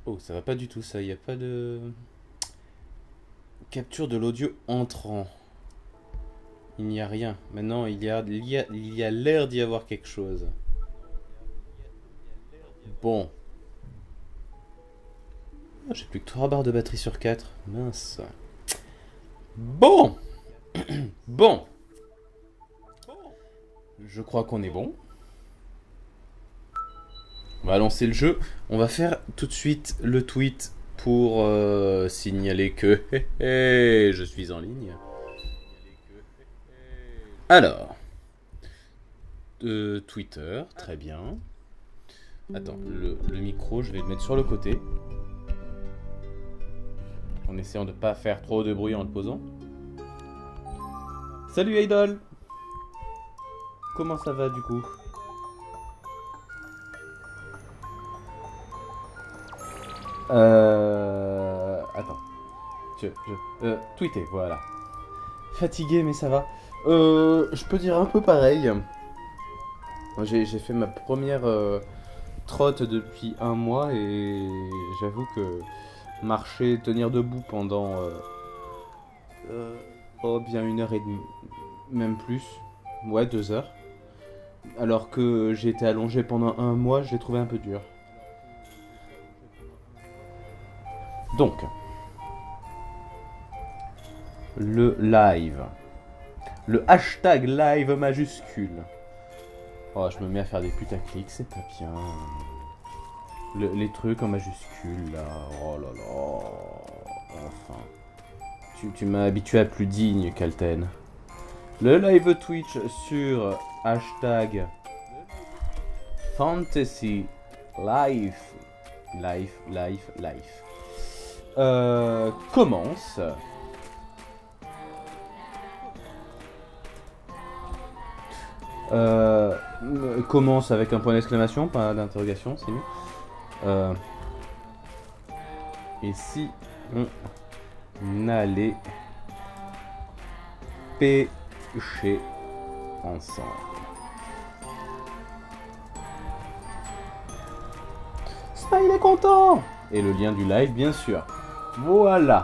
Oh, ça va pas du tout ça, il n'y a pas de capture de l'audio entrant. Il n'y a rien. Maintenant, il y a l'air d'y avoir quelque chose. Bon. Ah, j'ai plus que 3 barres de batterie sur 4. Mince. Bon. Bon. Je crois qu'on est bon. On va lancer le jeu. On va faire tout de suite le tweet pour signaler que je suis en ligne. Alors, Twitter, très bien. Attends, le micro, je vais le mettre sur le côté. En essayant de ne pas faire trop de bruit en le posant. Salut Idol. Comment ça va du coup? Attends. Tweeter, voilà. Fatigué, mais ça va. Je peux dire un peu pareil. J'ai fait ma première trotte depuis un mois et j'avoue que marcher, tenir debout pendant bien 1 heure et demie, même plus, ouais 2 heures, alors que j'ai été allongé pendant un mois, je l'ai trouvé un peu dur. Donc, le live. Le hashtag live majuscule. Oh, je me mets à faire des putaclics, c'est pas bien. Les trucs en majuscule là. Oh là là. Enfin. Tu m'as habitué à plus digne, Kalten. Le live Twitch sur hashtag Fantasy Life. Life. Commence. Commence avec un point d'exclamation, pas d'interrogation, c'est mieux. Et si on allait pêcher ensemble? Ça, il est content. Et le lien du live, bien sûr. Voilà.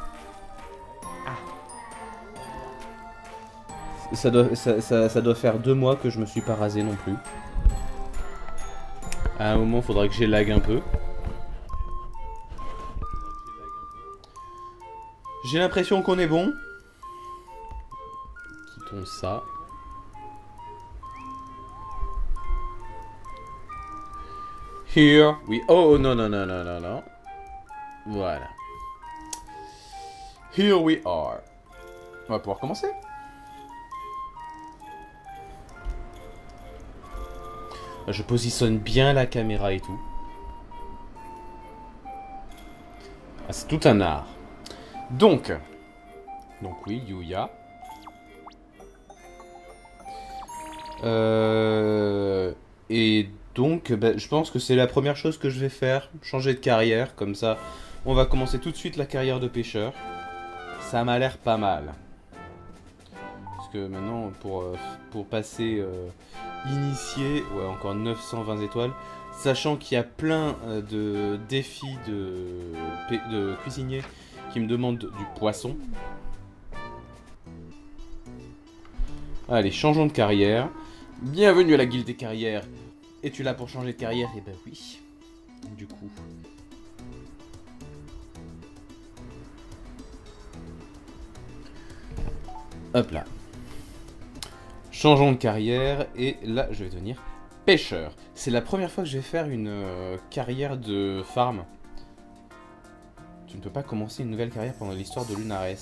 Ça doit faire 2 mois que je me suis pas rasé non plus. À un moment, faudra que j'élague un peu. J'ai l'impression qu'on est bon. Quittons ça. Here we... Oh non. Voilà. Here we are. On va pouvoir commencer. Je positionne bien la caméra et tout. Ah, c'est tout un art. Donc oui, Yuya. Et donc, je pense que c'est la première chose que je vais faire. Changer de carrière, comme ça. On va commencer tout de suite la carrière de pêcheur. Ça m'a l'air pas mal. Parce que maintenant, pour passer initié, ouais, encore 920 étoiles. Sachant qu'il y a plein de défis de cuisiniers qui me demandent du poisson. Allez, changeons de carrière. Bienvenue à la guilde des carrières. Es-tu là pour changer de carrière? Eh ben oui. Du coup. Hop là. Changeons de carrière. Et là, je vais devenir pêcheur. C'est la première fois que je vais faire une carrière de farm. Tu ne peux pas commencer une nouvelle carrière pendant l'histoire de Lunares.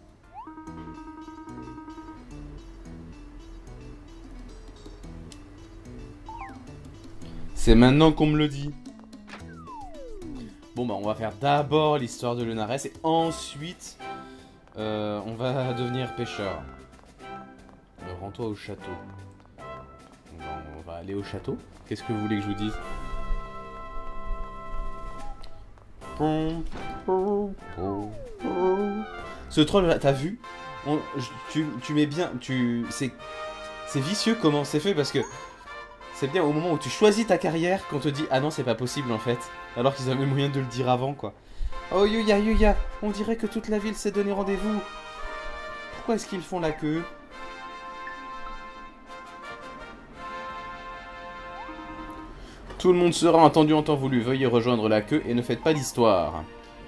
C'est maintenant qu'on me le dit. Bon bah on va faire d'abord l'histoire de Lunares et ensuite on va devenir pêcheur. Rends-toi au château. On va aller au château. Qu'est-ce que vous voulez que je vous dise? Ce troll là, t'as vu? Tu mets bien... C'est vicieux comment c'est fait parce que C'est bien au moment où tu choisis ta carrière qu'on te dit ah non c'est pas possible en fait. Alors qu'ils avaient moyen de le dire avant quoi. Oh Yuya, Yuya, on dirait que toute la ville s'est donné rendez-vous. Pourquoi est-ce qu'ils font la queue? Tout le monde sera entendu en temps voulu. Veuillez rejoindre la queue et ne faites pas d'histoire.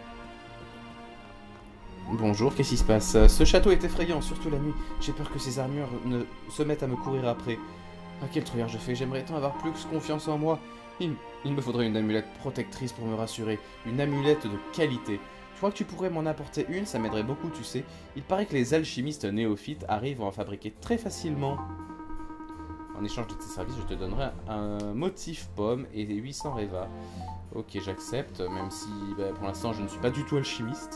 Bonjour, qu'est-ce qui se passe? Ce château est effrayant, surtout la nuit. J'ai peur que ces armures ne se mettent à me courir après. Ah, quel trouillard je fais. J'aimerais tant avoir plus confiance en moi. Il me faudrait une amulette protectrice pour me rassurer. Une amulette de qualité. Tu crois que tu pourrais m'en apporter une? Ça m'aiderait beaucoup, tu sais. Il paraît que les alchimistes néophytes arrivent à en fabriquer très facilement. En échange de tes services, je te donnerai un motif pomme et 800 Reva. Ok, j'accepte, même si pour l'instant je ne suis pas du tout alchimiste.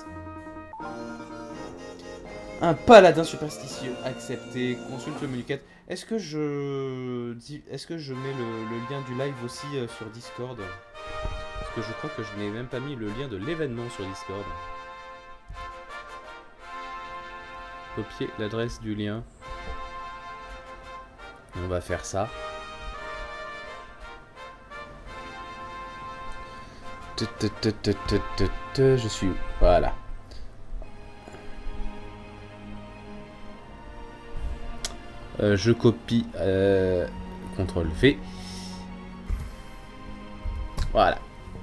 Un paladin superstitieux, accepté. Consulte le menu quête. Est-ce que je mets le lien du live aussi sur Discord? Parce que je crois que je n'ai même pas mis le lien de l'événement sur Discord. Copier l'adresse du lien. On va faire ça. Je suis... Voilà. Je copie. CTRL V. Voilà.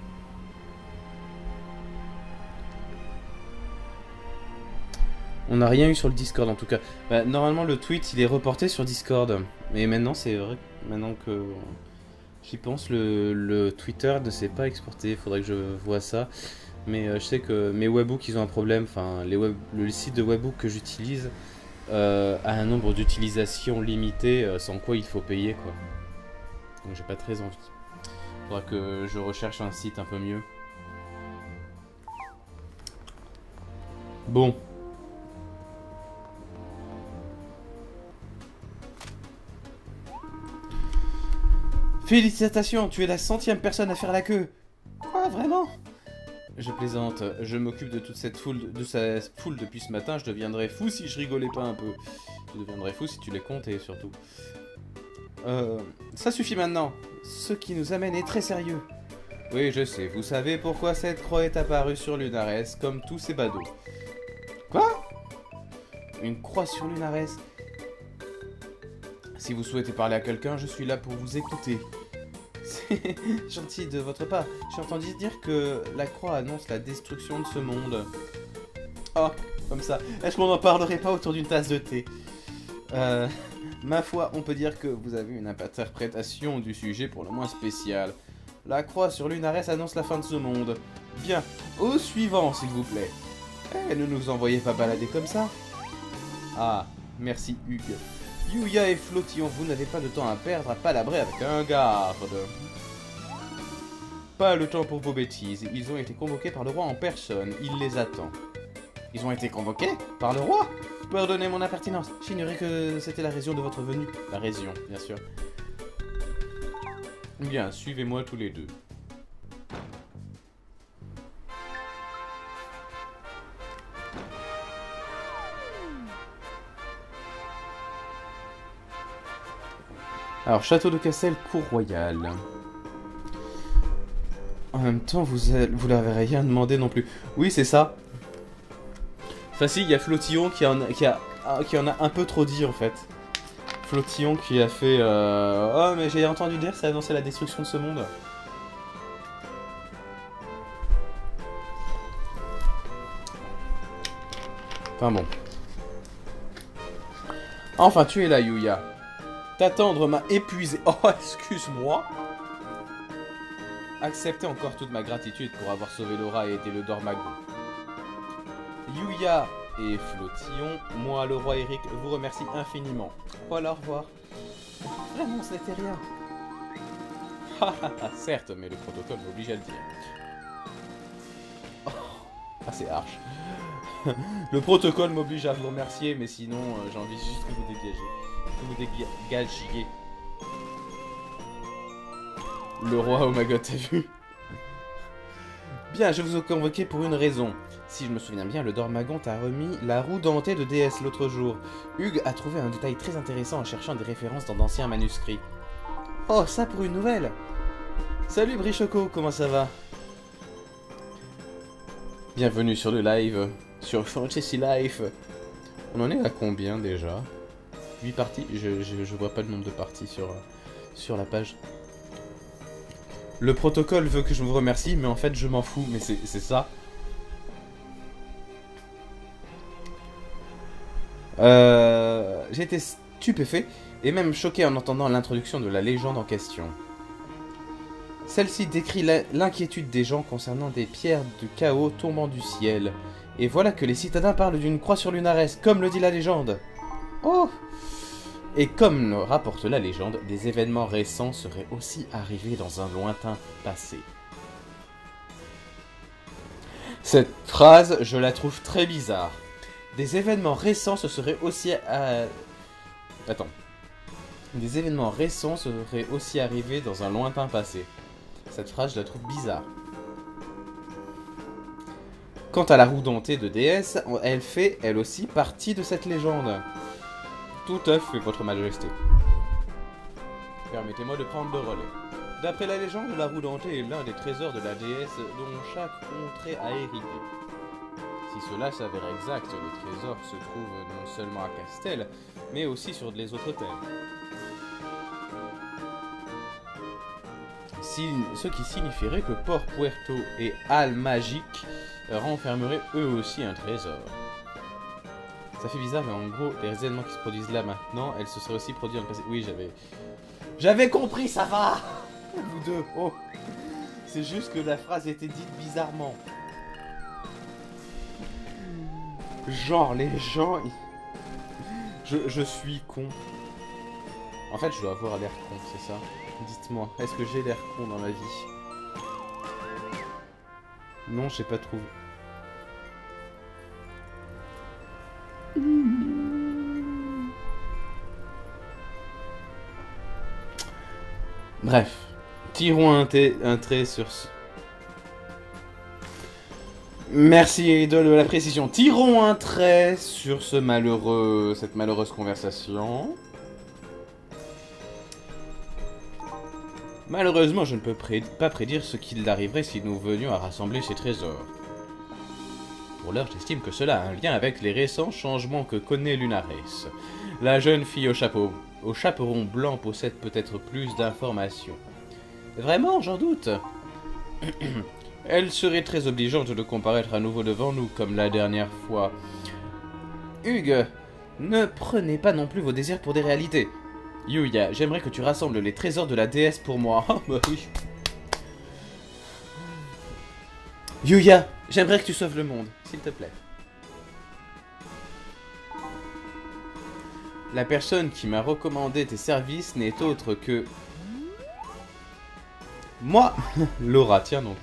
On n'a rien eu sur le Discord en tout cas. Bah, normalement le tweet il est reporté sur Discord. Mais maintenant c'est vrai. Maintenant que j'y pense, le Twitter ne s'est pas exporté. Il faudrait que je vois ça. Mais je sais que mes webhooks ils ont un problème. Enfin, le site de webhook que j'utilise a un nombre d'utilisations limité. Sans quoi il faut payer quoi. Donc j'ai pas très envie. Faudra que je recherche un site un peu mieux. Bon. Félicitations, tu es la 100e personne à faire la queue. Quoi, vraiment? Je plaisante, je m'occupe de toute cette foule, depuis ce matin. Je deviendrais fou si je rigolais pas un peu. Je deviendrais fou si tu les comptais surtout. Ça suffit maintenant. Ce qui nous amène est très sérieux. Oui, je sais. Vous savez pourquoi cette croix est apparue sur Lunares, comme tous ces badauds. Quoi? Une croix sur Lunares? Si vous souhaitez parler à quelqu'un, je suis là pour vous écouter. C'est gentil de votre part. J'ai entendu dire que la croix annonce la destruction de ce monde. Oh, comme ça. Est-ce qu'on n'en parlerait pas autour d'une tasse de thé? Ma foi, on peut dire que vous avez une interprétation du sujet pour le moins spéciale. La croix sur Lunares annonce la fin de ce monde. Bien, au suivant, s'il vous plaît. Eh, ne nous envoyez pas balader comme ça. Ah, merci Hugues. Yuya et Flottillon, vous n'avez pas de temps à perdre à palabrer avec un garde. Pas le temps pour vos bêtises. Ils ont été convoqués par le roi en personne. Il les attend. Ils ont été convoqués par le roi? Pardonnez mon impertinence. J'ignorais que c'était la raison de votre venue. La raison, bien sûr. Bien, suivez-moi tous les deux. Alors, château de Cassel, cour royale. En même temps, vous l'avez rien demandé non plus. Oui, c'est ça. Enfin, si, il y a Flottillon qui en a un peu trop dit, en fait. Flottillon qui a fait... Oh, mais j'ai entendu dire que ça annonçait la destruction de ce monde. Enfin bon. Enfin, tu es là, Yuya. T'attendre m'a épuisé. Oh, excuse-moi. Acceptez encore toute ma gratitude pour avoir sauvé Laura et aidé le Dormagon. Yuya et Flottillon, moi, le roi Eric, vous remercie infiniment. Voilà, au revoir. Vraiment, ce n'était rien. Certes, mais le protocole m'oblige à le dire. Oh, ah, c'est harsh. Le protocole m'oblige à vous remercier, mais sinon, j'ai envie juste de vous dégager. Vous dégagiez. Le roi, oh my god, t'as vu? Bien, je vous ai convoqué pour une raison. Si je me souviens bien, le Dormagon t'a remis la roue dentée de DS l'autre jour. Hugues a trouvé un détail très intéressant en cherchant des références dans d'anciens manuscrits. Oh, ça pour une nouvelle. Salut Brichoco, comment ça va? Bienvenue sur le live, sur Fantasy Life. On en est à combien déjà? 8 parties? Je vois pas le nombre de parties sur la page. Le protocole veut que je vous remercie, mais en fait je m'en fous, mais c'est ça. J'ai été stupéfait et même choqué en entendant l'introduction de la légende en question. Celle-ci décrit l'inquiétude des gens concernant des pierres de chaos tombant du ciel. Et voilà que les citadins parlent d'une croix sur Lunares, comme le dit la légende. Oh! Et comme le rapporte la légende, des événements récents seraient aussi arrivés dans un lointain passé. Cette phrase, je la trouve très bizarre. Des événements récents se seraient aussi... Attends. Des événements récents seraient aussi arrivés dans un lointain passé. Cette phrase, je la trouve bizarre. Quant à la roue dentée de déesse, elle fait, elle aussi, partie de cette légende. Tout à fait, votre majesté. Permettez-moi de prendre le relais. D'après la légende, la roue dentée est l'un des trésors de la déesse dont chaque contrée a hérité. Si cela s'avère exact, les trésors se trouvent non seulement à Castel, mais aussi sur les autres terres. Ce qui signifierait que Port Puerto et Al Magic renfermeraient eux aussi un trésor. Ça fait bizarre, mais en gros, les événements qui se produisent là maintenant, elles se seraient aussi produites dans le passé. Oui, j'avais compris, ça va. Vous deux, oh. C'est juste que la phrase était dite bizarrement. Genre, les gens... Je suis con. En fait, je dois avoir l'air con, c'est ça? Dites-moi, est-ce que j'ai l'air con dans ma vie? Non, j'ai pas trouvé. Bref, tirons un trait sur ce... Merci Idole de la précision. Tirons un trait sur cette malheureuse conversation. Malheureusement, je ne peux pas prédire ce qu'il arriverait si nous venions à rassembler ces trésors. Pour l'heure, j'estime que cela a un lien avec les récents changements que connaît Lunares. La jeune fille au chaperon blanc possède peut-être plus d'informations. Vraiment, j'en doute. Elle serait très obligeante de comparaître à nouveau devant nous, comme la dernière fois. Hugues, ne prenez pas non plus vos désirs pour des réalités. Yuya, j'aimerais que tu rassembles les trésors de la déesse pour moi. Oh, bah oui. Yuya, j'aimerais que tu sauves le monde, s'il te plaît. La personne qui m'a recommandé tes services n'est autre que... moi. Laura, tiens donc.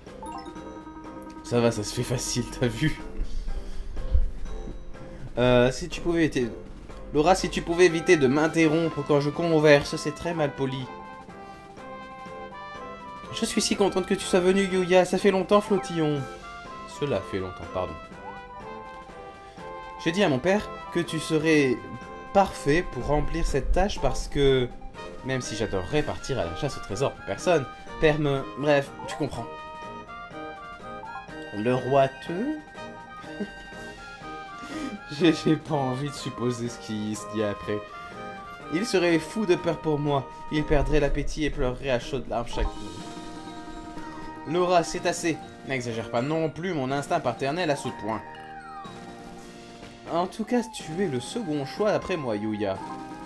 Ça va, ça se fait facile, t'as vu. Si tu pouvais éviter... Laura, si tu pouvais éviter de m'interrompre quand je converse, c'est très mal poli. Je suis si contente que tu sois venue, Yuya. Ça fait longtemps, Flottillon. Cela fait longtemps, pardon. J'ai dit à mon père que tu serais parfait pour remplir cette tâche parce que... même si j'adorerais partir à la chasse au trésor pour personne, père me... bref, tu comprends. Le roi te... J'ai pas envie de supposer ce qu'il y a après. Il serait fou de peur pour moi. Il perdrait l'appétit et pleurerait à chaudes larmes chaque nuit. Laura, c'est assez. N'exagère pas non plus mon instinct paternel à ce point. En tout cas, tu es le second choix après moi, Yuya.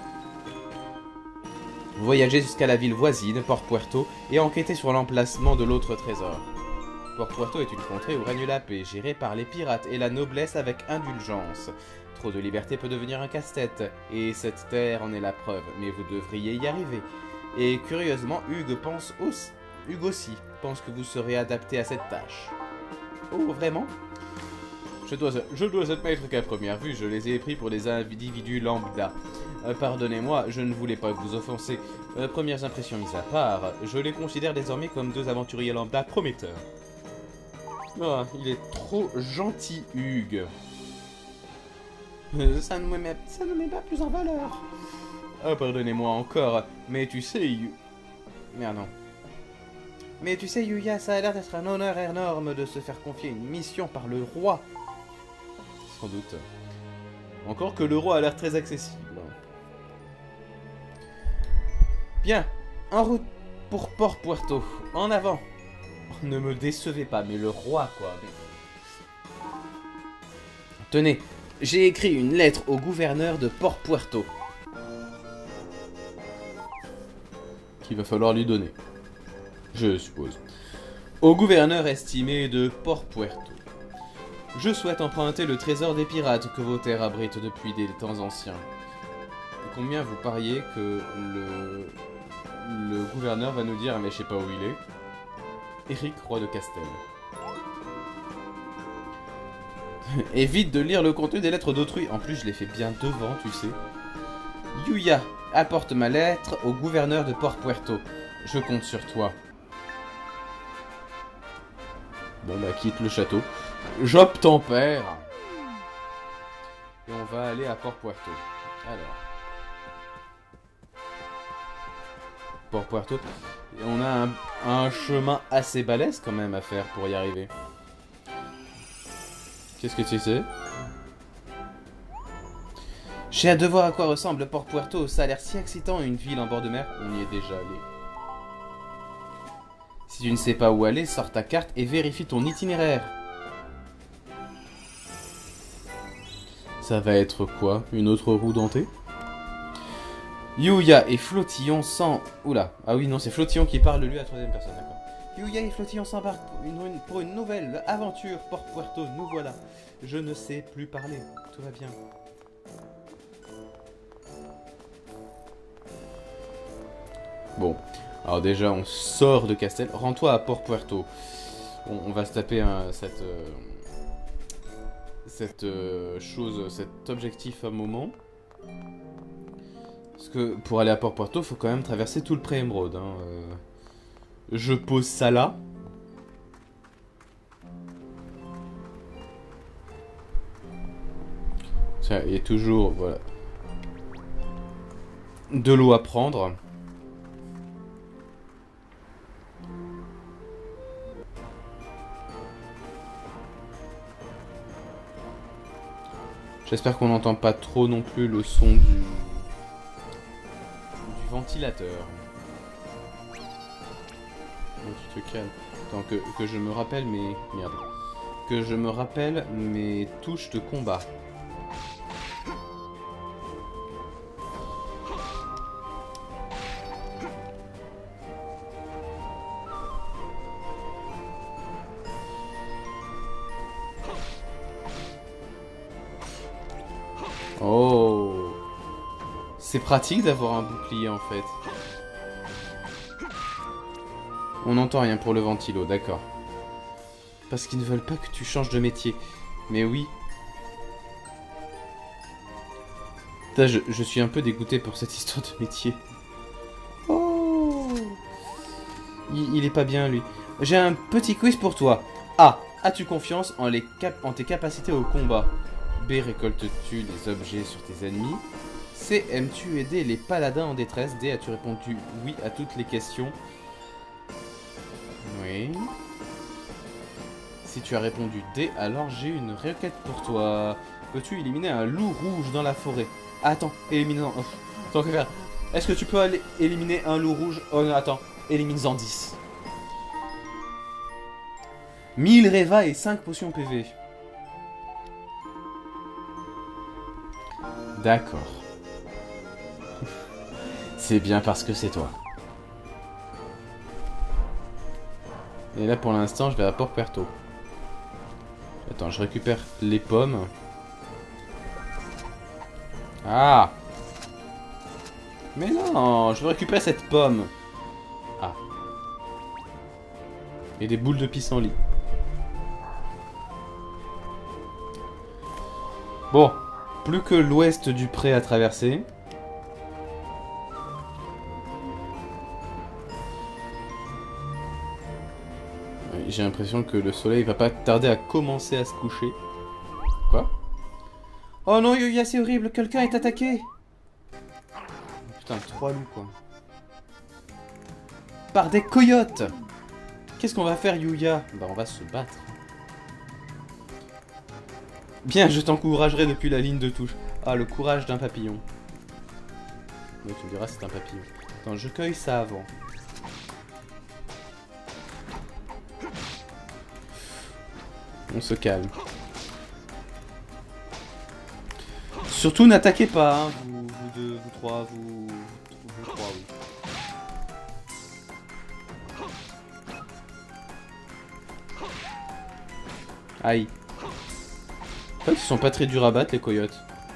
Voyager jusqu'à la ville voisine, Port Puerto, et enquêter sur l'emplacement de l'autre trésor. Port Puerto est une contrée où règne la paix, gérée par les pirates et la noblesse avec indulgence. Trop de liberté peut devenir un casse-tête, et cette terre en est la preuve, mais vous devriez y arriver. Et curieusement, Hugues aussi pense que vous serez adapté à cette tâche. Oh, vraiment? Je dois admettre qu'à première vue, je les ai pris pour des individus lambda. Pardonnez-moi, je ne voulais pas vous offenser. Premières impressions mises à part, je les considère désormais comme deux aventuriers lambda prometteurs. Oh, il est trop gentil, Hugues. Ça ne me met pas plus en valeur. Oh, pardonnez-moi encore, mais tu sais, Merde, non. Mais tu sais, Yuya, ça a l'air d'être un honneur énorme de se faire confier une mission par le roi. Sans doute. Encore que le roi a l'air très accessible. Bien, en route pour Port Puerto. En avant. Ne me décevez pas, mais le roi, quoi. Tenez, j'ai écrit une lettre au gouverneur de Port Puerto. Qu'il va falloir lui donner. Je suppose. Au gouverneur estimé de Port Puerto. Je souhaite emprunter le trésor des pirates que vos terres abritent depuis des temps anciens. Combien vous pariez que le gouverneur va nous dire, mais je sais pas où il est. Eric, roi de Castel. Évite de lire le contenu des lettres d'autrui. En plus, je l'ai fait bien devant, tu sais. Yuya, apporte ma lettre au gouverneur de Port Puerto. Je compte sur toi. Bon, bah, quitte le château. J'obtempère. Et on va aller à Port Puerto. Alors. Port Puerto. Et on a un chemin assez balèze quand même à faire pour y arriver. Qu'est-ce que tu sais? J'ai hâte de voir à quoi ressemble Port Puerto. Ça a l'air si excitant, une ville en bord de mer. On y est déjà allé. Si tu ne sais pas où aller, sors ta carte et vérifie ton itinéraire. Ça va être quoi? Une autre roue dentée? Yuya et Flottillon sans... Oula. Ah oui, non, c'est Flottillon qui parle lui à la troisième personne, d'accord. Yuya et Flottillon s'embarquent pour une nouvelle aventure. Port Puerto, nous voilà. Je ne sais plus parler. Tout va bien. Bon. Alors déjà, on sort de Castel. Rends-toi à Port Puerto. On va se taper cet objectif un moment. Parce que pour aller à Port Puerto, il faut quand même traverser tout le pré-émeraude. Hein. Je pose ça là. Tiens, il y a toujours, voilà, de l'eau à prendre. J'espère qu'on n'entend pas trop non plus le son du ventilateur. Bon, tu te calmes. Attends, que je me rappelle mes... Merde. Que je me rappelle mes touches de combat. Oh, c'est pratique d'avoir un bouclier en fait. On n'entend rien pour le ventilo, d'accord. Parce qu'ils ne veulent pas que tu changes de métier. Mais oui. Putain, je suis un peu dégoûté pour cette histoire de métier. Oh, il est pas bien lui. J'ai un petit quiz pour toi. A. As-tu confiance en tes capacités au combat? B. Récoltes-tu des objets sur tes ennemis? C. Aimes-tu aider les paladins en détresse? D. As-tu répondu oui à toutes les questions? Oui. Si tu as répondu D, alors j'ai une requête pour toi. Peux-tu éliminer un loup rouge dans la forêt? Ah, attends, élimine... Oh, attends, que faire? Est-ce que tu peux aller éliminer un loup rouge? Oh non, attends, élimine-en 10. 1000 Reva et 5 potions PV. D'accord. C'est bien parce que c'est toi. Et là, pour l'instant, je vais à Port Puerto. Attends, je récupère les pommes. Ah! Mais non, je veux récupérer cette pomme. Ah. Et des boules de pissenlit. Bon, plus que l'ouest du pré à traverser. J'ai l'impression que le soleil va pas tarder à commencer à se coucher. Quoi? Oh non, Yuya, c'est horrible, quelqu'un est attaqué. Putain, 3 loups, quoi. par des coyotes. Qu'est-ce qu'on va faire, Yuya? Bah, on va se battre. Bien, je t'encouragerai depuis la ligne de touche. Ah, le courage d'un papillon. Mais tu me diras, c'est un papillon. Attends, je cueille ça avant. On se calme. Surtout, n'attaquez pas, hein, vous deux, vous trois, vous trois, oui. Aïe. En fait, ils sont pas très durs à battre, les coyotes.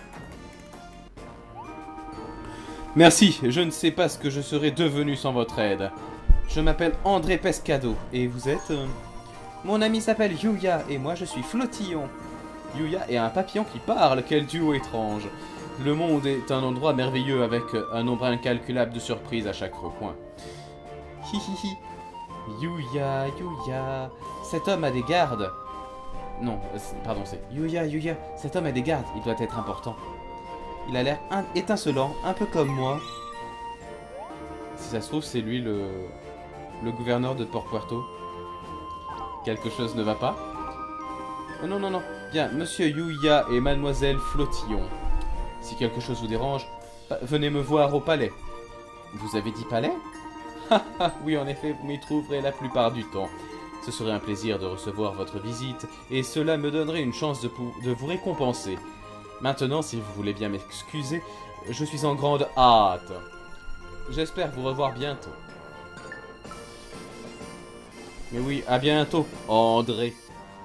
Merci, je ne sais pas ce que je serais devenu sans votre aide. Je m'appelle André Pescado, et vous êtes... Mon ami s'appelle Yuya, et moi je suis Flottillon. Yuya est un papillon qui parle, quel duo étrange. Le monde est un endroit merveilleux avec un nombre incalculable de surprises à chaque recoin. Hihihi. Yuya, Yuya, cet homme a des gardes. Non, pardon, c'est Yuya, Yuya, cet homme a des gardes, il doit être important. Il a l'air étincelant, un peu comme moi. Si ça se trouve, c'est lui le gouverneur de Port Puerto. Quelque chose ne va pas? Oh non, non, non. Bien, monsieur Yuya et mademoiselle Flottillon. Si quelque chose vous dérange, venez me voir au palais. Vous avez dit palais? Oui, en effet, vous m'y trouverez la plupart du temps. Ce serait un plaisir de recevoir votre visite, et cela me donnerait une chance de vous récompenser. Maintenant, si vous voulez bien m'excuser, je suis en grande hâte. J'espère vous revoir bientôt. Mais oui, à bientôt, André.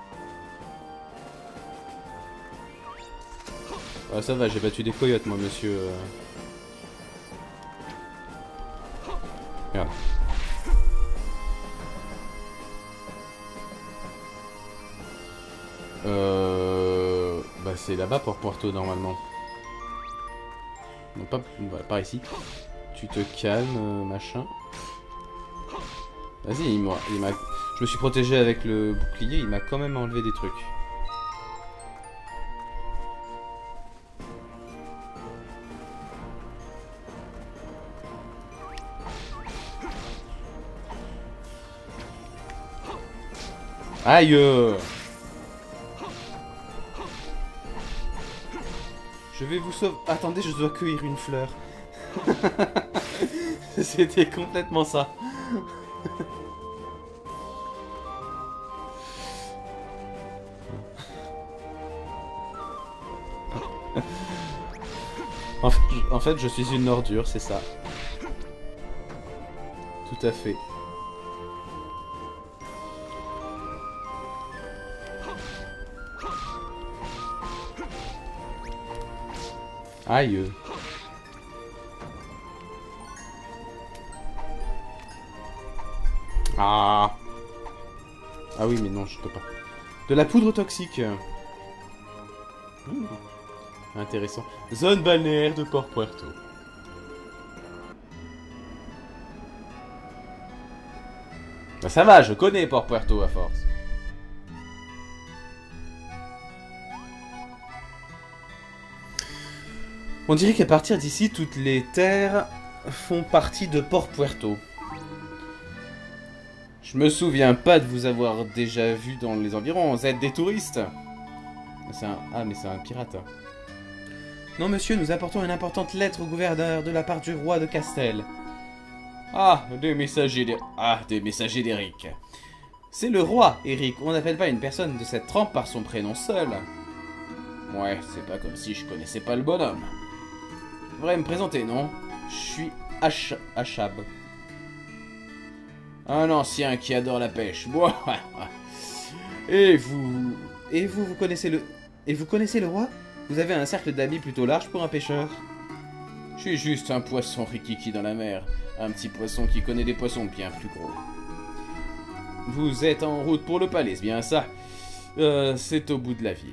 Ah, ça va, j'ai battu des coyotes, moi, monsieur. Regarde. Bah c'est là-bas pour Porto normalement. Non pas, voilà, par ici. Tu te calmes, machin. Vas-y, il m'a... Je me suis protégé avec le bouclier, il m'a quand même enlevé des trucs. Aïe! Je vais vous sauver... Attendez, je dois cueillir une fleur. C'était complètement ça. En fait, je suis une ordure, c'est ça. Tout à fait. Aïe. Ah. Ah oui, mais non, je peux pas. De la poudre toxique. Intéressant. Zone balnéaire de Port Puerto. Bah ça va, je connais Port Puerto à force. On dirait qu'à partir d'ici, toutes les terres font partie de Port Puerto. Je me souviens pas de vous avoir déjà vu dans les environs. Vous êtes des touristes? Ah, mais c'est un pirate. Non, monsieur, nous apportons une importante lettre au gouverneur de la part du roi de Castel. Ah, des messagers d'Eric. C'est le roi, Eric. On n'appelle pas une personne de cette trempe par son prénom seul. Ouais, c'est pas comme si je connaissais pas le bonhomme. Vous devriez me présenter, non? Je suis Achab. Un ancien qui adore la pêche. Et vous connaissez le... Et vous connaissez le roi? Vous avez un cercle d'amis plutôt large pour un pêcheur. Je suis juste un poisson rikiki dans la mer. Un petit poisson qui connaît des poissons bien plus gros. Vous êtes en route pour le palais, c'est bien ça? C'est au bout de la ville.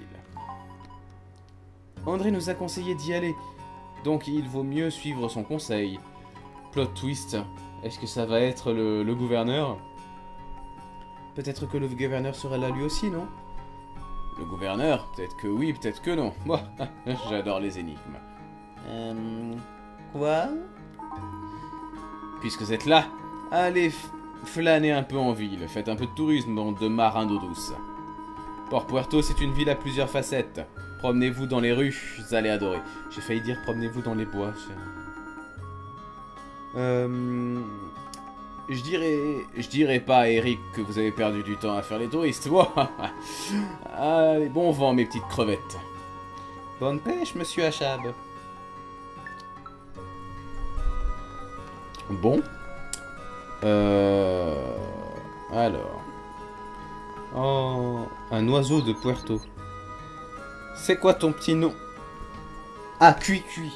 André nous a conseillé d'y aller. Donc il vaut mieux suivre son conseil. Plot twist. Est-ce que ça va être le gouverneur? Peut-être que le gouverneur sera là lui aussi, non? Le gouverneur? Peut-être que oui, peut-être que non. Moi, j'adore les énigmes. Quoi? Puisque vous êtes là, Allez flâner un peu en ville, faites un peu de tourisme, bande de marins d'eau douce. Port Puerto, c'est une ville à plusieurs facettes. Promenez-vous dans les rues, vous allez adorer. J'ai failli dire promenez-vous dans les bois. Je dirais pas à Eric que vous avez perdu du temps à faire les touristes. Allez, bon vent mes petites crevettes. Bonne pêche, monsieur Achab. Bon. Alors. Oh, un oiseau de Puerto. C'est quoi ton petit nom? Ah, Cui-Cui.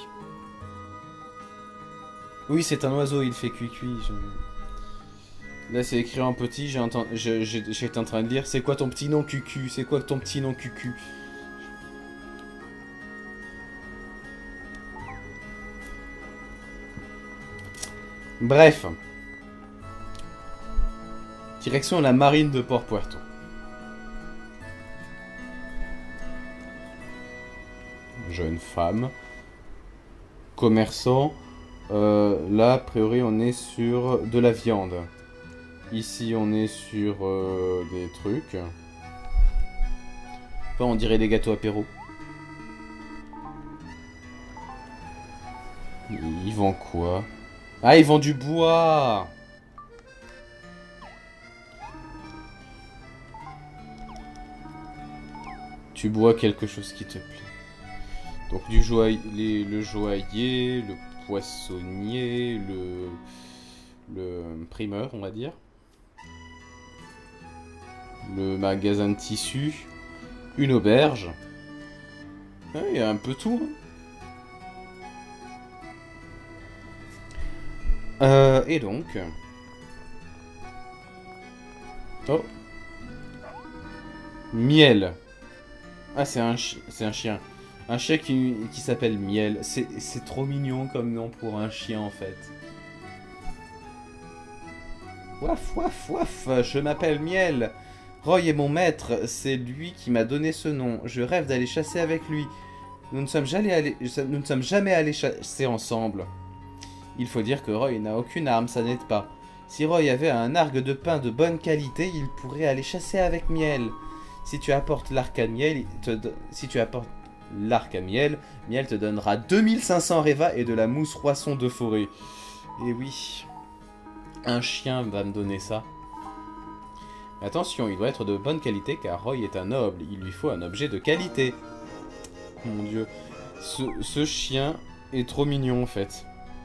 Oui, c'est un oiseau, il fait Cui-Cui. Là, c'est écrit en petit, j'étais en train de lire. C'est quoi ton petit nom, Cucu? C'est quoi ton petit nom, Cucu? Bref. Direction la marine de Port Puerto. Jeune femme. Commerçant. Là, a priori, on est sur de la viande. Ici, on est sur des trucs. Enfin, on dirait des gâteaux apéro. Ils vendent quoi? Ah, ils vendent du bois! Tu bois quelque chose qui te plaît. Donc le joaillier, le poissonnier, le primeur, on va dire. Le magasin de tissus. Une auberge. Ah, il y a un peu tout. Et donc... Oh. Miel. Ah, c'est un chien. Un chien qui s'appelle Miel. C'est trop mignon comme nom pour un chien, en fait. Waf, waf, waf, je m'appelle Miel. Roy est mon maître, c'est lui qui m'a donné ce nom. Je rêve d'aller chasser avec lui. Nous ne sommes jamais allés chasser ensemble. Il faut dire que Roy n'a aucune arme, ça n'aide pas. Si Roy avait un arc de pin de bonne qualité, il pourrait aller chasser avec Miel. Si tu apportes l'arc à Miel, Miel te donnera 2500 révas et de la mousse Roisson de forêt. Et oui, un chien va me donner ça. Mais attention, il doit être de bonne qualité car Roy est un noble. Il lui faut un objet de qualité. Mon dieu, ce chien est trop mignon en fait.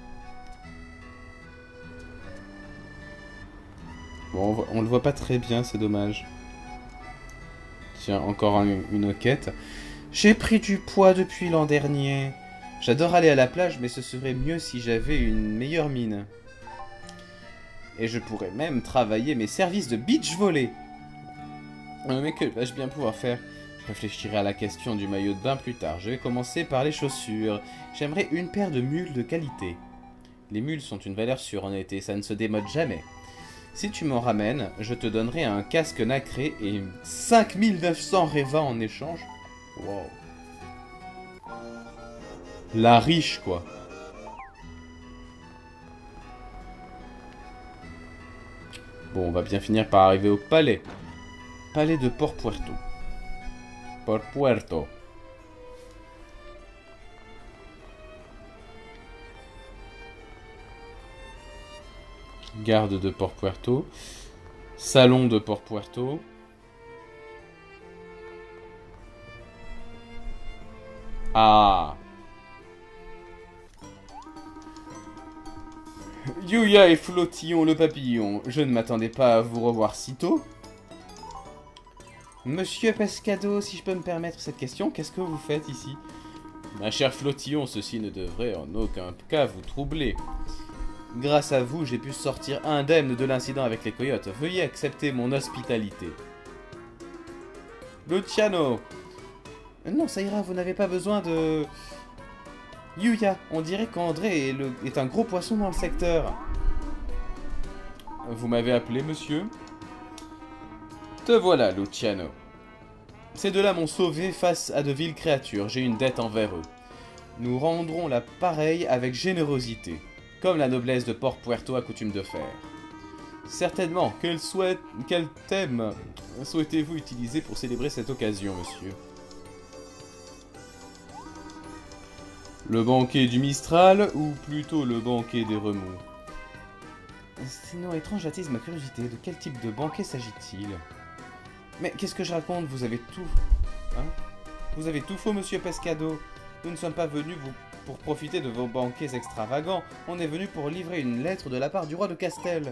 Bon, on le voit pas très bien, c'est dommage. Tiens, encore une quête. J'ai pris du poids depuis l'an dernier. J'adore aller à la plage, mais ce serait mieux si j'avais une meilleure mine. Et je pourrais même travailler mes services de beach volley. Mais que vais-je bien pouvoir faire? Je réfléchirai à la question du maillot de bain plus tard. Je vais commencer par les chaussures. J'aimerais une paire de mules de qualité. Les mules sont une valeur sûre en été, ça ne se démode jamais. Si tu m'en ramènes, je te donnerai un casque nacré et 5900 révas en échange. Wow. La riche, quoi. Bon, on va bien finir par arriver au palais. Palais de Port Puerto. Port Puerto. Garde de Port Puerto. Salon de Port Puerto. Ah. Yuya et Flottillon le papillon. Je ne m'attendais pas à vous revoir si tôt. Monsieur Pescado, si je peux me permettre cette question, qu'est-ce que vous faites ici? Ma chère Flottillon, ceci ne devrait en aucun cas vous troubler. Grâce à vous, j'ai pu sortir indemne de l'incident avec les coyotes. Veuillez accepter mon hospitalité. Luciano. Non, ça ira, vous n'avez pas besoin de... Yuya, on dirait qu'André est un gros poisson dans le secteur. Vous m'avez appelé, monsieur? Te voilà, Luciano. Ces deux-là m'ont sauvé face à de viles créatures. J'ai une dette envers eux. Nous rendrons la pareille avec générosité, comme la noblesse de Port Puerto a coutume de faire. Certainement. Quel thème souhaitez-vous utiliser pour célébrer cette occasion, monsieur? Le banquet du Mistral ou plutôt le banquet des remous? Ce nom étrange attise ma curiosité. De quel type de banquet s'agit-il? Mais qu'est-ce que je raconte? Vous avez tout... Hein? Vous avez tout faux, monsieur Pescado. Nous ne sommes pas venus pour profiter de vos banquets extravagants. On est venu pour livrer une lettre de la part du roi de Castel.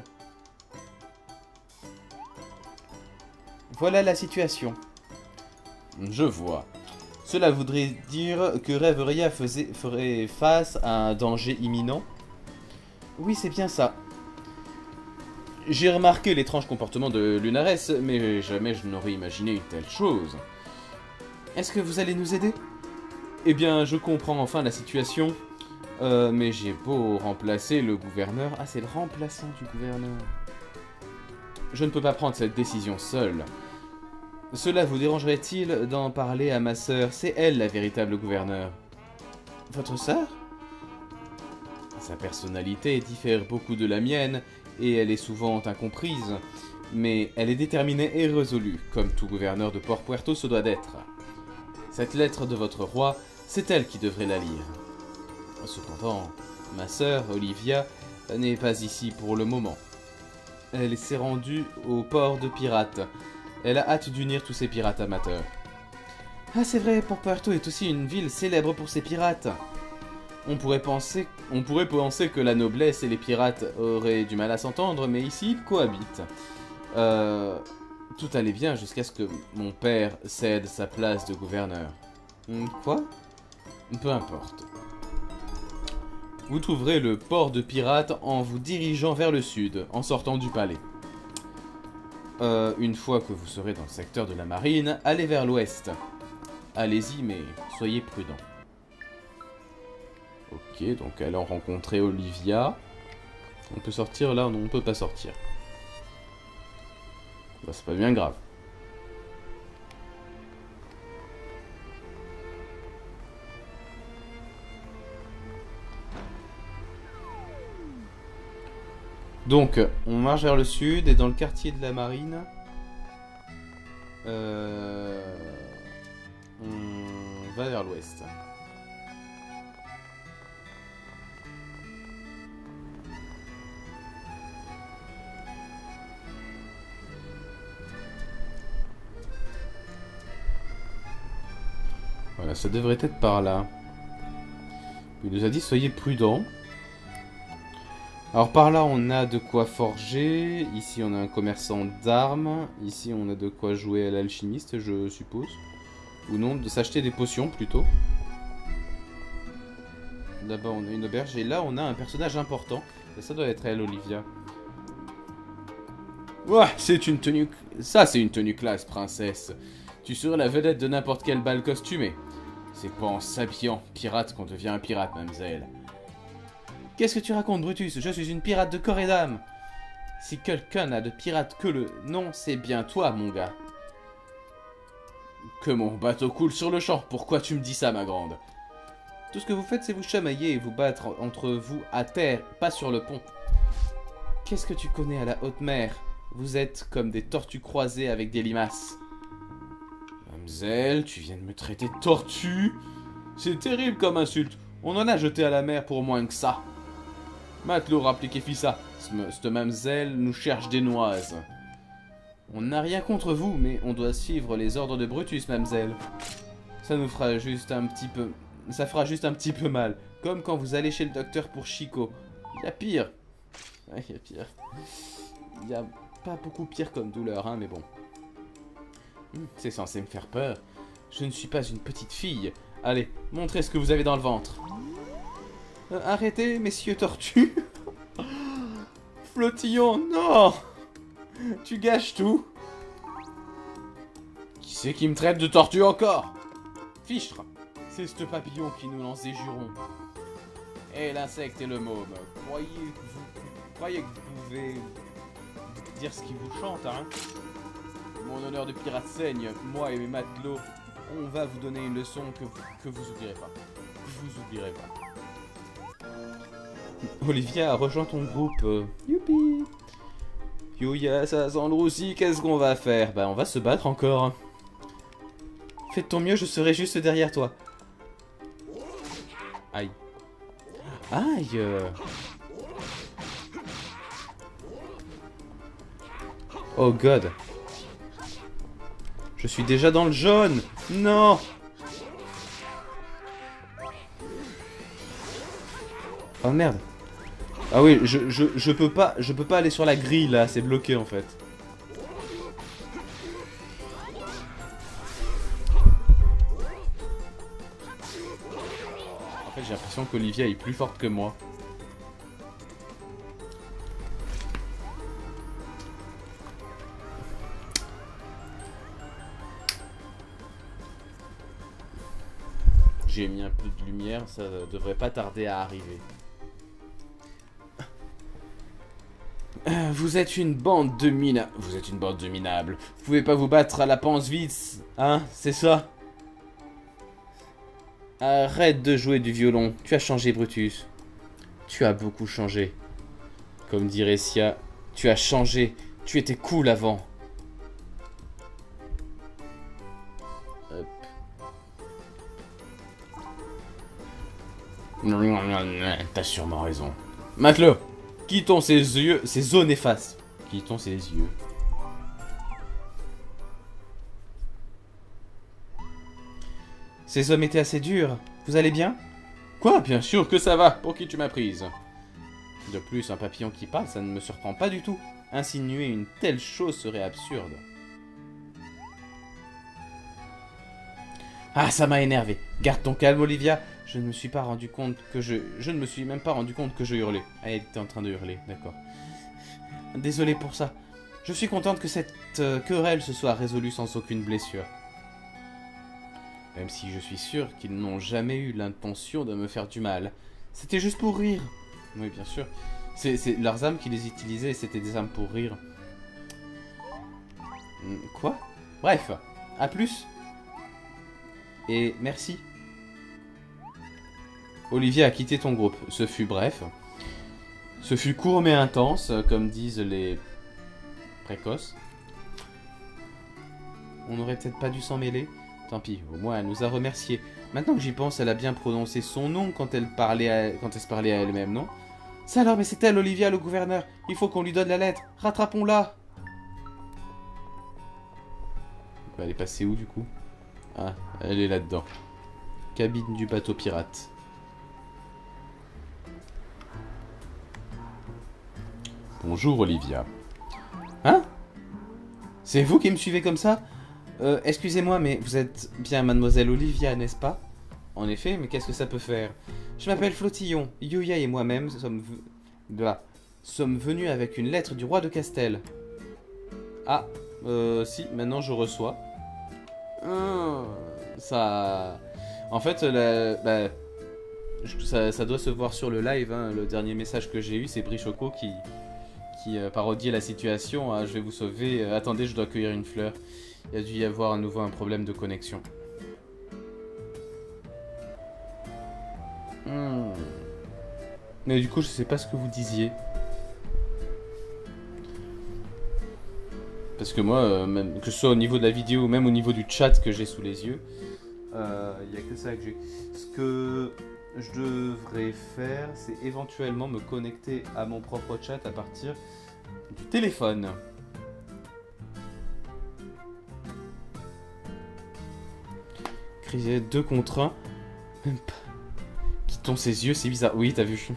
Voilà la situation. Je vois. Cela voudrait dire que Rêveria ferait face à un danger imminent? Oui, c'est bien ça. J'ai remarqué l'étrange comportement de Lunares, mais jamais je n'aurais imaginé une telle chose. Est-ce que vous allez nous aider? Eh bien, je comprends enfin la situation. Mais j'ai beau remplacer le gouverneur... Ah, c'est le remplaçant du gouverneur. Je ne peux pas prendre cette décision seul. Cela vous dérangerait-il d'en parler à ma sœur? C'est elle la véritable gouverneure. Votre sœur? Sa personnalité diffère beaucoup de la mienne, et elle est souvent incomprise. Mais elle est déterminée et résolue, comme tout gouverneur de Port Puerto se doit d'être. Cette lettre de votre roi, c'est elle qui devrait la lire. Cependant, ma sœur, Olivia, n'est pas ici pour le moment. Elle s'est rendue au port de pirates. Elle a hâte d'unir tous ces pirates amateurs. Ah, c'est vrai, Port Puerto est aussi une ville célèbre pour ses pirates. On pourrait penser que la noblesse et les pirates auraient du mal à s'entendre, mais ici, ils cohabitent. Tout allait bien jusqu'à ce que mon père cède sa place de gouverneur. Quoi? Peu importe. Vous trouverez le port de pirates en vous dirigeant vers le sud, en sortant du palais. Une fois que vous serez dans le secteur de la marine, allez vers l'ouest. Allez-y, mais soyez prudents. Ok, donc allons rencontrer Olivia. On peut sortir là? Non, on peut pas sortir. Bah, c'est pas bien grave. Donc, on marche vers le sud et dans le quartier de la marine, on va vers l'ouest. Voilà, ça devrait être par là. Il nous a dit soyez prudents. Alors par là on a de quoi forger, ici on a un commerçant d'armes, ici on a de quoi jouer à l'alchimiste je suppose. Ou non, de s'acheter des potions plutôt. Là-bas on a une auberge et là on a un personnage important. Et ça doit être elle, Olivia. Ouah, c'est une tenue... Ça c'est une tenue classe, princesse. Tu serais la vedette de n'importe quel bal costumé. C'est pas en s'habillant pirate qu'on devient un pirate, mademoiselle. Qu'est-ce que tu racontes, Brutus? Je suis une pirate de corps et d'âme. Si quelqu'un n'a de pirate que le nom, c'est bien toi, mon gars. Que mon bateau coule sur le champ. Pourquoi tu me dis ça, ma grande? Tout ce que vous faites, c'est vous chamailler et vous battre entre vous à terre, pas sur le pont. Qu'est-ce que tu connais à la haute mer? Vous êtes comme des tortues croisées avec des limaces. Mademoiselle, tu viens de me traiter de tortue? C'est terrible comme insulte. On en a jeté à la mer pour moins que ça. Matelot, rappliquez Fissa. Cette mademoiselle nous cherche des noises. On n'a rien contre vous, mais on doit suivre les ordres de Brutus, mademoiselle. Ça nous fera juste un petit peu... Ça fera juste un petit peu mal. Comme quand vous allez chez le docteur pour Chico. Il y a pire. Ouais, il y a pire. Il y a pas beaucoup pire comme douleur, hein, mais bon. C'est censé me faire peur. Je ne suis pas une petite fille. Allez, montrez ce que vous avez dans le ventre. Arrêtez, messieurs tortues. Flottillon, non. Tu gâches tout. Qui c'est qui me traite de tortue encore? Fichtre. C'est ce papillon qui nous lance des jurons. Et l'insecte et le môme. Croyez que vous pouvez dire ce qui vous chante, hein? Mon honneur de pirate saigne. Moi et mes matelots, on va vous donner une leçon que vous oublierez pas. Vous oublierez pas. Olivia a rejoint ton groupe. Youpi! Yuya, ça sent le roussi, qu'est-ce qu'on va faire? Bah on va se battre encore. Fais de ton mieux, je serai juste derrière toi. Aïe. Aïe. Oh god. Je suis déjà dans le jaune. Non. Oh merde. Ah oui, je peux pas aller sur la grille là, c'est bloqué en fait. En fait, j'ai l'impression qu'Olivia est plus forte que moi. J'ai mis un peu de lumière, ça devrait pas tarder à arriver. Vous êtes une bande de minables. Vous êtes une bande de minables. Vous pouvez pas vous battre à la panse vite, hein? C'est ça? Arrête de jouer du violon. Tu as changé, Brutus. Tu as beaucoup changé. Comme dirait Sia, tu as changé. Tu étais cool avant. Hop. T'as sûrement raison. Matelot, quittons ces yeux, ces zones néfastes. Quittons ces yeux. Ces hommes étaient assez durs. Vous allez bien? Quoi? Bien sûr que ça va. Pour qui tu m'as prise? De plus, un papillon qui parle, ça ne me surprend pas du tout. Insinuer une telle chose serait absurde. Ah, ça m'a énervé. Garde ton calme, Olivia. Je ne me suis pas rendu compte que je ne me suis même pas rendu compte que je hurlais. Ah, elle était en train de hurler, d'accord. Désolé pour ça. Je suis contente que cette querelle se soit résolue sans aucune blessure. Même si je suis sûr qu'ils n'ont jamais eu l'intention de me faire du mal. C'était juste pour rire. Oui, bien sûr. C'est leurs âmes qui les utilisaient et c'était des âmes pour rire. Quoi? Bref, à plus. Et merci. Olivier a quitté ton groupe. Ce fut bref. Ce fut court mais intense, comme disent les précoces. On n'aurait peut-être pas dû s'en mêler. Tant pis, au moins elle nous a remerciés. Maintenant que j'y pense, elle a bien prononcé son nom quand elle se parlait à elle-même, non? Ça alors, mais c'est elle, Olivia, le gouverneur. Il faut qu'on lui donne la lettre. Rattrapons-la. Elle est passée où, du coup? Ah, elle est là-dedans. Cabine du bateau pirate. Bonjour, Olivia. Hein? C'est vous qui me suivez comme ça? Excusez-moi, mais vous êtes bien mademoiselle Olivia, n'est-ce pas? En effet, mais qu'est-ce que ça peut faire? Je m'appelle Flotillon. Yuya et moi-même sommes venus avec une lettre du roi de Castel. Ah, si, maintenant je reçois. Ça... En fait, ça doit se voir sur le live, hein. Le dernier message que j'ai eu, c'est Brichoco qui parodiait la situation. Ah, je vais vous sauver. Attendez, je dois cueillir une fleur. Il y a dû y avoir à nouveau un problème de connexion. Mais du coup, je sais pas ce que vous disiez. Parce que moi, même, que ce soit au niveau de la vidéo ou même au niveau du chat que j'ai sous les yeux, il n'y a que ça que j'ai. Ce que je devrais faire, c'est éventuellement me connecter à mon propre chat à partir du téléphone. Crier 2 contre 1. Même pas. Quittons ses yeux, c'est bizarre. Oui, t'as vu.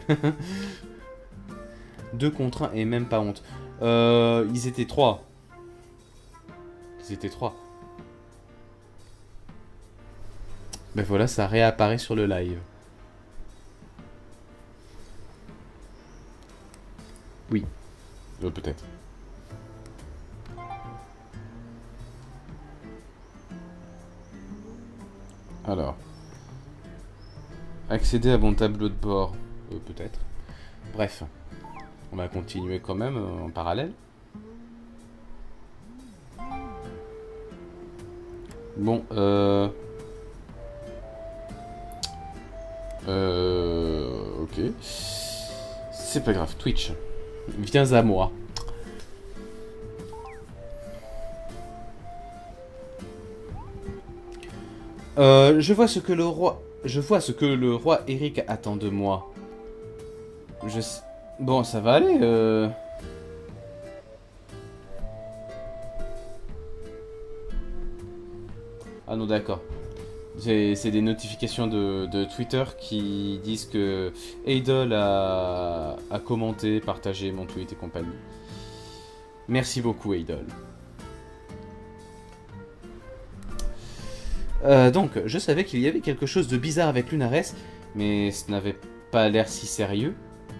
2 contre 1 et même pas honte. Ils étaient 3. Ils étaient 3. Ben voilà, ça réapparaît sur le live. Oui. Peut-être. Alors. Accéder à mon tableau de bord. Peut-être. Bref. On va continuer quand même en parallèle. Bon, ok. C'est pas grave, Twitch. Viens à moi. Je vois ce que le roi... Je vois ce que le roi Eric attend de moi. Bon, ça va aller, Ah non, d'accord. C'est des notifications de Twitter qui disent que Idol a commenté, partagé mon tweet et compagnie. Merci beaucoup, Idol. Donc, je savais qu'il y avait quelque chose de bizarre avec Lunares, mais ce n'avait pas l'air si sérieux.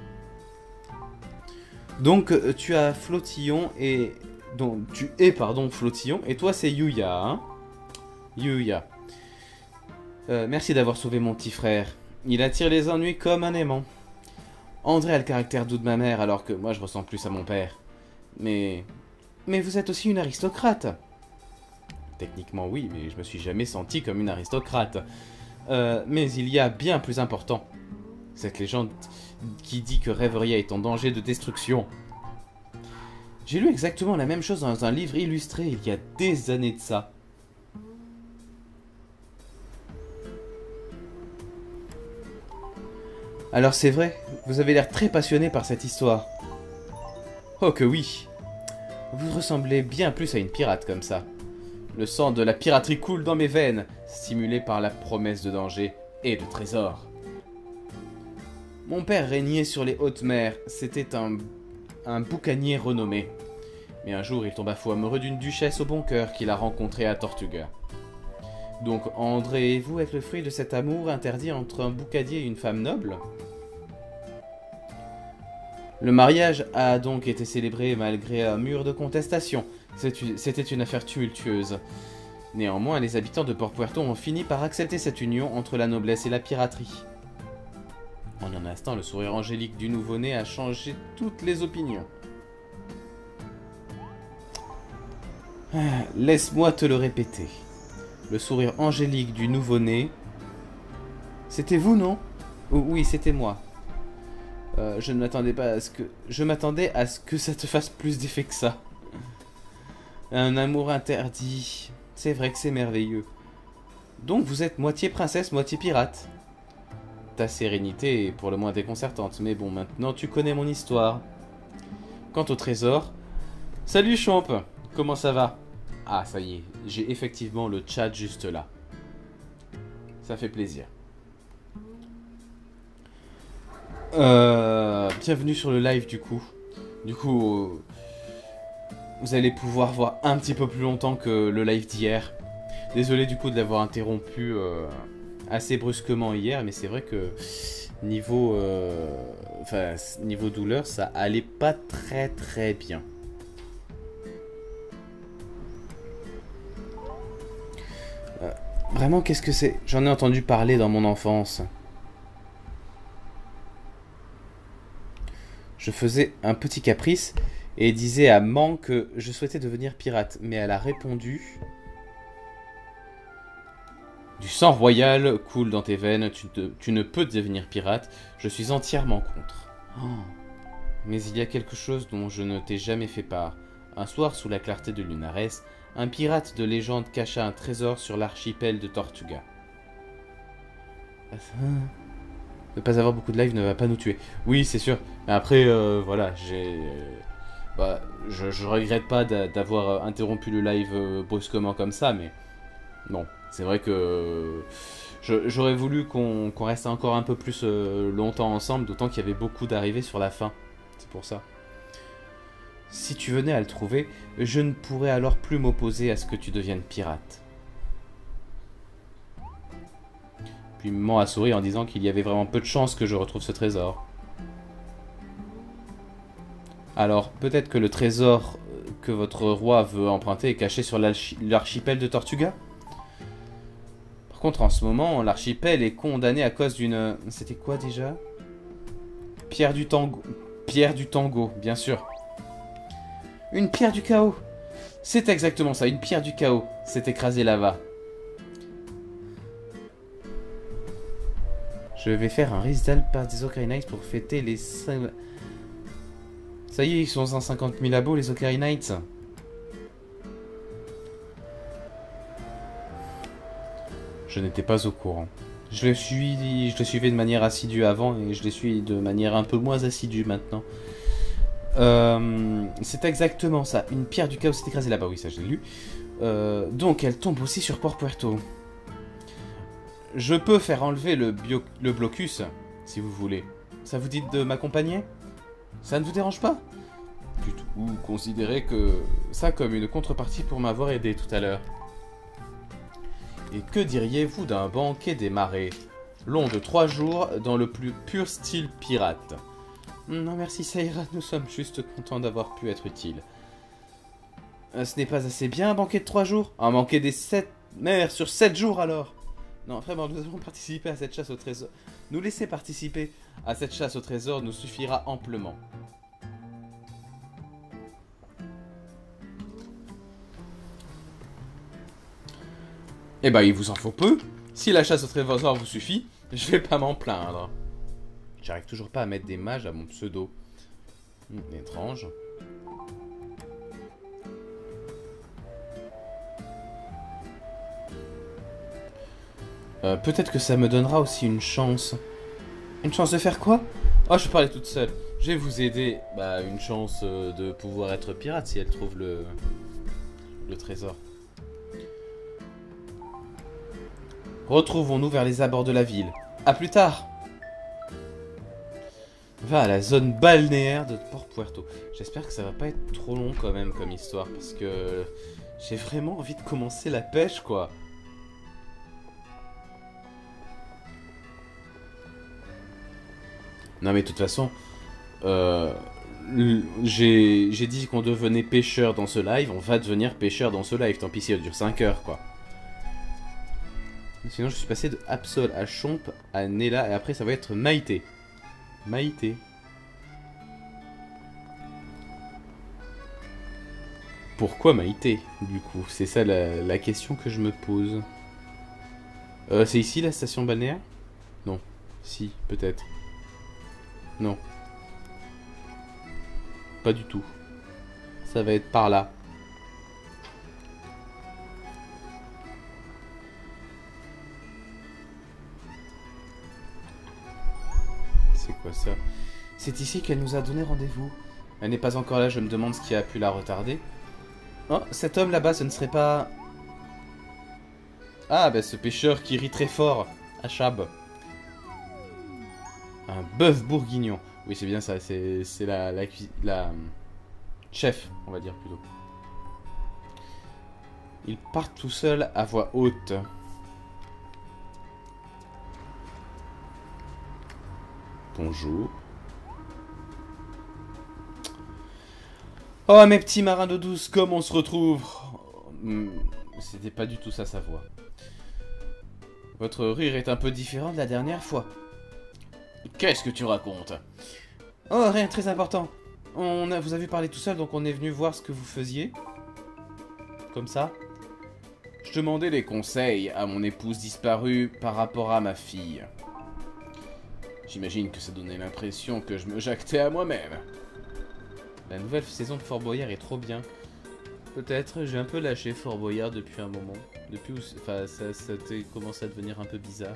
Donc, tu as Flottillon et... Donc, tu es, pardon, Flottillon, et toi c'est Yuya, hein? Yuya. Merci d'avoir sauvé mon petit frère. Il attire les ennuis comme un aimant. André a le caractère doux de ma mère, alors que moi je ressemble plus à mon père. Mais vous êtes aussi une aristocrate. Techniquement oui, mais je me suis jamais senti comme une aristocrate. Mais il y a bien plus important. Cette légende qui dit que Rêveria est en danger de destruction. J'ai lu exactement la même chose dans un livre illustré il y a des années de ça. Alors c'est vrai, vous avez l'air très passionné par cette histoire. Oh que oui. Vous ressemblez bien plus à une pirate comme ça. Le sang de la piraterie coule dans mes veines, stimulé par la promesse de danger et de trésors. Mon père régnait sur les hautes mers, c'était un boucanier renommé. Mais un jour, il tomba fou amoureux d'une duchesse au bon cœur qu'il a rencontrée à Tortuga. Donc André et vous êtes le fruit de cet amour interdit entre un boucanier et une femme noble? Le mariage a donc été célébré malgré un mur de contestation. C'était une affaire tumultueuse. Néanmoins, les habitants de Port Puerto ont fini par accepter cette union entre la noblesse et la piraterie. En un instant, le sourire angélique du nouveau-né a changé toutes les opinions. Laisse-moi te le répéter. Le sourire angélique du nouveau-né... C'était vous, non? Oui, c'était moi. Je ne m'attendais pas à ce que... Je m'attendais à ce que ça te fasse plus d'effet que ça. Un amour interdit. C'est vrai que c'est merveilleux. Donc vous êtes moitié princesse, moitié pirate. Ta sérénité est pour le moins déconcertante, mais bon, maintenant tu connais mon histoire. Quant au trésor... Salut Champ, comment ça va? Ah, ça y est, j'ai effectivement le chat juste là. Ça fait plaisir. Bienvenue sur le live du coup. Vous allez pouvoir voir un petit peu plus longtemps que le live d'hier. Désolé du coup de l'avoir interrompu assez brusquement hier, mais c'est vrai que niveau douleur, ça allait pas très bien. Vraiment, qu'est-ce que c'est? J'en ai entendu parler dans mon enfance. Je faisais un petit caprice et disais à Man que je souhaitais devenir pirate, mais elle a répondu... Du sang royal coule dans tes veines, tu ne peux devenir pirate, je suis entièrement contre. Oh. Mais il y a quelque chose dont je ne t'ai jamais fait part. Un soir, sous la clarté de Lunares, un pirate de légende cacha un trésor sur l'archipel de Tortuga. Ne pas avoir beaucoup de live ne va pas nous tuer. Oui, c'est sûr. Mais après, voilà, je regrette pas d'avoir interrompu le live brusquement comme ça, mais bon, c'est vrai que j'aurais voulu qu'on reste encore un peu plus longtemps ensemble, d'autant qu'il y avait beaucoup d'arrivées sur la fin. C'est pour ça. Si tu venais à le trouver, je ne pourrais alors plus m'opposer à ce que tu deviennes pirate. Puis Maman a souri en disant qu'il y avait vraiment peu de chances que je retrouve ce trésor. Alors, peut-être que le trésor que votre roi veut emprunter est caché sur l'archipel de Tortuga? Par contre, en ce moment, l'archipel est condamné à cause d'une... C'était quoi déjà? Pierre du Tango. Pierre du Tango, bien sûr. Une pierre du chaos. C'est exactement ça, une pierre du chaos. C'est écrasé là-bas. Je vais faire un récital par des Ocarina Knights pour fêter les... Ça y est, ils sont à 50 000 abos, les Ocarina Knights. Je n'étais pas au courant. Je le suivais de manière assidue avant et je le suis de manière un peu moins assidue maintenant. C'est exactement ça. Une pierre du chaos s'est écrasée là-bas, oui, ça je l'ai lu. Donc elle tombe aussi sur Port Puerto. Je peux faire enlever le blocus, si vous voulez. Ça vous dit de m'accompagner? Ça ne vous dérange pas? Du tout, considérez que ça comme une contrepartie pour m'avoir aidé tout à l'heure. Et que diriez-vous d'un banquet des marais, long de 3 jours, dans le plus pur style pirate? Non merci, ça ira, nous sommes juste contents d'avoir pu être utiles. Ce n'est pas assez bien un banquet de 3 jours? Un banquet des 7 mers sur 7 jours alors? Non, vraiment, nous allons participer à cette chasse au trésor. Nous laisser participer à cette chasse au trésor nous suffira amplement. Eh ben, il vous en faut peu. Si la chasse au trésor vous suffit, je vais pas m'en plaindre. J'arrive toujours pas à mettre des mages à mon pseudo. Étrange. Peut-être que ça me donnera aussi une chance. Une chance de faire quoi? Oh, je parlais toute seule. Je vais vous aider. Bah, une chance de pouvoir être pirate si elle trouve le trésor. Retrouvons-nous vers les abords de la ville. A plus tard. Va à la zone balnéaire de Port Puerto. J'espère que ça va pas être trop long quand même comme histoire parce que j'ai vraiment envie de commencer la pêche quoi. Non mais de toute façon, j'ai dit qu'on devenait pêcheur dans ce live, on va devenir pêcheur dans ce live, tant pis si ça dure 5 heures quoi. Sinon je suis passé de Absol à Chomp à Nella et après ça va être Maïté. Maïté. Pourquoi Maïté du coup? C'est ça la question que je me pose. C'est ici la station balnéaire? Non. Si, peut-être. Non. Pas du tout. Ça va être par là. C'est quoi ça? C'est ici qu'elle nous a donné rendez-vous. Elle n'est pas encore là, je me demande ce qui a pu la retarder. Oh, cet homme là-bas, ce ne serait pas... Ah, bah ce pêcheur qui rit très fort. Achab. Un bœuf bourguignon. Oui, c'est bien ça, c'est la chef, on va dire plutôt. Il part tout seul à voix haute. Bonjour. Oh, mes petits marins d'eau douce, comme on se retrouve. C'était pas du tout ça sa voix. Votre rire est un peu différent de la dernière fois. Qu'est-ce que tu racontes? Oh, rien de très important. Vous avez parlé tout seul, donc on est venu voir ce que vous faisiez. Comme ça. Je demandais des conseils à mon épouse disparue par rapport à ma fille. J'imagine que ça donnait l'impression que je me jactais à moi-même. La nouvelle saison de Fort Boyard est trop bien. Peut-être, j'ai un peu lâché Fort Boyard depuis un moment. Depuis où enfin, ça commencé à devenir un peu bizarre.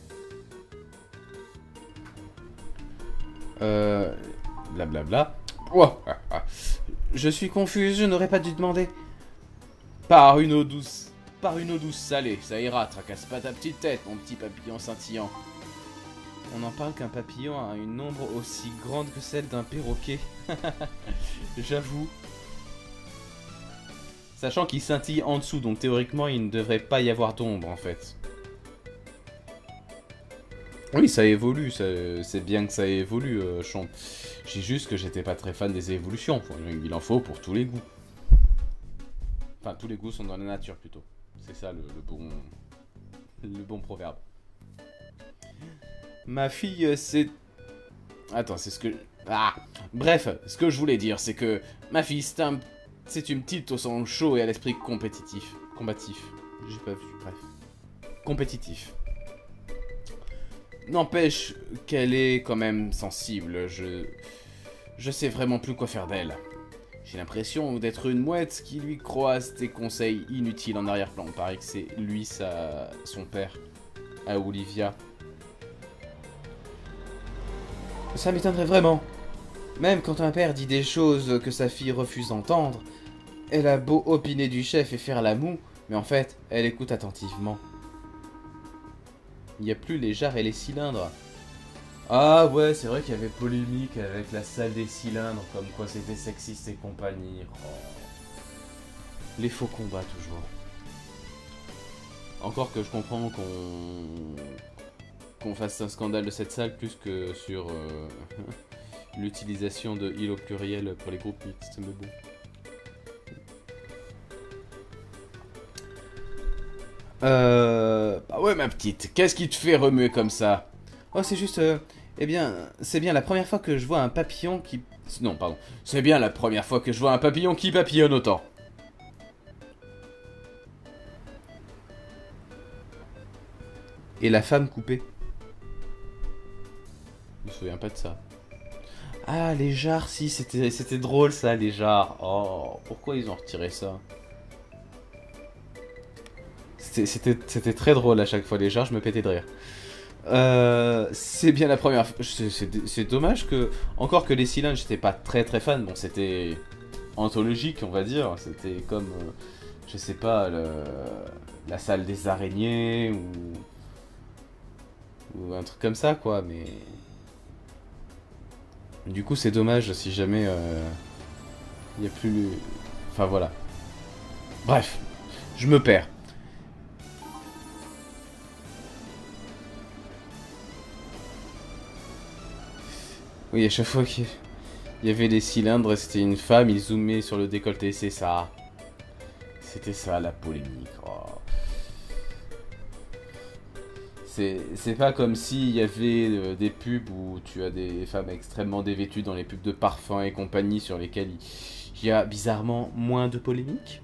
Blablabla. Oh, je suis confuse, je n'aurais pas dû demander. Par une eau douce. Par une eau douce salée, ça ira, tracasse pas ta petite tête, mon petit papillon scintillant. On en parle qu'un papillon a une ombre aussi grande que celle d'un perroquet. J'avoue. Sachant qu'il scintille en dessous, donc théoriquement il ne devrait pas y avoir d'ombre en fait. Oui, ça évolue, c'est bien que ça évolue, Chomp. J'ai juste que j'étais pas très fan des évolutions. Il en faut pour tous les goûts. Enfin, tous les goûts sont dans la nature plutôt. C'est ça le bon proverbe. Ma fille, c'est... Attends, c'est ce que... Ah. Bref, ce que je voulais dire, c'est que ma fille, c'est une petite au sang chaud et à l'esprit compétitif. Combatif. J'ai pas vu, bref. Compétitif. N'empêche qu'elle est quand même sensible. Je sais vraiment plus quoi faire d'elle. J'ai l'impression d'être une mouette qui lui croise des conseils inutiles en arrière-plan. Il paraît que c'est lui, son père, à Olivia. Ça m'étonnerait vraiment. Même quand un père dit des choses que sa fille refuse d'entendre, elle a beau opiner du chef et faire la moue, mais en fait, elle écoute attentivement. Il n'y a plus les jarres et les cylindres. Ah ouais, c'est vrai qu'il y avait polémique avec la salle des cylindres, comme quoi c'était sexiste et compagnie. Oh. Les faux combats, toujours. Encore que je comprends qu'on fasse un scandale de cette salle plus que sur l'utilisation de il au pluriel pour les groupes mixtes, mais bon. Bah ouais, ma petite, qu'est-ce qui te fait remuer comme ça? Oh, c'est juste... eh bien, c'est bien la première fois que je vois un papillon qui... Non, pardon. C'est bien la première fois que je vois un papillon qui papillonne autant. Et la femme coupée. Je me souviens pas de ça. Ah, les jarres, si, c'était drôle ça, les jarres. Oh, pourquoi ils ont retiré ça? C'était très drôle à chaque fois, les jarres, je me pétais de rire. C'est bien la première fois. C'est dommage que... Encore que les cylindres, j'étais pas très fan. Bon, c'était anthologique, on va dire. C'était comme... je sais pas, la salle des araignées ou un truc comme ça, quoi, mais... Du coup, c'est dommage si jamais... il y a plus... Enfin, voilà. Bref, je me perds. Oui, à chaque fois qu'il y avait des cylindres, c'était une femme, ils zoomaient sur le décolleté, c'est ça. C'était ça, la polémique. Oh. C'est pas comme s'il y avait des pubs où tu as des femmes extrêmement dévêtues dans les pubs de parfums et compagnie sur lesquelles il y a bizarrement moins de polémique.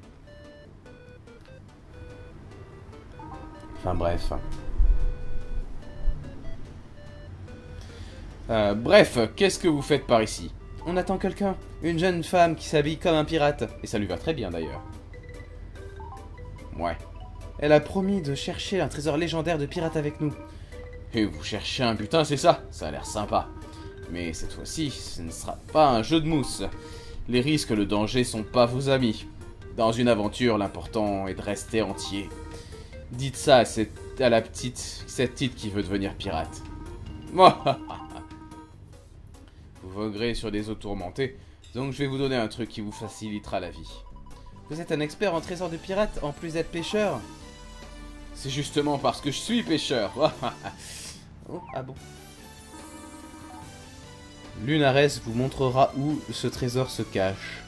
Enfin bref. Bref, qu'est-ce que vous faites par ici? On attend quelqu'un. Une jeune femme qui s'habille comme un pirate. Et ça lui va très bien d'ailleurs. Ouais. Elle a promis de chercher un trésor légendaire de pirate avec nous. Et vous cherchez un butin, c'est ça? Ça a l'air sympa. Mais cette fois-ci, ce ne sera pas un jeu de mousse. Les risques et le danger sont pas vos amis. Dans une aventure, l'important est de rester entier. Dites ça à cette petite qui veut devenir pirate. Vous voguerez sur des eaux tourmentées, donc je vais vous donner un truc qui vous facilitera la vie. Vous êtes un expert en trésors de pirates, en plus d'être pêcheur? C'est justement parce que je suis pêcheur. Oh, ah bon. Lunares vous montrera où ce trésor se cache.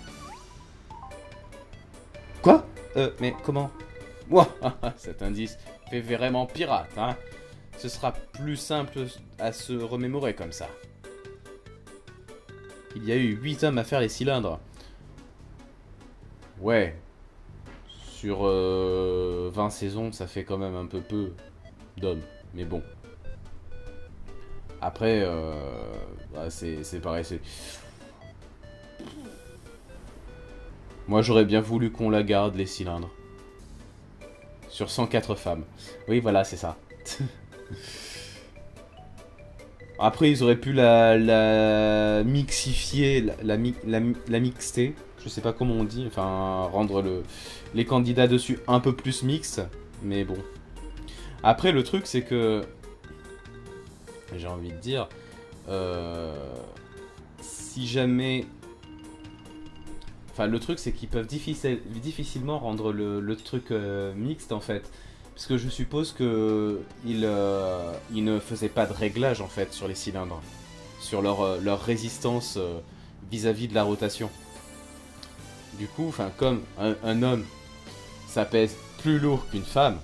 Quoi? Mais comment? Cet indice fait vraiment pirate, hein. Ce sera plus simple à se remémorer comme ça. Il y a eu 8 hommes à faire les cylindres. Ouais. Sur 20 saisons, ça fait quand même un peu d'hommes. Mais bon. Après, bah, c'est pareil. Moi, j'aurais bien voulu qu'on la garde, les cylindres. Sur 104 femmes. Oui, voilà, c'est ça. Après, ils auraient pu la mixifier, la mixter. Je sais pas comment on dit. Enfin, rendre les candidats dessus un peu plus mixtes. Mais bon. Après, le truc, c'est que... J'ai envie de dire... si jamais... Enfin, le truc, c'est qu'ils peuvent difficilement rendre le truc mixte, en fait. Parce que je suppose que il ne faisait pas de réglage, en fait, sur les cylindres. Sur leur résistance vis-à-vis de la rotation. Du coup, enfin, comme un homme, ça pèse plus lourd qu'une femme,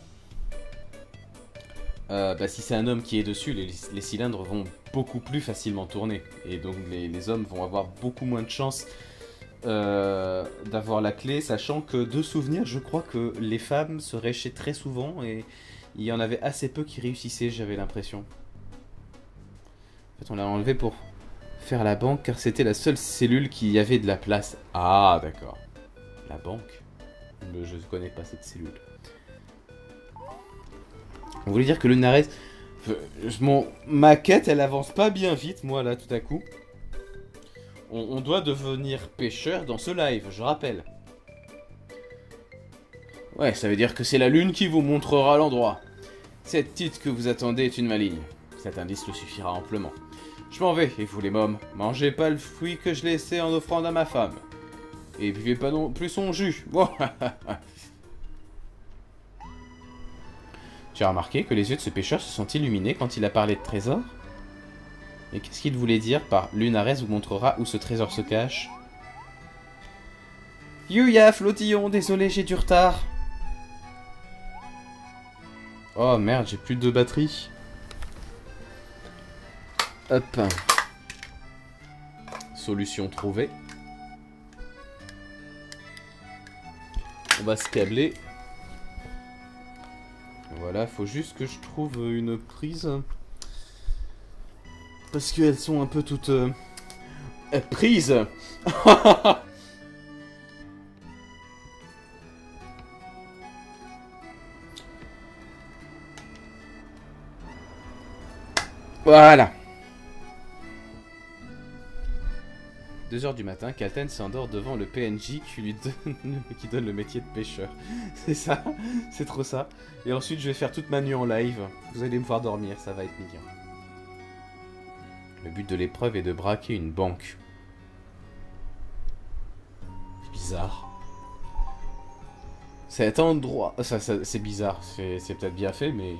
bah, si c'est un homme qui est dessus, les cylindres vont beaucoup plus facilement tourner. Et donc, les hommes vont avoir beaucoup moins de chances d'avoir la clé, sachant que de souvenir, je crois que les femmes se réchaient très souvent et il y en avait assez peu qui réussissaient, j'avais l'impression. En fait, on l'a enlevé pour faire la banque car c'était la seule cellule qui avait de la place. Ah, d'accord. La banque? Je ne connais pas cette cellule. Vous voulez dire que Lunares... Ma quête, elle avance pas bien vite, moi, là, tout à coup. On doit devenir pêcheur dans ce live, je rappelle. Ouais, ça veut dire que c'est la lune qui vous montrera l'endroit. Cette titre que vous attendez est une maligne. Cet indice le suffira amplement. Je m'en vais, et vous les mômes, mangez pas le fruit que je laissais en offrande à ma femme. Et buvez pas non plus son jus. Tu as remarqué que les yeux de ce pêcheur se sont illuminés quand il a parlé de trésor? Et qu'est-ce qu'il voulait dire par Lunares vous montrera où ce trésor se cache? Youya, Flotillon, désolé, j'ai du retard. Oh merde, j'ai plus de batterie. Hop. Solution trouvée. On va se câbler. Voilà, faut juste que je trouve une prise. Parce qu'elles sont un peu toutes... prises. Voilà. 2 h du matin, Kalten s'endort devant le PNJ qui donne le métier de pêcheur. C'est ça, c'est trop ça. Et ensuite, je vais faire toute ma nuit en live. Vous allez me voir dormir, ça va être mignon. Le but de l'épreuve est de braquer une banque. C'est bizarre. Cet endroit... c'est bizarre, c'est peut-être bien fait, mais...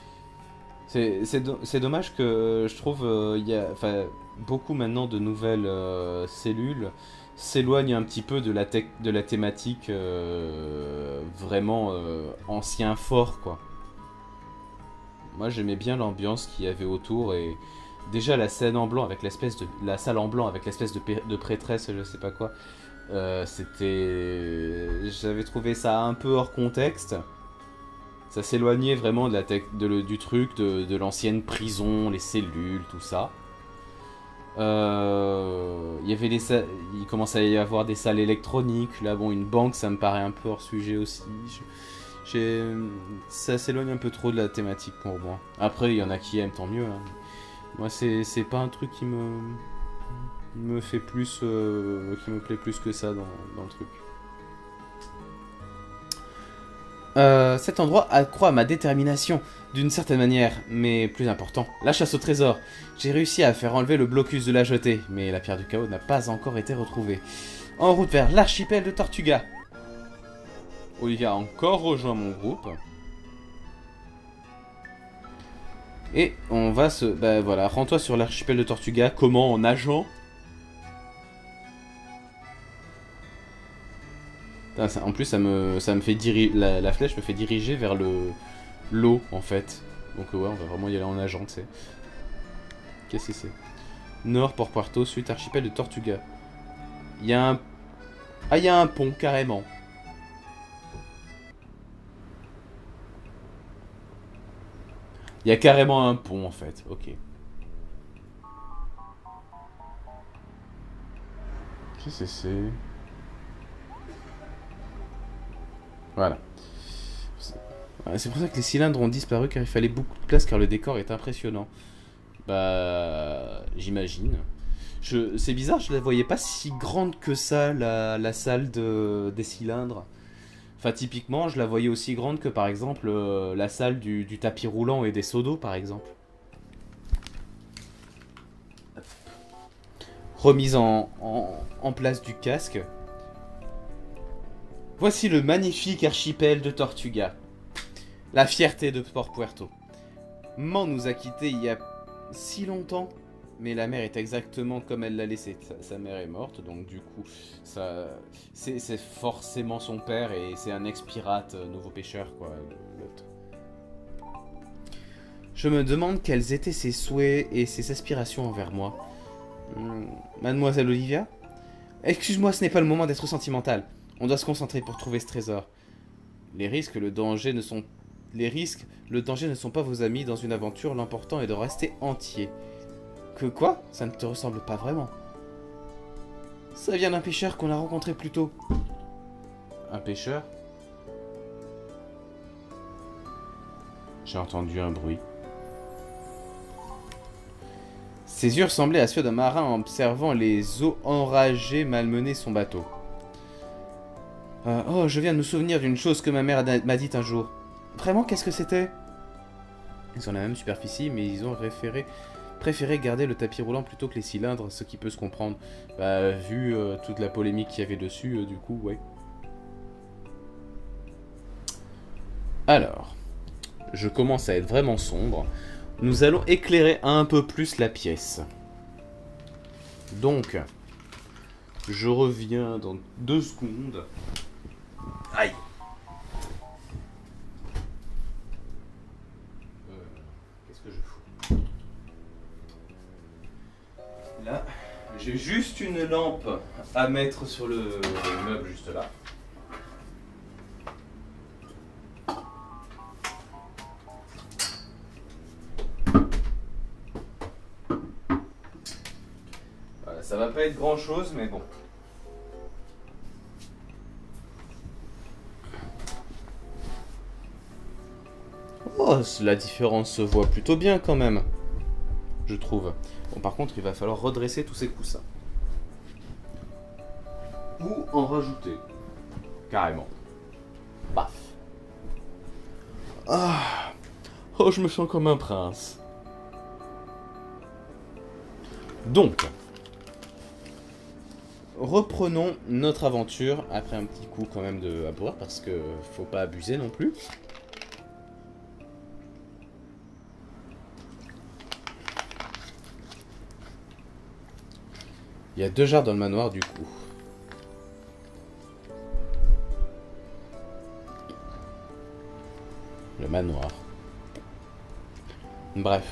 C'est dommage que je trouve y a beaucoup maintenant de nouvelles cellules s'éloignent un petit peu de la thématique vraiment ancien fort, quoi. Moi j'aimais bien l'ambiance qu'il y avait autour et déjà la scène en blanc avec l'espèce de la salle en blanc avec l'espèce de prêtresse, je sais pas quoi. J'avais trouvé ça un peu hors contexte. Ça s'éloignait vraiment du truc, de l'ancienne prison, les cellules, tout ça. Il commençait à y avoir des salles électroniques. Là, bon, une banque, ça me paraît un peu hors sujet aussi. Ça s'éloigne un peu trop de la thématique pour moi. Après, il y en a qui aiment, tant mieux. Hein. Moi, c'est pas un truc qui me fait plus... qui me plaît plus que ça dans le truc. Cet endroit accroît ma détermination, d'une certaine manière, mais plus important, la chasse au trésor. J'ai réussi à faire enlever le blocus de la jetée, mais la pierre du chaos n'a pas encore été retrouvée. En route vers l'archipel de Tortuga. Olivia a encore rejoint mon groupe. Et on va se... Bah voilà, rends-toi sur l'archipel de Tortuga. Comment? En nageant? En plus, ça me fait diriger... La flèche me fait diriger vers l'eau, en fait. Donc ouais, on va vraiment y aller en nageant, tu sais. Qu'est-ce que c'est? Nord, Port Puerto, Sud, archipel de Tortuga. Il y a un... Ah, il y a un pont, carrément. Il y a carrément un pont, en fait. Ok. Qu'est-ce que c'est? Voilà. C'est pour ça que les cylindres ont disparu, car il fallait beaucoup de place, car le décor est impressionnant. Bah... J'imagine. C'est bizarre, je la voyais pas si grande que ça, la salle des cylindres. Enfin, typiquement, je la voyais aussi grande que, par exemple, la salle du tapis roulant et des seaux d'eau, par exemple. Remise en place du casque. Voici le magnifique archipel de Tortuga. La fierté de Port Puerto. Man nous a quittés il y a si longtemps, mais la mer est exactement comme elle l'a laissée. Sa mère est morte, donc du coup, c'est forcément son père et c'est un ex-pirate, nouveau pêcheur, quoi, l'autre. Je me demande quels étaient ses souhaits et ses aspirations envers moi. Mademoiselle Olivia? Excuse-moi, ce n'est pas le moment d'être sentimental. On doit se concentrer pour trouver ce trésor. Le danger ne sont pas vos amis dans une aventure. L'important est de rester entier. Que quoi? Ça ne te ressemble pas vraiment. Ça vient d'un pêcheur qu'on a rencontré plus tôt. Un pêcheur? J'ai entendu un bruit. Ses yeux ressemblaient à ceux d'un marin en observant les eaux enragées malmener son bateau. Oh, je viens de me souvenir d'une chose que ma mère m'a dite un jour. Vraiment, qu'est-ce que c'était? Ils sont la même superficie, mais ils ont préféré garder le tapis roulant plutôt que les cylindres, ce qui peut se comprendre. Bah, vu toute la polémique qu'il y avait dessus, du coup, ouais. Alors, je commence à être vraiment sombre. Nous allons éclairer un peu plus la pièce. Donc, je reviens dans 2 secondes. Aïe! Qu'est-ce que je fous? Là, j'ai juste une lampe à mettre sur le meuble juste là. Voilà, ça va pas être grand chose, mais bon. Oh, la différence se voit plutôt bien quand même, je trouve. Bon, par contre, il va falloir redresser tous ces coussins. Ou en rajouter. Carrément. Paf. Ah. Oh, je me sens comme un prince. Donc, reprenons notre aventure après un petit coup quand même à boire parce que faut pas abuser non plus. Il y a 2 jarres dans le manoir du coup. Le manoir. Bref.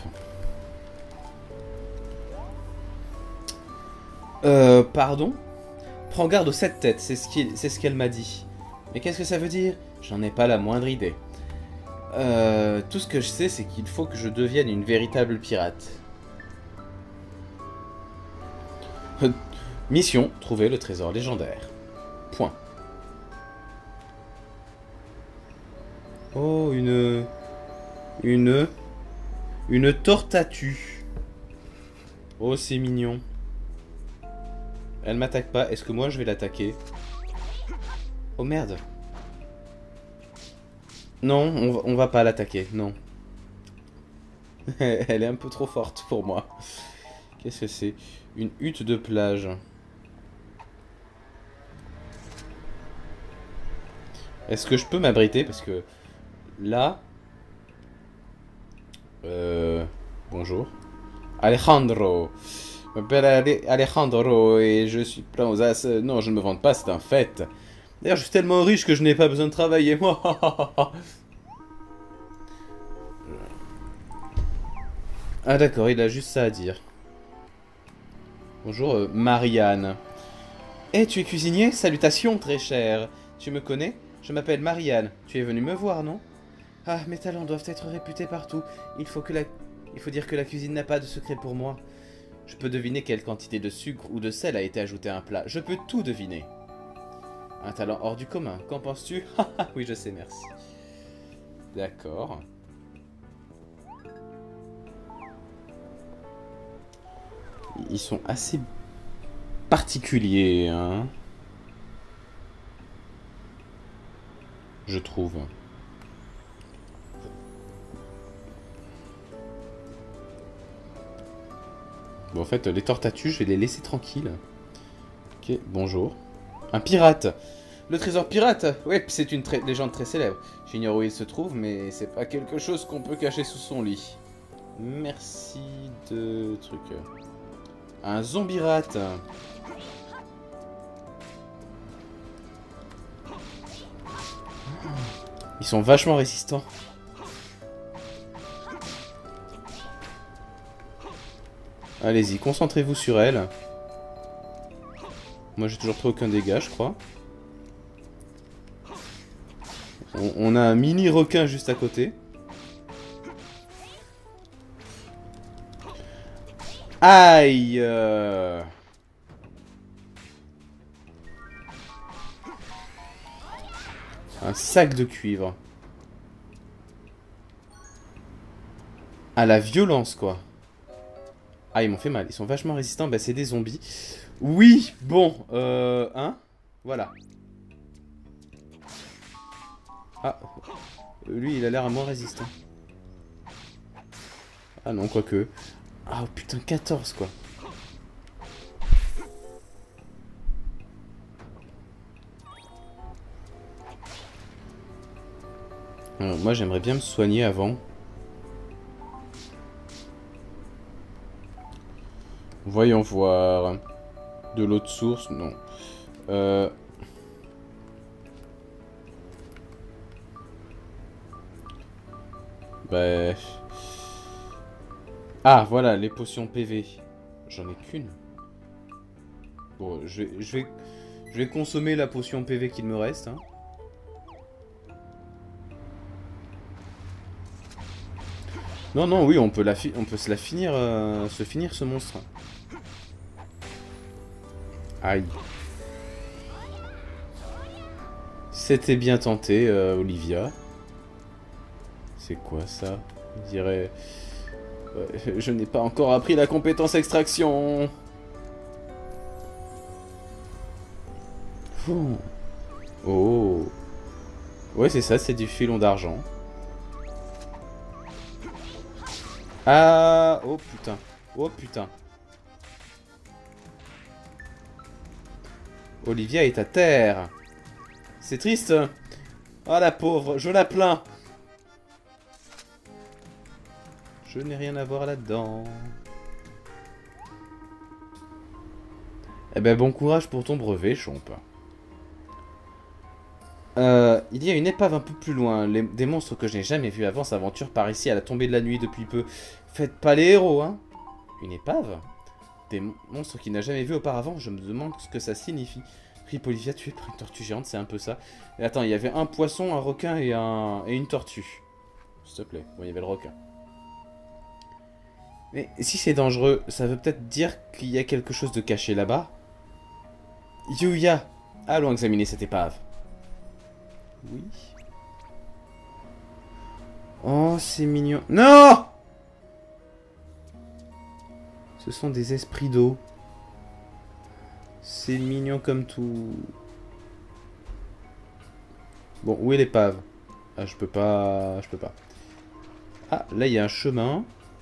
Pardon? Prends garde aux 7 têtes, c'est ce qu'elle m'a dit. Mais qu'est-ce que ça veut dire? J'en ai pas la moindre idée. Tout ce que je sais, c'est qu'il faut que je devienne une véritable pirate. Mission, trouver le trésor légendaire. Point. Oh, une tortatue. Oh, c'est mignon. Elle m'attaque pas. Est-ce que moi, je vais l'attaquer? Oh, merde. Non, on va pas l'attaquer, non. Elle est un peu trop forte pour moi. Qu'est-ce que c'est? Une hutte de plage. Est-ce que je peux m'abriter? Parce que là... Bonjour. Alejandro. Je m'appelle Alejandro et je suis plein aux as. Non, je ne me vante pas, c'est un fait. D'ailleurs, je suis tellement riche que je n'ai pas besoin de travailler. Ah d'accord, il a juste ça à dire. Bonjour, Marianne. Eh, tu es cuisinier? Salutations, très cher. Tu me connais? Je m'appelle Marianne. Tu es venue me voir, non? Ah, mes talents doivent être réputés partout. Il faut dire que la cuisine n'a pas de secret pour moi. Je peux deviner quelle quantité de sucre ou de sel a été ajoutée à un plat. Je peux tout deviner. Un talent hors du commun. Qu'en penses-tu? Oui, je sais, merci. D'accord. Ils sont assez particuliers, hein. Je trouve. Bon, en fait, les tortatues, je vais les laisser tranquilles. Ok, bonjour. Un pirate! Le trésor pirate! Ouais, c'est une légende très célèbre. J'ignore où il se trouve, mais c'est pas quelque chose qu'on peut cacher sous son lit. Merci de trucs. Un zombie-rate. Ils sont vachement résistants. Allez-y, concentrez-vous sur elle. Moi, j'ai toujours pris aucun dégât, je crois. On a un mini requin juste à côté. Aïe Un sac de cuivre. À la violence, quoi. Ah, ils m'ont fait mal. Ils sont vachement résistants. Bah, c'est des zombies. Oui, bon. Hein. Voilà. Ah. Lui, il a l'air moins résistant. Ah non, quoique. Ah, oh, putain, 14, quoi. Alors, moi, j'aimerais bien me soigner avant. Voyons voir. De l'eau de source, non. Bah... Ah, voilà, les potions PV. J'en ai qu'une. Bon, je vais consommer la potion PV qu'il me reste. Hein. Non, non, oui, on peut se la finir, se finir ce monstre. Aïe. C'était bien tenté, Olivia. C'est quoi ça? Je dirais... je n'ai pas encore appris la compétence extraction. Ouh. Oh. Ouais, c'est ça, c'est du filon d'argent. Ah. Oh putain. Oh putain. Olivia est à terre. C'est triste. Ah la pauvre, je la plains. Je n'ai rien à voir là-dedans. Eh ben bon courage pour ton brevet, Chomp. Il y a une épave un peu plus loin. Des monstres que je n'ai jamais vus avant s'aventurent par ici à la tombée de la nuit depuis peu. Faites pas les héros, hein. Une épave? Des monstres qu'il n'a jamais vus auparavant. Je me demande ce que ça signifie. Rip Olivia tué par une tortue géante, c'est un peu ça. Et attends, il y avait un poisson, un requin et une tortue. S'il te plaît. Bon, il y avait le requin. Mais si c'est dangereux, ça veut peut-être dire qu'il y a quelque chose de caché là-bas. Yuya, allons examiner cette épave. Oui. Oh, c'est mignon. Non! Ce sont des esprits d'eau. C'est mignon comme tout. Bon, où est l'épave? Ah, je peux pas... Je peux pas. Ah, là, il y a un chemin.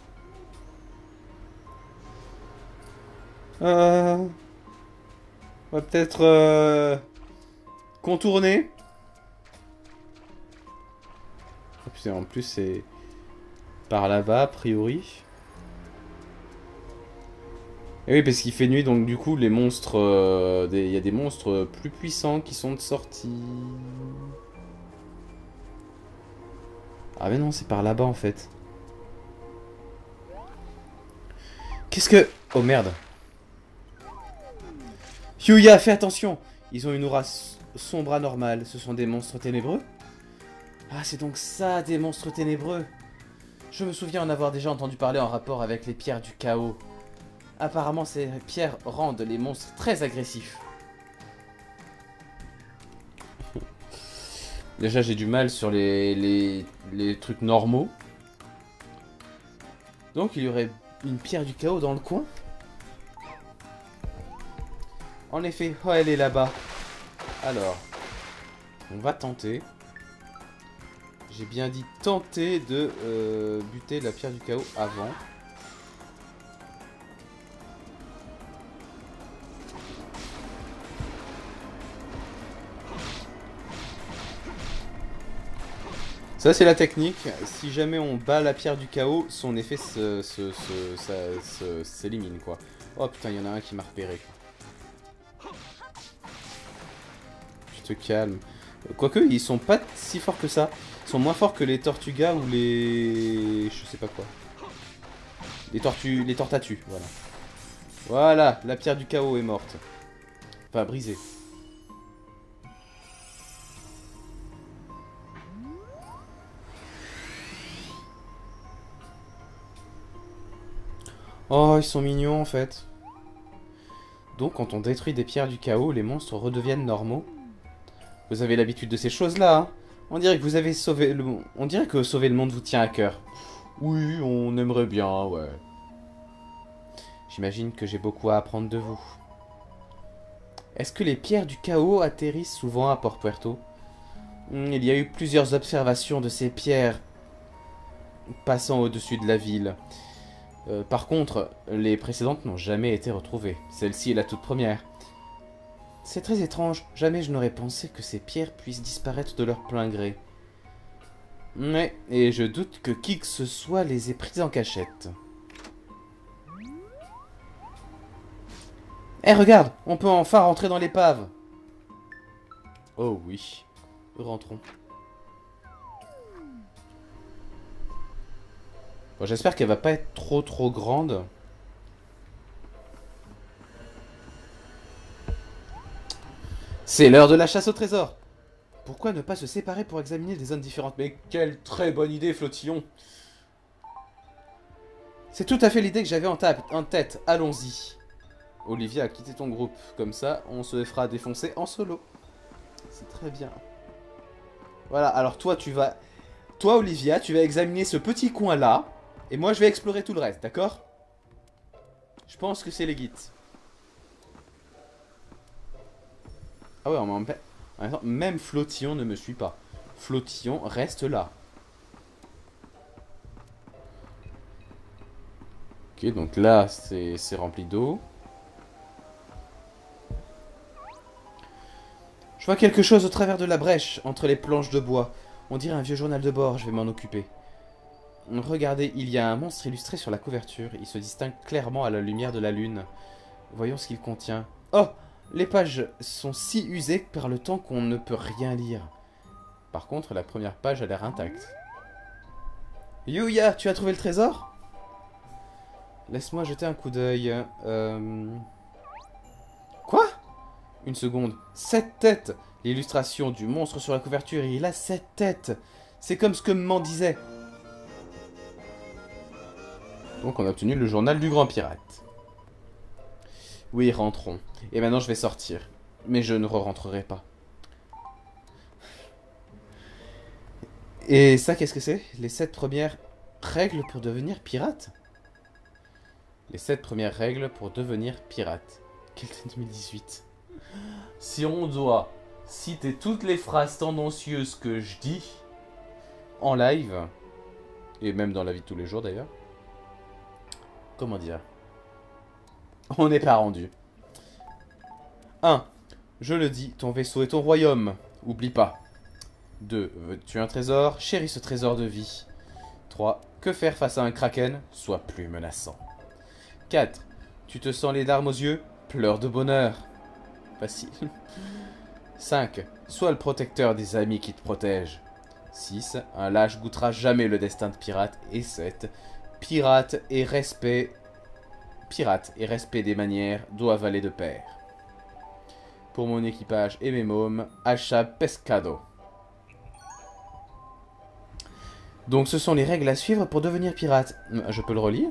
On va peut-être... contourner. Oh, putain, en plus, c'est... Par là-bas, a priori. Et oui, parce qu'il fait nuit, donc du coup, les monstres... il y a des monstres plus puissants qui sont sortis. Ah mais non, c'est par là-bas, en fait. Qu'est-ce que... Oh, merde. Yuya, fais attention. Ils ont une aura sombre anormale. Ce sont des monstres ténébreux? Ah, c'est donc ça, des monstres ténébreux. Je me souviens en avoir déjà entendu parler en rapport avec les pierres du chaos. Apparemment, ces pierres rendent les monstres très agressifs. Déjà, j'ai du mal sur les trucs normaux. Donc, il y aurait une pierre du chaos dans le coin. En effet, oh, elle est là-bas. Alors, on va tenter. J'ai bien dit tenter de buter la pierre du chaos avant. Ça, c'est la technique. Si jamais on bat la pierre du chaos, son effet s'élimine, quoi. Oh putain, il y en a un qui m'a repéré. Tu te calmes. Quoique, ils sont pas si forts que ça. Ils sont moins forts que les Tortugas ou les... Je sais pas quoi. Les Tortatues, voilà. Voilà, la pierre du chaos est morte. Enfin, brisée. Oh, ils sont mignons en fait. Donc, quand on détruit des pierres du chaos, les monstres redeviennent normaux. Vous avez l'habitude de ces choses-là, hein? On dirait que vous avez sauvé le... On dirait que sauver le monde vous tient à cœur. Oui, on aimerait bien, ouais. J'imagine que j'ai beaucoup à apprendre de vous. Est-ce que les pierres du chaos atterrissent souvent à Port Puerto? Il y a eu plusieurs observations de ces pierres passant au-dessus de la ville. Par contre, les précédentes n'ont jamais été retrouvées. Celle-ci est la toute première. C'est très étrange. Jamais je n'aurais pensé que ces pierres puissent disparaître de leur plein gré. Ouais, et je doute que qui que ce soit les ait prises en cachette. Eh, regarde, on peut enfin rentrer dans l'épave. Oh oui, rentrons. Bon, j'espère qu'elle va pas être trop grande. C'est l'heure de la chasse au trésor. Pourquoi ne pas se séparer pour examiner des zones différentes? Mais quelle très bonne idée, Flottillon. C'est tout à fait l'idée que j'avais en tête. Allons-y. Olivia a quitté ton groupe. Comme ça, on se fera défoncer en solo. C'est très bien. Voilà, alors toi, Toi, Olivia, tu vas examiner ce petit coin-là. Et moi, je vais explorer tout le reste, d'accord? Je pense que c'est les guides. Ah ouais, en même temps, même Flottillon ne me suit pas. Flottillon reste là. Ok, donc là, c'est rempli d'eau. Je vois quelque chose au travers de la brèche, entre les planches de bois. On dirait un vieux journal de bord, je vais m'en occuper. Regardez, il y a un monstre illustré sur la couverture. Il se distingue clairement à la lumière de la lune. Voyons ce qu'il contient. Oh! Les pages sont si usées par le temps qu'on ne peut rien lire. Par contre, la première page a l'air intacte. Yuya, tu as trouvé le trésor? Laisse-moi jeter un coup d'œil. Quoi? Une seconde. 7 têtes! L'illustration du monstre sur la couverture, il a 7 têtes! C'est comme ce que m'en disait. Donc on a obtenu le journal du grand pirate. Oui, rentrons. Et maintenant je vais sortir. Mais je ne re-rentrerai pas. Et ça, qu'est-ce que c'est? Les 7 premières règles pour devenir pirate? Les 7 premières règles pour devenir pirate. Quel 2018? Si on doit citer toutes les phrases tendancieuses que je dis en live, et même dans la vie de tous les jours d'ailleurs, comment dire? On n'est pas rendu. 1. Je le dis, ton vaisseau est ton royaume. Oublie pas. 2. Veux-tu un trésor? Chéris ce trésor de vie. 3. Que faire face à un kraken? Sois plus menaçant. 4. Tu te sens les larmes aux yeux? Pleure de bonheur. Facile. 5. Sois le protecteur des amis qui te protègent. 6. Un lâche goûtera jamais le destin de pirate. Et 7. Pirate et respect des manières doivent aller de pair. Pour mon équipage et mes mômes, achat pescado. Donc ce sont les règles à suivre pour devenir pirate. Je peux le relire?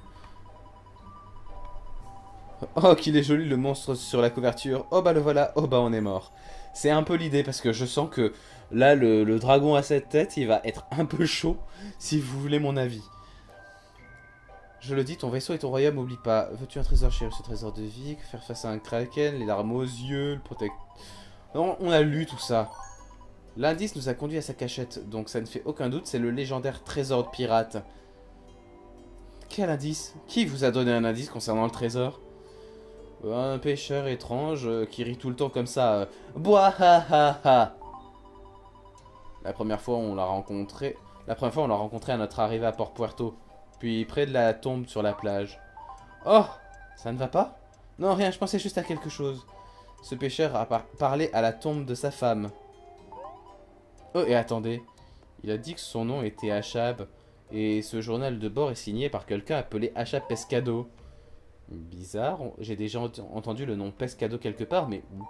Oh, qu'il est joli le monstre sur la couverture. Oh bah le voilà, oh bah on est mort. C'est un peu l'idée parce que je sens que là le dragon à 7 têtes, il va être un peu chaud si vous voulez mon avis. Je le dis, ton vaisseau et ton royaume, oublie pas. Veux-tu un trésor chéri, ce trésor de vie, faire face à un kraken, les larmes aux yeux, le protect... Non, on a lu tout ça. L'indice nous a conduit à sa cachette, donc ça ne fait aucun doute, c'est le légendaire trésor de pirate. Quel indice? Qui vous a donné un indice concernant le trésor? Un pêcheur étrange qui rit tout le temps comme ça. Bois ha ha ha. La première fois on l'a rencontré à notre arrivée à Port Puerto. Puis près de la tombe sur la plage. Oh, ça ne va pas? Non, rien, je pensais juste à quelque chose. Ce pêcheur a parlé à la tombe de sa femme. Oh, et attendez. Il a dit que son nom était Achab. Et ce journal de bord est signé par quelqu'un appelé Achab Pescado. Bizarre, j'ai déjà entendu le nom Pescado quelque part, mais où?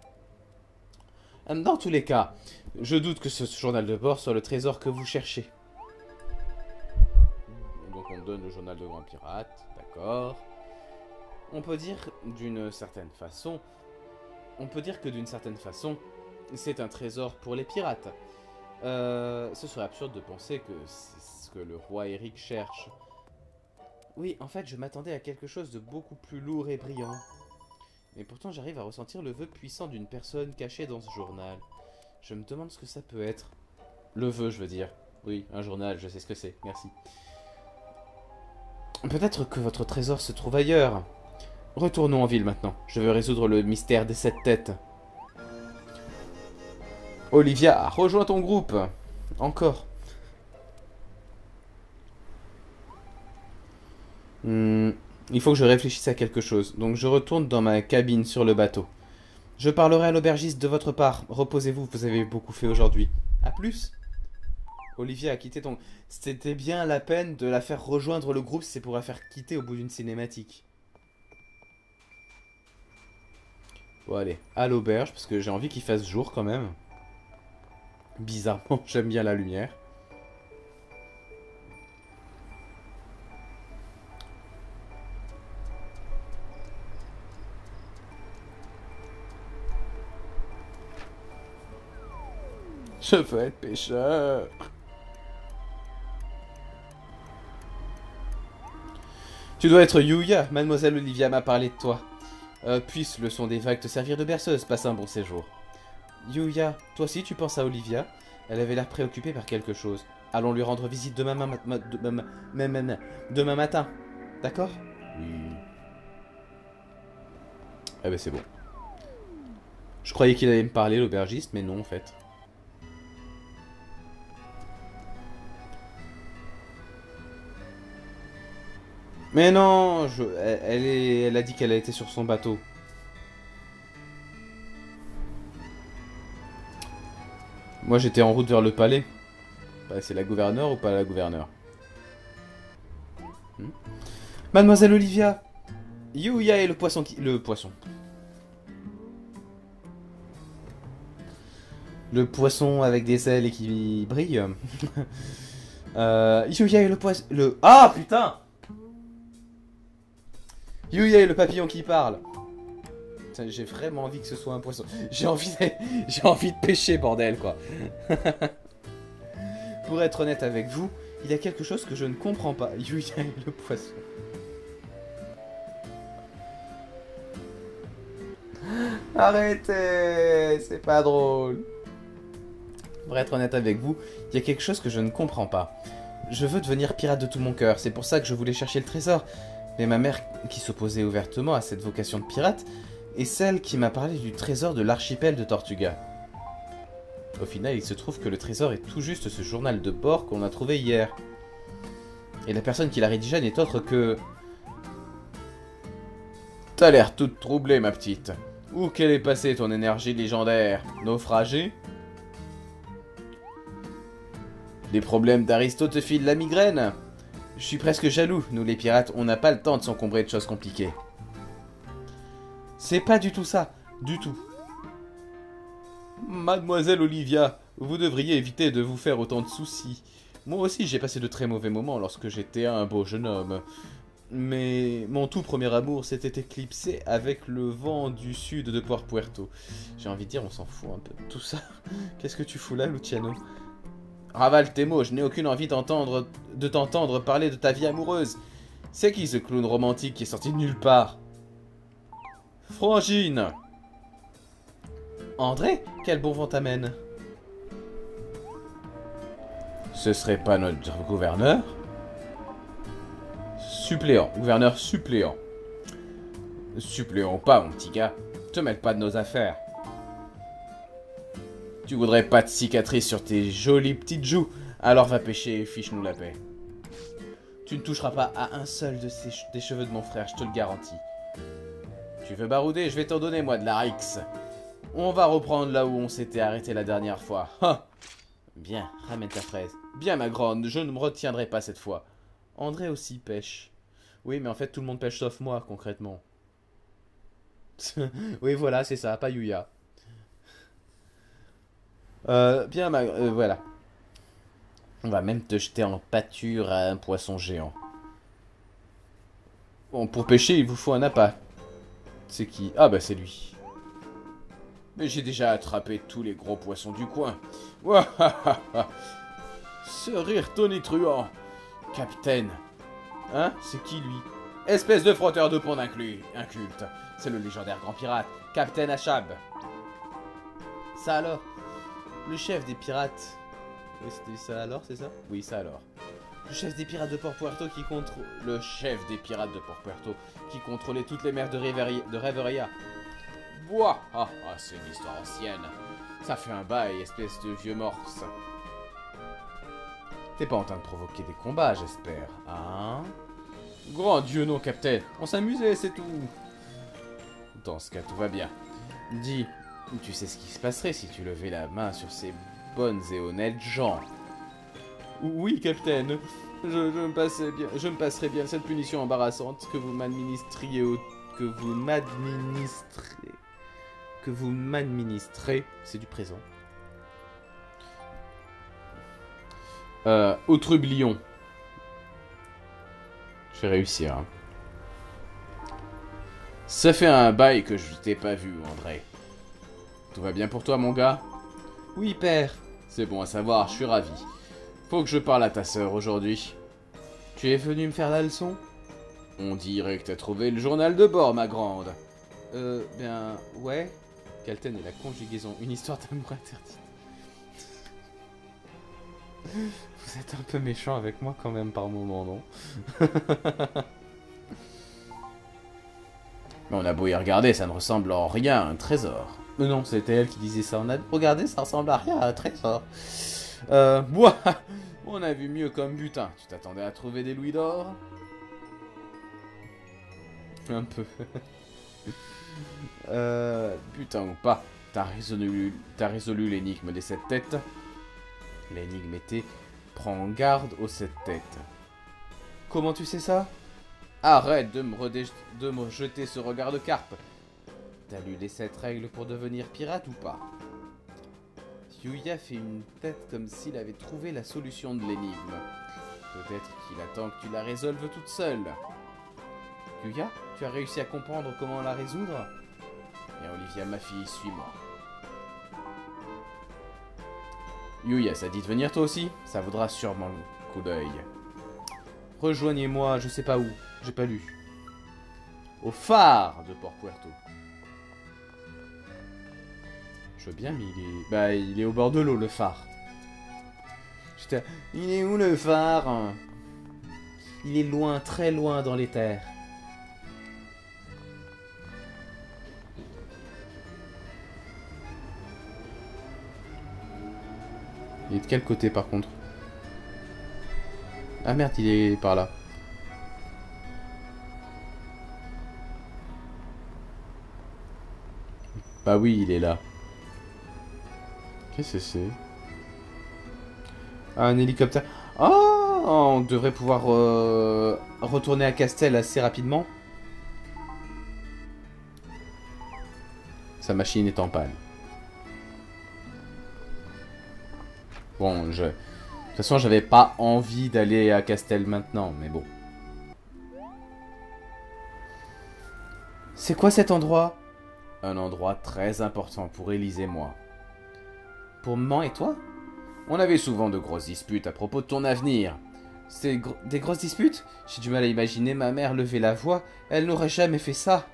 Dans tous les cas, je doute que ce journal de bord soit le trésor que vous cherchez. Donc on donne le journal de grand pirate, D'accord. On peut dire d'une certaine façon... On peut dire que d'une certaine façon, c'est un trésor pour les pirates. Ce serait absurde de penser que c'est ce que le roi Eric cherche. Oui, en fait, je m'attendais à quelque chose de beaucoup plus lourd et brillant. Mais pourtant, j'arrive à ressentir le vœu puissant d'une personne cachée dans ce journal. Je me demande ce que ça peut être. Le vœu, je veux dire. Oui, un journal, je sais ce que c'est, merci. Peut-être que votre trésor se trouve ailleurs. Retournons en ville maintenant. Je veux résoudre le mystère des 7 têtes. Olivia, rejoins ton groupe. Encore. Il faut que je réfléchisse à quelque chose. Donc je retourne dans ma cabine sur le bateau. Je parlerai à l'aubergiste de votre part. Reposez-vous, vous avez beaucoup fait aujourd'hui. A plus. Olivia a quitté ton... C'était bien la peine de la faire rejoindre le groupe si c'est pour la faire quitter au bout d'une cinématique. Bon allez, à l'auberge, parce que j'ai envie qu'il fasse jour quand même. Bizarrement, j'aime bien la lumière. Je veux être pêcheur. Tu dois être Yuya, mademoiselle Olivia m'a parlé de toi. Puisse le son des vagues te servir de berceuse, passe un bon séjour. Yuya, toi aussi tu penses à Olivia? Elle avait l'air préoccupée par quelque chose. Allons lui rendre visite demain matin. D'accord? Oui. Ah bah c'est bon. Je croyais qu'il allait me parler, l'aubergiste, mais non en fait. Mais non, elle a dit qu'elle a été sur son bateau. Moi j'étais en route vers le palais. Bah, c'est la gouverneure ou pas la gouverneure? Mademoiselle Olivia, Yuya et le poisson qui... Le poisson. Le poisson avec des ailes et qui brille. Yuya et le poisson... Ah putain! Yuya et le papillon qui parle. J'ai vraiment envie que ce soit un poisson. J'ai envie de pêcher, bordel, quoi. Pour être honnête avec vous, il y a quelque chose que je ne comprends pas. Yuya et le poisson. Arrêtez, c'est pas drôle. Pour être honnête avec vous, il y a quelque chose que je ne comprends pas. Je veux devenir pirate de tout mon cœur, c'est pour ça que je voulais chercher le trésor. Mais ma mère, qui s'opposait ouvertement à cette vocation de pirate, est celle qui m'a parlé du trésor de l'archipel de Tortuga. Au final, il se trouve que le trésor est tout juste ce journal de bord qu'on a trouvé hier. Et la personne qui l'a rédigé n'est autre que... T'as l'air toute troublée, ma petite. Où qu'elle est passée ton énergie légendaire? Naufragée? Les problèmes d'Aristo te filent la migraine? Je suis presque jaloux, nous les pirates, on n'a pas le temps de s'encombrer de choses compliquées. C'est pas du tout ça, du tout. Mademoiselle Olivia, vous devriez éviter de vous faire autant de soucis. Moi aussi j'ai passé de très mauvais moments lorsque j'étais un beau jeune homme. Mais mon tout premier amour s'était éclipsé avec le vent du sud de Port Puerto. J'ai envie de dire, on s'en fout un peu de tout ça. Qu'est-ce que tu fous là, Luciano? Ravale tes mots, je n'ai aucune envie de t'entendre parler de ta vie amoureuse. C'est qui ce clown romantique qui est sorti de nulle part? Frangine! André? Quel bon vent t'amène? Ce serait pas notre gouverneur? Suppléant, gouverneur suppléant. Suppléant pas, mon petit gars. Te mêle pas de nos affaires. Tu voudrais pas de cicatrices sur tes jolies petites joues, alors va pêcher et fiche-nous la paix. Tu ne toucheras pas à un seul des cheveux de mon frère, je te le garantis. Tu veux barouder, je vais t'en donner, moi, de la Rix. On va reprendre là où on s'était arrêté la dernière fois. Ha! Bien, ramène ta fraise. Bien, ma grande, je ne me retiendrai pas cette fois. André aussi pêche. Oui, mais en fait, tout le monde pêche sauf moi, concrètement. Oui, voilà, c'est ça, pas Yuya. Bien, voilà. On va même te jeter en pâture à un poisson géant. Bon, pour pêcher, il vous faut un appât. C'est qui? Ah bah c'est lui. Mais j'ai déjà attrapé tous les gros poissons du coin. Ouahaha. Ce rire tonitruant. Capitaine. Hein? C'est qui lui? Espèce de frotteur de pont inculte. C'est le légendaire grand pirate, Capitaine Achab. Ça alors? Le chef des pirates. Oui, c'était ça alors, c'est ça? Oui, ça alors. Le chef des pirates de Port Puerto qui contrôle... Le chef des pirates de Port Puerto qui contrôlait toutes les mers de Reveria. Boah! Ah, c'est une histoire ancienne. Ça fait un bail, espèce de vieux morse. T'es pas en train de provoquer des combats, j'espère, hein? Grand Dieu, non, Capitaine. On s'amusait, c'est tout. Dans ce cas, tout va bien. Dis, tu sais ce qui se passerait si tu levais la main sur ces bonnes et honnêtes gens? Oui, Capitaine. Je me passerai bien cette punition embarrassante que vous m'administriez que vous m'administrez, c'est du présent. Au trublion. Je vais réussir. Hein. Ça fait un bail que je t'ai pas vu, André. Tout va bien pour toi, mon gars? Oui, père. C'est bon à savoir, je suis ravi. Faut que je parle à ta sœur aujourd'hui. Tu es venu me faire la leçon? On dirait que t'as trouvé le journal de bord, ma grande. Bien, ouais. Calten et la conjugaison, une histoire d'amour interdite. Vous êtes un peu méchant avec moi quand même par moment, non? Mais on a beau y regarder, ça ne ressemble en rien à un trésor. Mais non, c'était elle qui disait ça. On a regardé, ça ressemble à rien à un trésor. Moi, on a vu mieux comme butin. Tu t'attendais à trouver des louis d'or? Un peu. Butin ou pas, t'as résolu l'énigme des 7 têtes. L'énigme était « Prends garde aux 7 têtes ». Comment tu sais ça? Arrête de me jeter ce regard de carpe. T'as lu les 7 règles pour devenir pirate ou pas? Yuya fait une tête comme s'il avait trouvé la solution de l'énigme. Peut-être qu'il attend que tu la résolves toute seule. Yuya, tu as réussi à comprendre comment la résoudre? Et Olivia, ma fille, suis-moi. Yuya, ça dit de venir toi aussi? Ça vaudra sûrement le coup d'œil. Rejoignez-moi, je sais pas où. J'ai pas lu. Au phare de Port Puerto. Je veux bien, mais il est... Bah, il est au bord de l'eau, le phare. Il est où, le phare? Il est loin, très loin dans les terres. Il est de quel côté, par contre? Ah merde, il est par là. Bah oui, il est là. Qu'est-ce que c'est? Ah, un hélicoptère. Oh, on devrait pouvoir retourner à Castel assez rapidement. Sa machine est en panne. Bon, de toute façon, j'avais pas envie d'aller à Castel maintenant, mais bon. C'est quoi cet endroit? Un endroit très important pour Élise et moi. Pour maman et toi? On avait souvent de grosses disputes à propos de ton avenir. C'est des grosses disputes? J'ai du mal à imaginer ma mère lever la voix. Elle n'aurait jamais fait ça.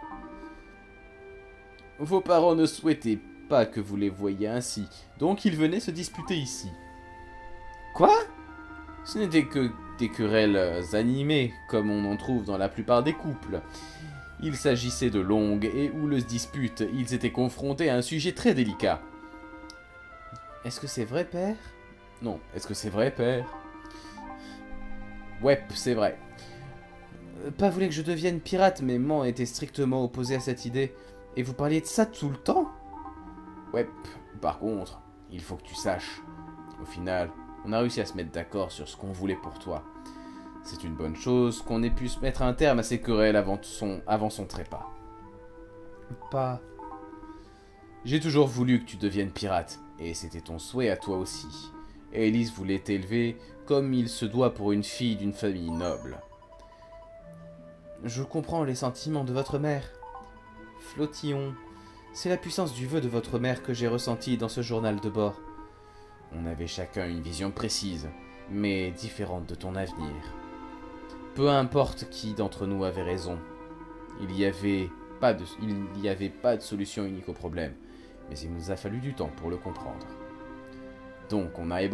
Vos parents ne souhaitaient pas que vous les voyiez ainsi, donc ils venaient se disputer ici. Quoi? Ce n'était que des querelles animées, comme on en trouve dans la plupart des couples. Il s'agissait de longues et houleuses disputes, ils étaient confrontés à un sujet très délicat. Est-ce que c'est vrai, père? Non, est-ce que c'est vrai, père? Ouais, c'est vrai. Pas voulu que je devienne pirate, mais maman était strictement opposée à cette idée. Et vous parliez de ça tout le temps? Ouais, par contre, il faut que tu saches. Au final, on a réussi à se mettre d'accord sur ce qu'on voulait pour toi. C'est une bonne chose qu'on ait pu se mettre un terme à ces querelles avant son trépas. Pas... J'ai toujours voulu que tu deviennes pirate, et c'était ton souhait à toi aussi. Élise voulait t'élever comme il se doit pour une fille d'une famille noble. Je comprends les sentiments de votre mère. Flottillon, c'est la puissance du vœu de votre mère que j'ai ressenti dans ce journal de bord. On avait chacun une vision précise, mais différente de ton avenir. Peu importe qui d'entre nous avait raison, il n'y avait pas de solution unique au problème, mais il nous a fallu du temps pour le comprendre. Donc on a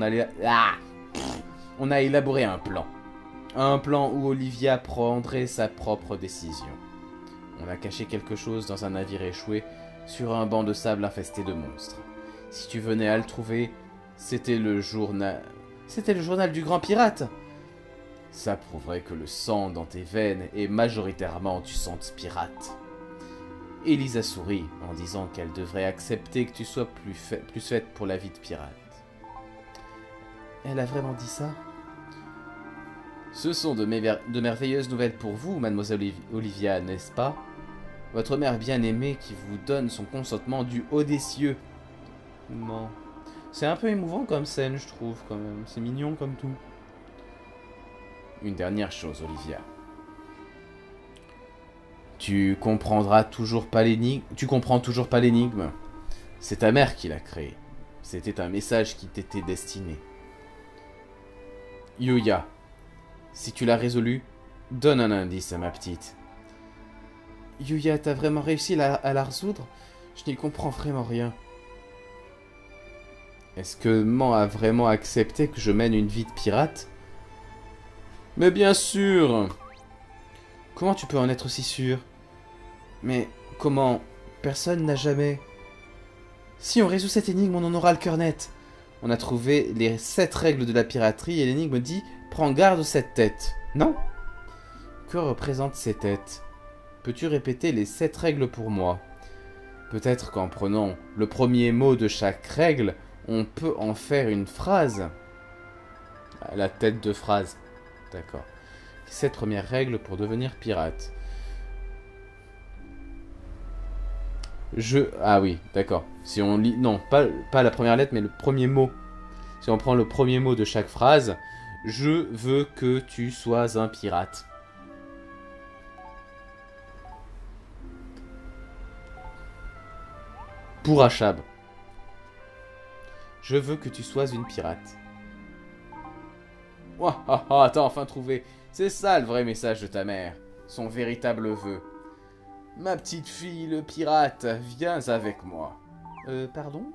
élaboré un plan. Un plan où Olivia prendrait sa propre décision. On a caché quelque chose dans un navire échoué sur un banc de sable infesté de monstres. Si tu venais à le trouver, c'était le journal du grand pirate. Ça prouverait que le sang dans tes veines est majoritairement du sang de pirate. Elisa sourit en disant qu'elle devrait accepter que tu sois plus faite pour la vie de pirate. Elle a vraiment dit ça? Ce sont de merveilleuses nouvelles pour vous, mademoiselle Olivia, n'est-ce pas? Votre mère bien-aimée qui vous donne son consentement du haut des cieux. Non. C'est un peu émouvant comme scène, je trouve, quand même. C'est mignon comme tout. Une dernière chose, Olivia. Tu comprends toujours pas l'énigme. C'est ta mère qui l'a créé. C'était un message qui t'était destiné. Yuya, si tu l'as résolu, donne un indice à ma petite. Yuya, t'as vraiment réussi à la résoudre? Je n'y comprends vraiment rien. Est-ce que Man a vraiment accepté que je mène une vie de pirate? Mais bien sûr! Comment tu peux en être si sûr? Mais comment? Personne n'a jamais... Si on résout cette énigme, on en aura le cœur net. On a trouvé les 7 règles de la piraterie et l'énigme dit « Prends garde aux 7 têtes ». Non? Que représentent ces têtes? Peux-tu répéter les 7 règles pour moi? Peut-être qu'en prenant le premier mot de chaque règle, on peut en faire une phrase. La tête de phrase. D'accord. 7 premières règles pour devenir pirate. Ah oui, d'accord. Si on lit... Non, pas la première lettre, mais le premier mot. Si on prend le premier mot de chaque phrase, je veux que tu sois un pirate. Pour Achab. Je veux que tu sois une pirate. Ouah, ah, ah, t'as enfin trouvé. C'est ça le vrai message de ta mère. Son véritable vœu. Ma petite fille, le pirate, viens avec moi. Pardon?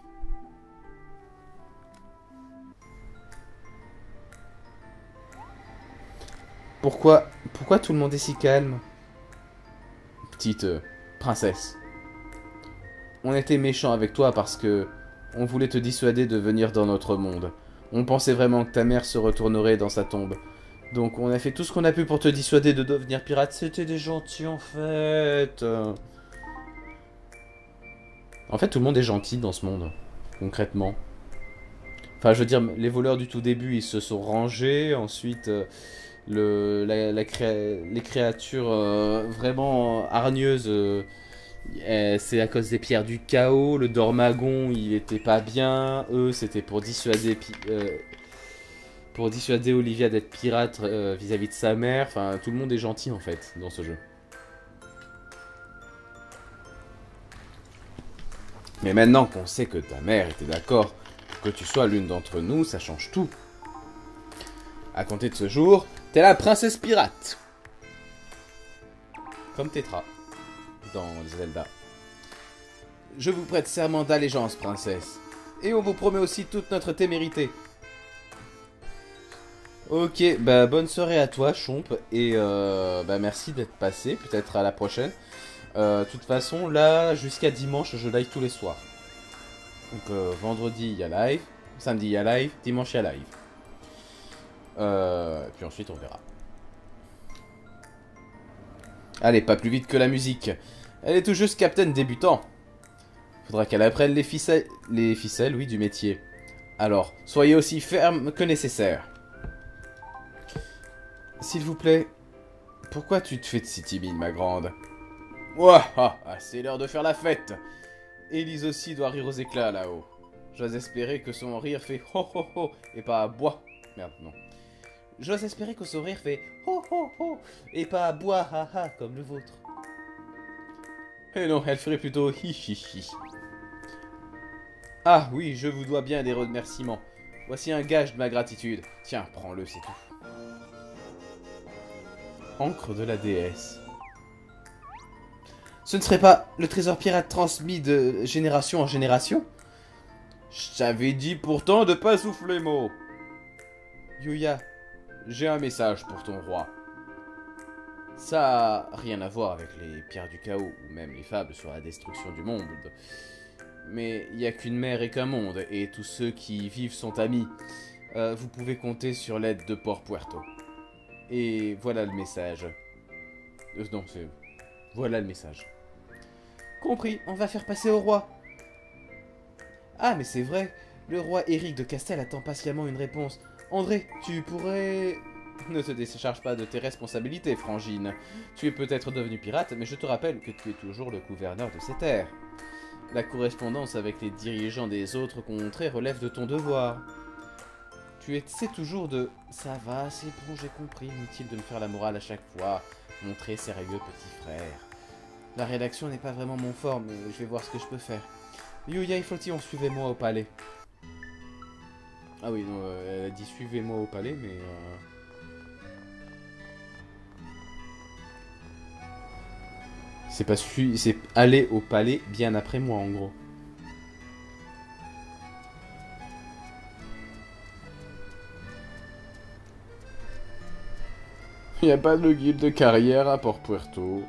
Pourquoi tout le monde est si calme? Petite princesse. On était méchants avec toi parce que on voulait te dissuader de venir dans notre monde. On pensait vraiment que ta mère se retournerait dans sa tombe. Donc on a fait tout ce qu'on a pu pour te dissuader de devenir pirate. C'était des gentils en fait. En fait tout le monde est gentil dans ce monde. Concrètement. Enfin je veux dire les voleurs du tout début ils se sont rangés. Ensuite les créatures vraiment hargneuses... c'est à cause des pierres du chaos. Le Dormagon il était pas bien. Eux c'était pour dissuader Olivia d'être pirate vis-à-vis de sa mère. Enfin tout le monde est gentil en fait dans ce jeu. Mais maintenant qu'on sait que ta mère était d'accord pour que tu sois l'une d'entre nous, ça change tout. À compter de ce jour, t'es la princesse pirate. Comme Tetra dans Zelda. Je vous prête serment d'allégeance, princesse. Et on vous promet aussi toute notre témérité. Ok, bah bonne soirée à toi, Chomp. Et bah merci d'être passé. Peut-être à la prochaine. De toute façon, là, jusqu'à dimanche, je live tous les soirs. Donc vendredi, il y a live. Samedi, il y a live. Dimanche, il y a live. Puis ensuite, on verra. Allez, pas plus vite que la musique. Elle est tout juste capitaine débutant. Faudra qu'elle apprenne les ficelles, oui, du métier. Alors, soyez aussi ferme que nécessaire. S'il vous plaît, pourquoi tu te fais si timide, ma grande? Ouah, ah, c'est l'heure de faire la fête. Élise aussi doit rire aux éclats, là-haut. J'ose espérer que son rire fait ho ho ho et pas bois. Merde, non. J'ose espérer que son rire fait ho ho ho et pas bois ha ha comme le vôtre. Eh non, elle ferait plutôt hi hi hi. Ah oui, je vous dois bien des remerciements. Voici un gage de ma gratitude. Tiens, prends-le, c'est tout. Encre de la déesse. Ce ne serait pas le trésor pirate transmis de génération en génération? Je t'avais dit pourtant de pas souffler mot. Yuya, j'ai un message pour ton roi. Ça a rien à voir avec les pierres du chaos ou même les fables sur la destruction du monde. Mais il n'y a qu'une mer et qu'un monde, et tous ceux qui y vivent sont amis. Vous pouvez compter sur l'aide de Port Puerto. Et voilà le message. Non, c'est... Voilà le message. Compris, on va faire passer au roi. Ah, mais c'est vrai, le roi Éric de Castel attend patiemment une réponse. André, tu pourrais... Ne te décharge pas de tes responsabilités, Frangine. Tu es peut-être devenu pirate, mais je te rappelle que tu es toujours le gouverneur de ces terres. La correspondance avec les dirigeants des autres contrées relève de ton devoir. Tu essaies toujours de... Ça va, c'est bon, j'ai compris. Inutile de me faire la morale à chaque fois. Montrer sérieux, petit frère. La rédaction n'est pas vraiment mon fort, mais je vais voir ce que je peux faire. Yuya et Flottillon, suivez-moi au palais. Ah oui, non, elle a dit suivez-moi au palais, mais... C'est pas c'est aller au palais bien après moi, en gros. Il n'y a pas de guide de carrière à Port Puerto.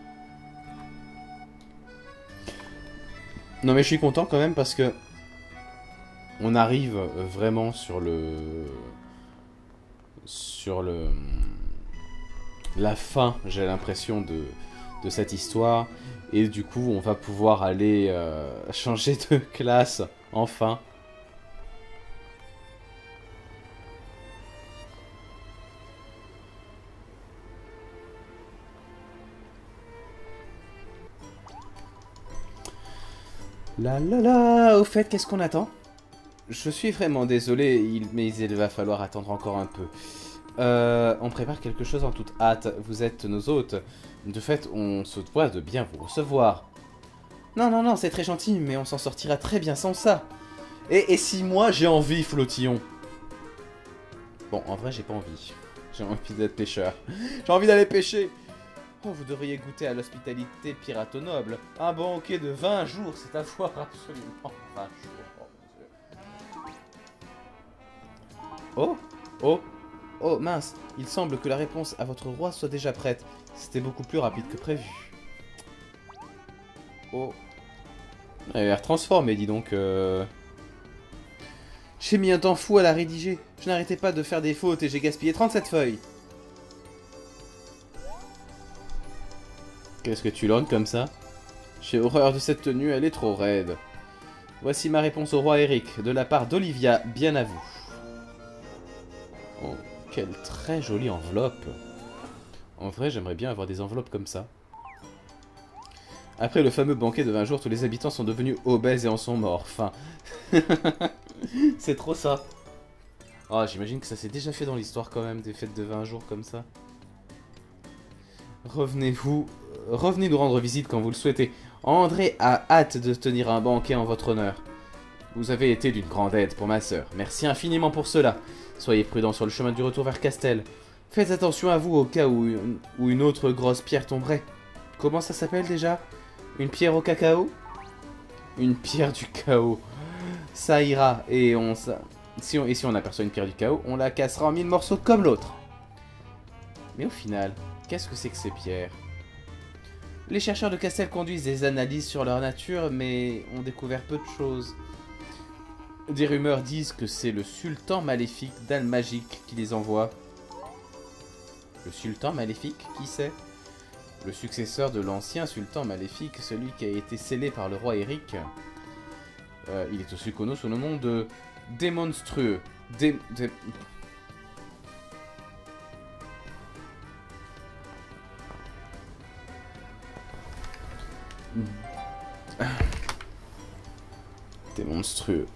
Non mais je suis content quand même parce que on arrive vraiment sur la fin, j'ai l'impression de cette histoire, et du coup on va pouvoir aller changer de classe enfin. La la la, au fait, qu'est-ce qu'on attend? Je suis vraiment désolé, mais il va falloir attendre encore un peu. On prépare quelque chose en toute hâte. Vous êtes nos hôtes. De fait, on se doit de bien vous recevoir. Non, non, non, c'est très gentil, mais on s'en sortira très bien sans ça. Et si moi j'ai envie, Flottillon? Bon, en vrai, j'ai pas envie. J'ai envie d'être pêcheur. J'ai envie d'aller pêcher. Oh, vous devriez goûter à l'hospitalité pirate noble. Un banquet de 20 jours, c'est à voir absolument. 20 jours, oh, mon Dieu. Oh, oh, oh, mince. Il semble que la réponse à votre roi soit déjà prête. C'était beaucoup plus rapide que prévu. Oh. Elle a l'air transformée, dis donc. J'ai mis un temps fou à la rédiger. Je n'arrêtais pas de faire des fautes et j'ai gaspillé 37 feuilles. Qu'est-ce que tu l'onnes comme ça? J'ai horreur de cette tenue, elle est trop raide. Voici ma réponse au roi Eric, de la part d'Olivia, bien à vous. Oh, quelle très jolie enveloppe. En vrai, j'aimerais bien avoir des enveloppes comme ça. Après le fameux banquet de 20 jours, tous les habitants sont devenus obèses et en sont morts. Enfin, c'est trop ça. Oh, j'imagine que ça s'est déjà fait dans l'histoire quand même, des fêtes de 20 jours comme ça. Revenez nous rendre visite quand vous le souhaitez. André a hâte de tenir un banquet en votre honneur. Vous avez été d'une grande aide pour ma sœur. Merci infiniment pour cela. Soyez prudents sur le chemin du retour vers Castel. Faites attention à vous au cas où une autre grosse pierre tomberait. Comment ça s'appelle déjà? Une pierre au cacao? Une pierre du chaos. Ça ira. Et si on aperçoit une pierre du chaos, on la cassera en 1000 morceaux comme l'autre. Mais au final, qu'est-ce que c'est que ces pierres? Les chercheurs de Castel conduisent des analyses sur leur nature, mais ont découvert peu de choses. Des rumeurs disent que c'est le sultan maléfique d'Al-Magique qui les envoie. Le sultan maléfique, qui c'est? Le successeur de l'ancien sultan maléfique, celui qui a été scellé par le roi Eric. Il est aussi connu sous le nom de Démonstrueux. Démonstrueux.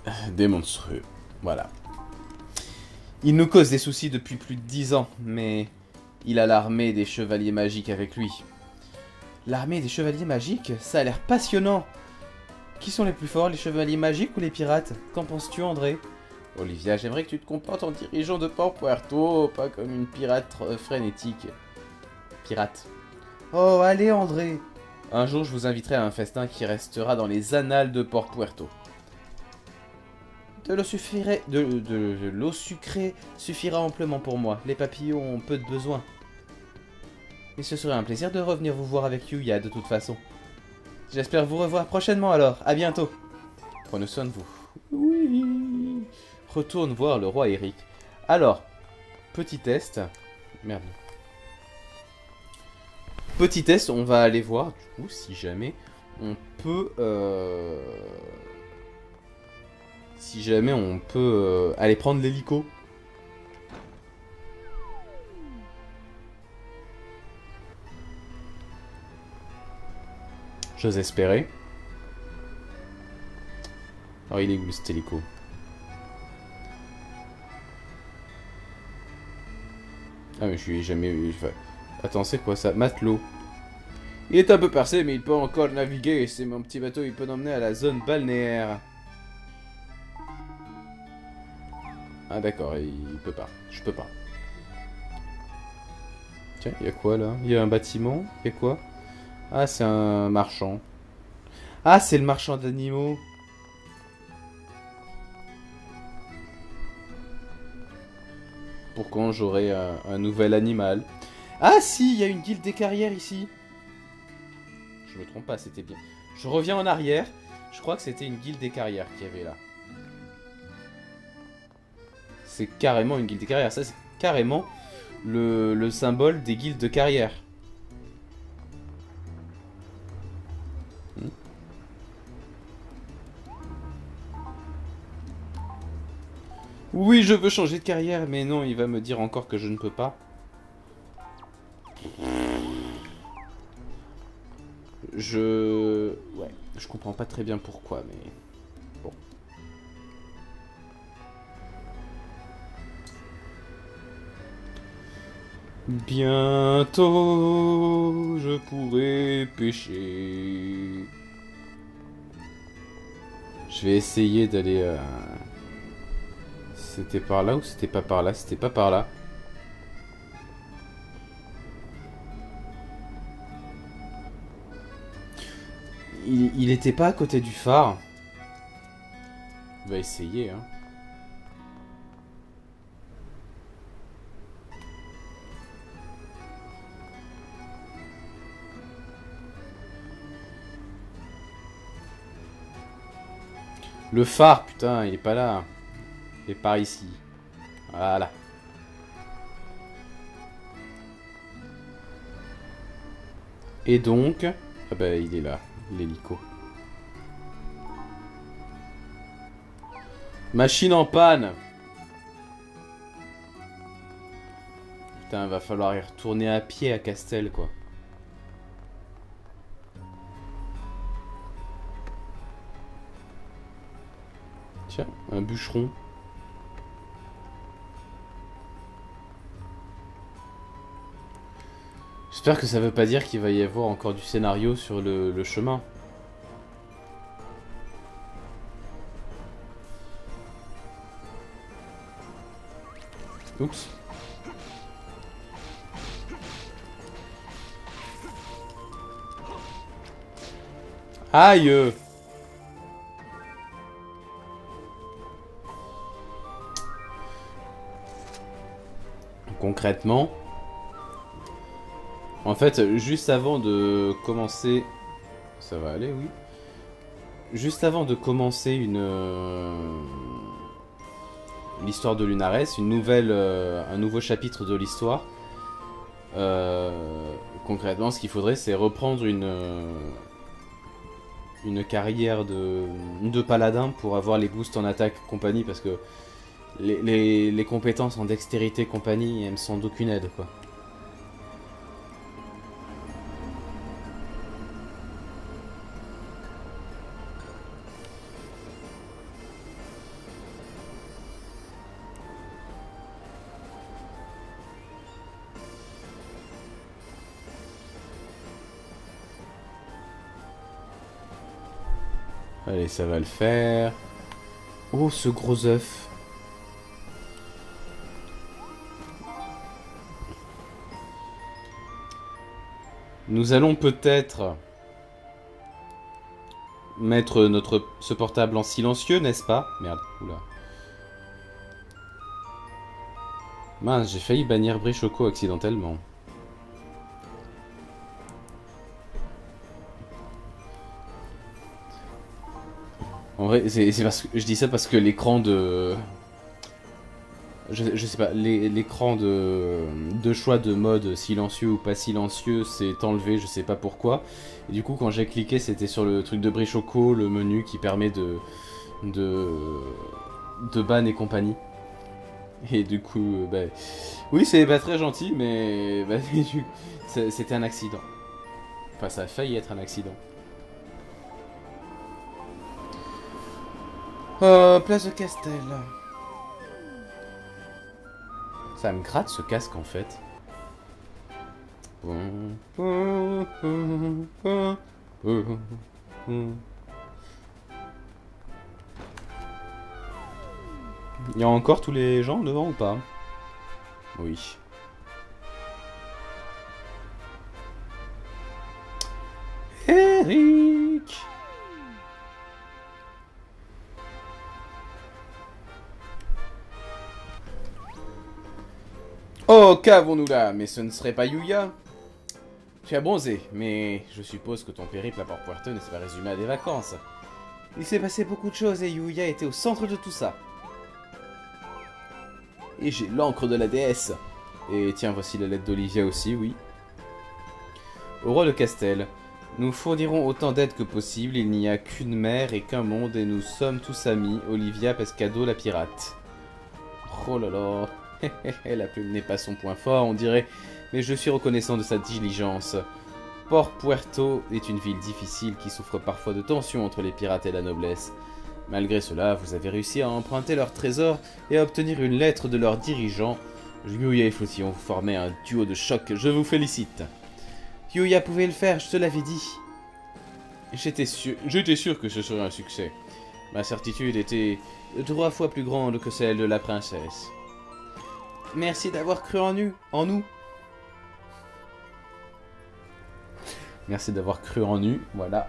Des monstrueux. Voilà. Il nous cause des soucis depuis plus de 10 ans, mais il a l'armée des chevaliers magiques avec lui. L'armée des chevaliers magiques? Ça a l'air passionnant. Qui sont les plus forts, les chevaliers magiques ou les pirates? Qu'en penses-tu, André? Olivia, j'aimerais que tu te comportes en dirigeant de Port Puerto, pas comme une pirate frénétique. Pirate. Oh, allez, André. Un jour, je vous inviterai à un festin qui restera dans les annales de Port Puerto. De l'eau sucrée suffira amplement pour moi. Les papillons ont peu de besoin. Et ce serait un plaisir de revenir vous voir avec Yuya de toute façon. J'espère vous revoir prochainement alors. À bientôt. Prenez soin de vous. Oui. Retourne voir le roi Eric. Alors, petit test. Merde. Petit test, on va aller voir, du coup, si jamais on peut... Si jamais on peut aller prendre l'hélico. J'ose espérer. Alors il est où cet hélico? Ah mais je suis jamais... Enfin... Attends, c'est quoi ça? Matelot. Il est un peu percé, mais il peut encore naviguer. C'est mon petit bateau, il peut m'emmener à la zone balnéaire. Ah d'accord, il peut pas. Je peux pas. Tiens, il y a quoi là? Il y a un bâtiment? Il y a quoi? Ah, c'est un marchand. Ah, c'est le marchand d'animaux. Pour quand j'aurai un nouvel animal. Ah si, il y a une guilde des carrières ici. Je me trompe pas, c'était bien. Je reviens en arrière. Je crois que c'était une guilde des carrières qu'il y avait là. C'est carrément une guilde des carrières. Ça, c'est carrément le symbole des guildes de carrière. Oui, je veux changer de carrière, mais non, il va me dire encore que je ne peux pas. Ouais, je comprends pas très bien pourquoi, mais... Bon. Bientôt, je pourrai pêcher. Je vais essayer d'aller... C'était par là ou c'était pas par là? C'était pas par là. Il était pas à côté du phare. On va essayer, hein. Le phare, putain, il est pas là. Il est par ici. Voilà. Et donc... Ah bah, il est là, l'hélico. Machine en panne. Putain, va falloir y retourner à pied à Castel, quoi. Tiens, un bûcheron. J'espère que ça veut pas dire qu'il va y avoir encore du scénario sur le chemin. Oups. Aïe! Concrètement... En fait, juste avant de commencer... Ça va aller, oui. Juste avant de commencer l'histoire de Lunares, un nouveau chapitre de l'histoire, concrètement, ce qu'il faudrait, c'est reprendre une carrière de paladin pour avoir les boosts en attaque compagnie, parce que les compétences en dextérité compagnie, elles me sont d'aucune aide, quoi. Allez, ça va le faire. Oh, ce gros œuf. Nous allons peut-être mettre ce portable en silencieux, n'est-ce pas? Merde, oula. Mince, j'ai failli bannir Brichoco accidentellement. En vrai, c'est parce que je dis ça parce que l'écran de... Je sais pas, l'écran de choix de mode silencieux ou pas silencieux s'est enlevé, je sais pas pourquoi. Et du coup, quand j'ai cliqué, c'était sur le truc de Brichoco, le menu qui permet de ban et compagnie. Et du coup, bah... Oui, c'est pas très gentil, mais... Bah, c'était un accident. Enfin, ça a failli être un accident. Place de Castel. Ça me gratte ce casque en fait. Il y a encore tous les gens devant ou pas? Oui. Eric. Oh, qu'avons-nous là? Mais ce ne serait pas Yuya? Tu as bronzé, mais je suppose que ton périple à Port-Puerto ne s'est pas résumé à des vacances. Il s'est passé beaucoup de choses et Yuya était au centre de tout ça. Et j'ai l'encre de la déesse. Et tiens, voici la lettre d'Olivia aussi, oui. Au roi de Castel, nous fournirons autant d'aide que possible, il n'y a qu'une mer et qu'un monde et nous sommes tous amis, Olivia Pescado la pirate. Oh là là. La plume n'est pas son point fort, on dirait, mais je suis reconnaissant de sa diligence. Port-Puerto est une ville difficile qui souffre parfois de tensions entre les pirates et la noblesse. Malgré cela, vous avez réussi à emprunter leur trésor et à obtenir une lettre de leur dirigeant. Yuya et Flottillon, vous formez un duo de choc, je vous félicite. Yuya pouvait le faire, je te l'avais dit. J'étais sûr que ce serait un succès. Ma certitude était 3 fois plus grande que celle de la princesse. Merci d'avoir cru en nous. Merci d'avoir cru en nous, voilà.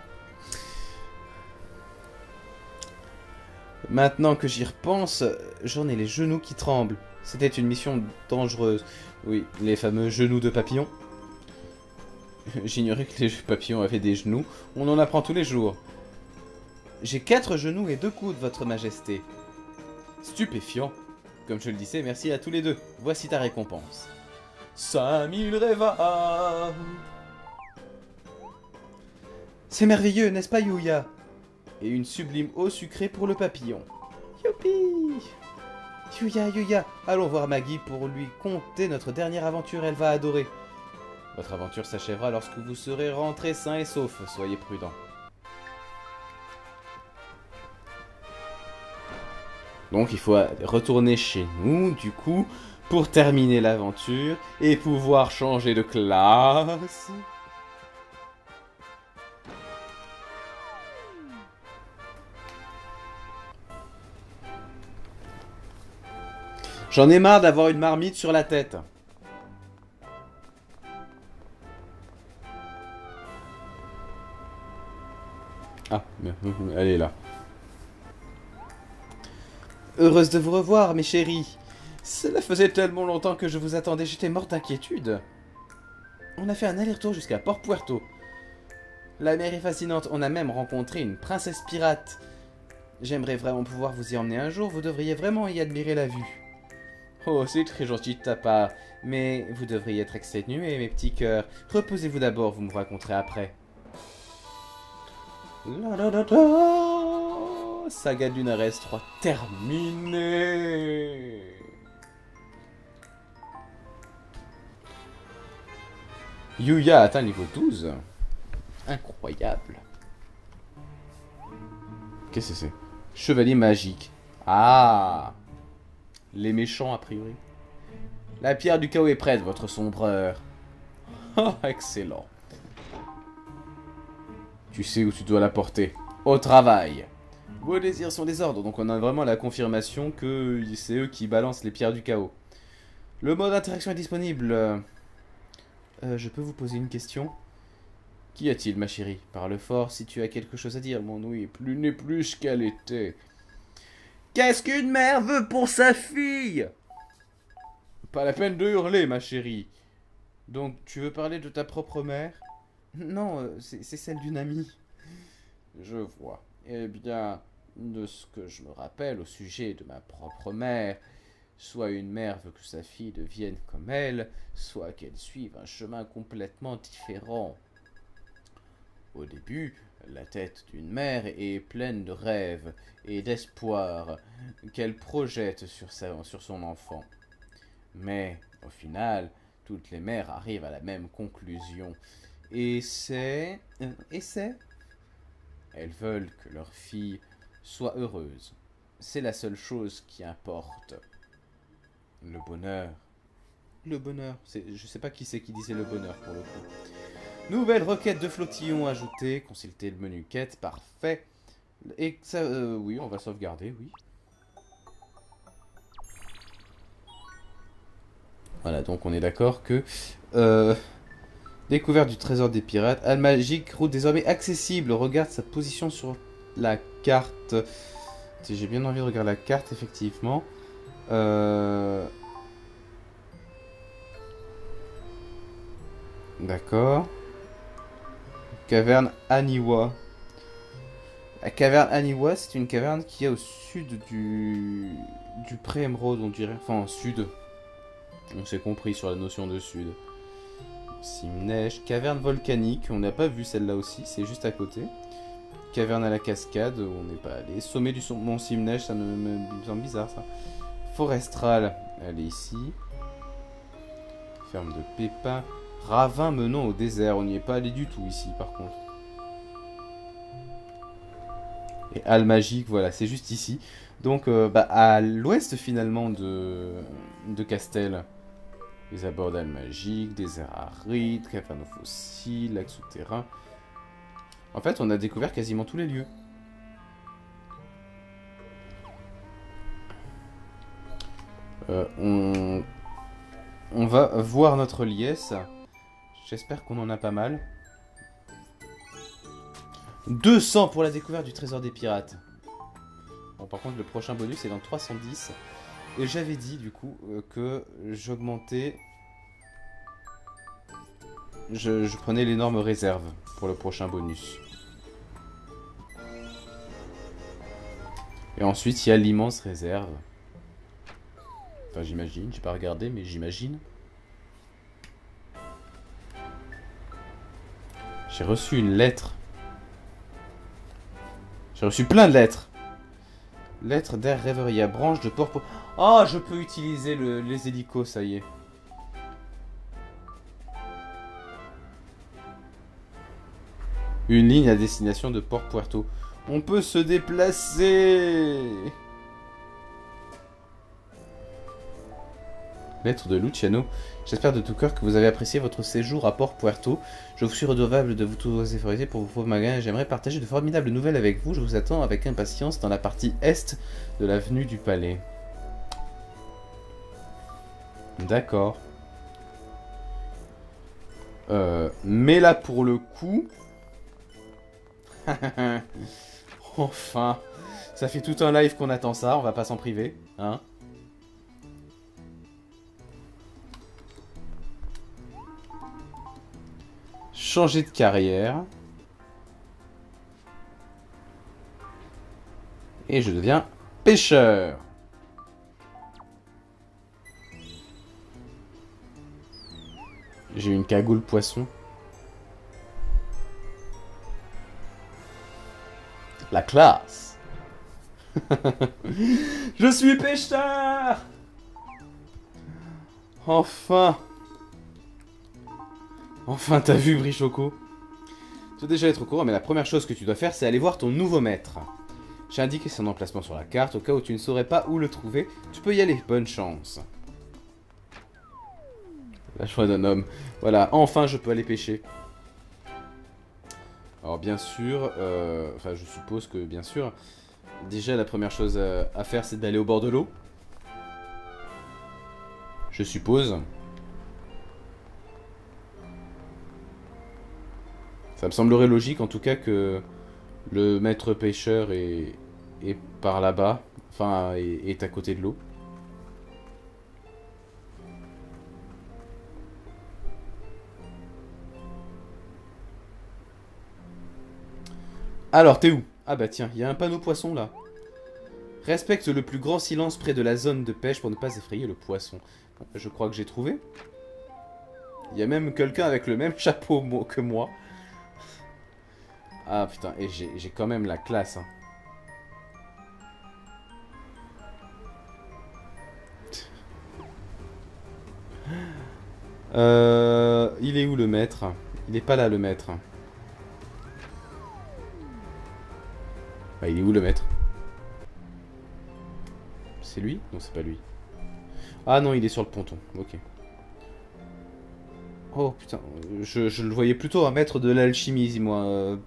Maintenant que j'y repense, j'en ai les genoux qui tremblent. C'était une mission dangereuse. Oui, les fameux genoux de papillon. J'ignorais que les papillons avaient des genoux. On en apprend tous les jours. J'ai 4 genoux et 2 coudes, votre majesté. Stupéfiant. Comme je le disais, merci à tous les deux. Voici ta récompense. 5000 réva. C'est merveilleux, n'est-ce pas, Yuya? Et une sublime eau sucrée pour le papillon. Youpi! Yuya, allons voir Maggie pour lui conter notre dernière aventure, elle va adorer. Votre aventure s'achèvera lorsque vous serez rentré sain et sauf, soyez prudent. Donc il faut retourner chez nous, du coup, pour terminer l'aventure et pouvoir changer de classe. J'en ai marre d'avoir une marmite sur la tête. Ah, elle est là. Heureuse de vous revoir, mes chéris. Cela faisait tellement longtemps que je vous attendais, j'étais morte d'inquiétude. On a fait un aller-retour jusqu'à Port-Puerto. La mer est fascinante, on a même rencontré une princesse pirate. J'aimerais vraiment pouvoir vous y emmener un jour, vous devriez vraiment y admirer la vue. Oh, c'est très gentil de ta part, mais vous devriez être exténués, mes petits cœurs. Reposez-vous d'abord, vous me raconterez après. La la la la. Saga de Lunares 3 terminé. Yuya atteint niveau 12. Incroyable. Qu'est-ce que c'est? Chevalier magique. Ah, les méchants a priori. La pierre du chaos est prête, votre sombreur. Oh, excellent. Tu sais où tu dois la porter. Au travail. Vos désirs sont des ordres, donc on a vraiment la confirmation que c'est eux qui balancent les pierres du chaos. Le mode interaction est disponible. Je peux vous poser une question? Qu'y a-t-il, ma chérie? Parle fort si tu as quelque chose à dire, mon oui, plus n'est plus qu'elle était. Qu'est-ce qu'une mère veut pour sa fille? Pas la peine de hurler, ma chérie. Donc, tu veux parler de ta propre mère? Non, c'est celle d'une amie. Je vois. Eh bien, de ce que je me rappelle au sujet de ma propre mère, soit une mère veut que sa fille devienne comme elle, soit qu'elle suive un chemin complètement différent. Au début, la tête d'une mère est pleine de rêves et d'espoir qu'elle projette sur son enfant. Mais, au final, toutes les mères arrivent à la même conclusion. Et c'est... Elles veulent que leur fille soit heureuse. C'est la seule chose qui importe. Le bonheur. Le bonheur. Je sais pas qui c'est qui disait le bonheur pour le coup. Nouvelle requête de flottillon ajoutée. Consultez le menu quête. Parfait. Et ça, oui, on va sauvegarder, oui. Voilà, donc on est d'accord que... découverte du trésor des pirates. Al-Magique, route désormais accessible. Regarde sa position sur la carte. Si j'ai bien envie de regarder la carte, effectivement. D'accord. Caverne Aniwa. La caverne Aniwa, c'est une caverne qui est au sud du pré-émeraude, on dirait. Enfin, au sud. On s'est compris sur la notion de sud. Cime-neige. Caverne volcanique. On n'a pas vu celle-là aussi. C'est juste à côté. Caverne à la cascade. On n'est pas allé. Sommet du mont Cime-neige. Ça me semble bizarre, ça. Forestrale. Elle est ici. Ferme de pépins. Ravin menant au désert. On n'y est pas allé du tout ici, par contre. Et Halle magique, voilà, c'est juste ici. Donc, à l'ouest, finalement, de Castel. Les abords d'Halle magique, désert aride, caverne fossile, lac souterrain. En fait, on a découvert quasiment tous les lieux. On va voir notre liesse. J'espère qu'on en a pas mal. 200 pour la découverte du trésor des pirates. Bon, par contre, le prochain bonus est dans 310. Et j'avais dit, du coup, que j'augmentais... Je prenais l'énorme réserve pour le prochain bonus. Et ensuite, il y a l'immense réserve. Enfin, j'imagine. J'ai pas regardé, mais j'imagine. J'ai reçu une lettre. J'ai reçu plein de lettres. Lettre d'Air Reveria, branche de port... Oh, je peux utiliser les hélicos, ça y est. Une ligne à destination de Port Puerto. On peut se déplacer. Lettre de Luciano. J'espère de tout cœur que vous avez apprécié votre séjour à Port Puerto. Je vous suis redevable de vous tous vos efforts pour vos pauvres magasins et j'aimerais partager de formidables nouvelles avec vous. Je vous attends avec impatience dans la partie est de l'avenue du Palais. D'accord. Mais là, pour le coup... Enfin. Ça fait tout un live qu'on attend ça, on va pas s'en priver. Hein ? Changer de carrière. Et je deviens pêcheur. J'ai une cagoule poisson. La classe. Je suis pêcheur. Enfin. Enfin, t'as vu, Brichoco? Tu dois déjà être au courant, mais la première chose que tu dois faire, c'est aller voir ton nouveau maître. J'ai indiqué son emplacement sur la carte, au cas où tu ne saurais pas où le trouver. Tu peux y aller, bonne chance. La joie d'un homme. Voilà, enfin je peux aller pêcher. Alors bien sûr, enfin je suppose que bien sûr, Déjà, la première chose à faire, c'est d'aller au bord de l'eau. Je suppose. Ça me semblerait logique, en tout cas, que le maître pêcheur est par là-bas. Enfin, est à côté de l'eau. Alors, t'es où? Ah bah tiens, il y a un panneau poisson là. Respecte le plus grand silence près de la zone de pêche pour ne pas effrayer le poisson. Bon, je crois que j'ai trouvé. Il y a même quelqu'un avec le même chapeau que moi. Ah putain, et j'ai quand même la classe. Hein. Il est où le maître? Il est pas là le maître. Bah, il est où le maître? C'est lui? Non, c'est pas lui. Ah non, il est sur le ponton. Ok. Oh putain, je le voyais plutôt un maître de l'alchimie, moi.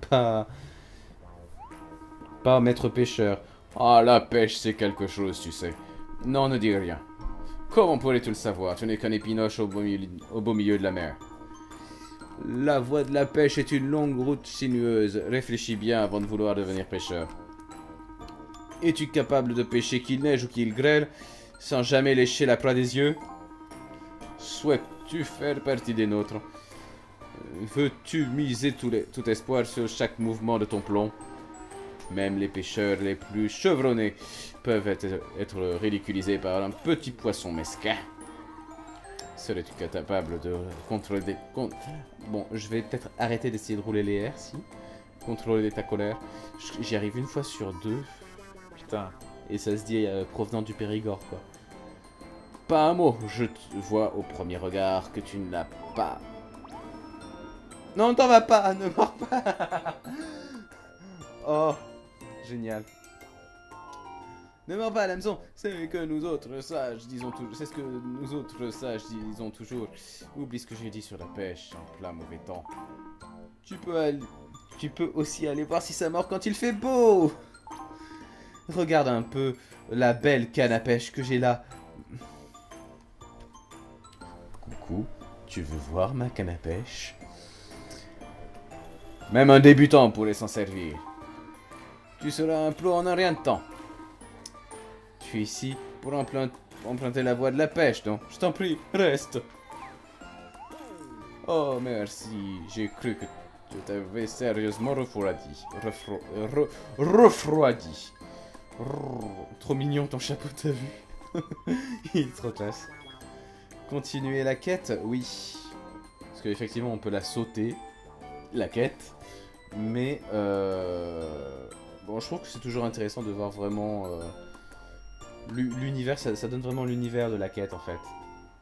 Pas un maître pêcheur. Ah, la pêche, c'est quelque chose, tu sais. Non, ne dis rien. Comment pourrais-tu le savoir? Tu n'es qu'un épinoche au beau milieu de la mer. La voie de la pêche est une longue route sinueuse. Réfléchis bien avant de vouloir devenir pêcheur. Es-tu capable de pêcher qu'il neige ou qu'il grêle, sans jamais lécher la proie des yeux? Souhaites-tu faire partie des nôtres? Veux-tu miser tout espoir sur chaque mouvement de ton plomb? Même les pêcheurs les plus chevronnés peuvent être ridiculisés par un petit poisson mesquin. Serais-tu capable de contrôler Bon, je vais peut-être arrêter d'essayer de rouler les airs, si. Contrôler ta colère. J'y arrive une fois sur deux. Putain. Et ça se dit provenant du Périgord, quoi. Pas un mot. Je te vois au premier regard que tu ne l'as pas. Non, t'en vas pas, ne mords pas. Oh, génial. Ne meurs pas, l'hameçon. C'est que nous autres sages disons toujours. C'est ce que nous autres sages disons toujours. Oublie ce que j'ai dit sur la pêche en plein mauvais temps. Tu peux aussi aller voir si ça mord quand il fait beau. Regarde un peu la belle canne à pêche que j'ai là. Coucou, tu veux voir ma canne à pêche? Même un débutant pourrait s'en servir. Tu seras un pro en un rien de temps. Tu es ici pour emprunter la voie de la pêche, donc je t'en prie, reste. Oh, merci. J'ai cru que tu t'avais sérieusement refroidi. Refroidi. Trop mignon ton chapeau, t'as vu? Il est trop classe. Continuer la quête? Oui. Parce qu'effectivement, on peut la sauter. La quête. Mais, bon, je trouve que c'est toujours intéressant de voir vraiment... l'univers, ça donne vraiment l'univers de la quête, en fait.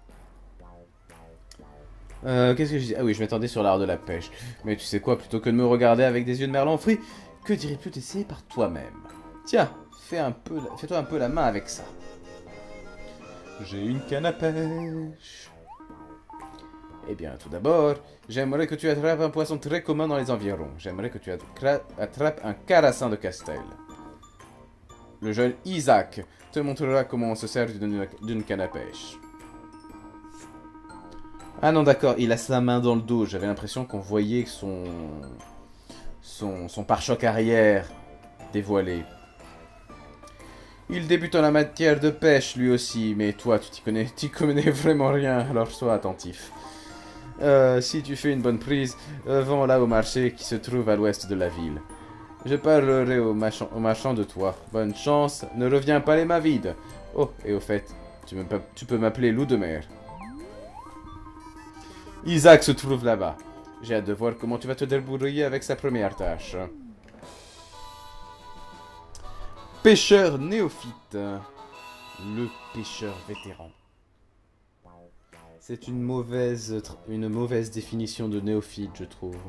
Qu'est-ce que je dis? Ah oui, je m'attendais sur l'art de la pêche. Mais tu sais quoi, plutôt que de me regarder avec des yeux de merlan frit, que dirais-tu d'essayer par toi-même? Tiens, fais-toi un peu la main avec ça. J'ai une canne à pêche. Eh bien, tout d'abord, j'aimerais que tu attrapes un poisson très commun dans les environs. J'aimerais que tu attrapes un carassin de Castel. Le jeune Isaac te montrera comment on se sert d'une canne à pêche. Ah non, d'accord, il a sa main dans le dos. J'avais l'impression qu'on voyait son pare-choc arrière dévoilé. Il débute en la matière de pêche, lui aussi, mais toi, tu connais vraiment rien, alors sois attentif. Si tu fais une bonne prise, vends-la au marché qui se trouve à l'ouest de la ville. Je parlerai au marchand de toi. Bonne chance, ne reviens pas les mains vides. Oh, et au fait, tu peux m'appeler loup de mer. Isaac se trouve là-bas. J'ai hâte de voir comment tu vas te débrouiller avec sa première tâche. Pêcheur néophyte. Le pêcheur vétéran. C'est une mauvaise définition de néophyte, je trouve.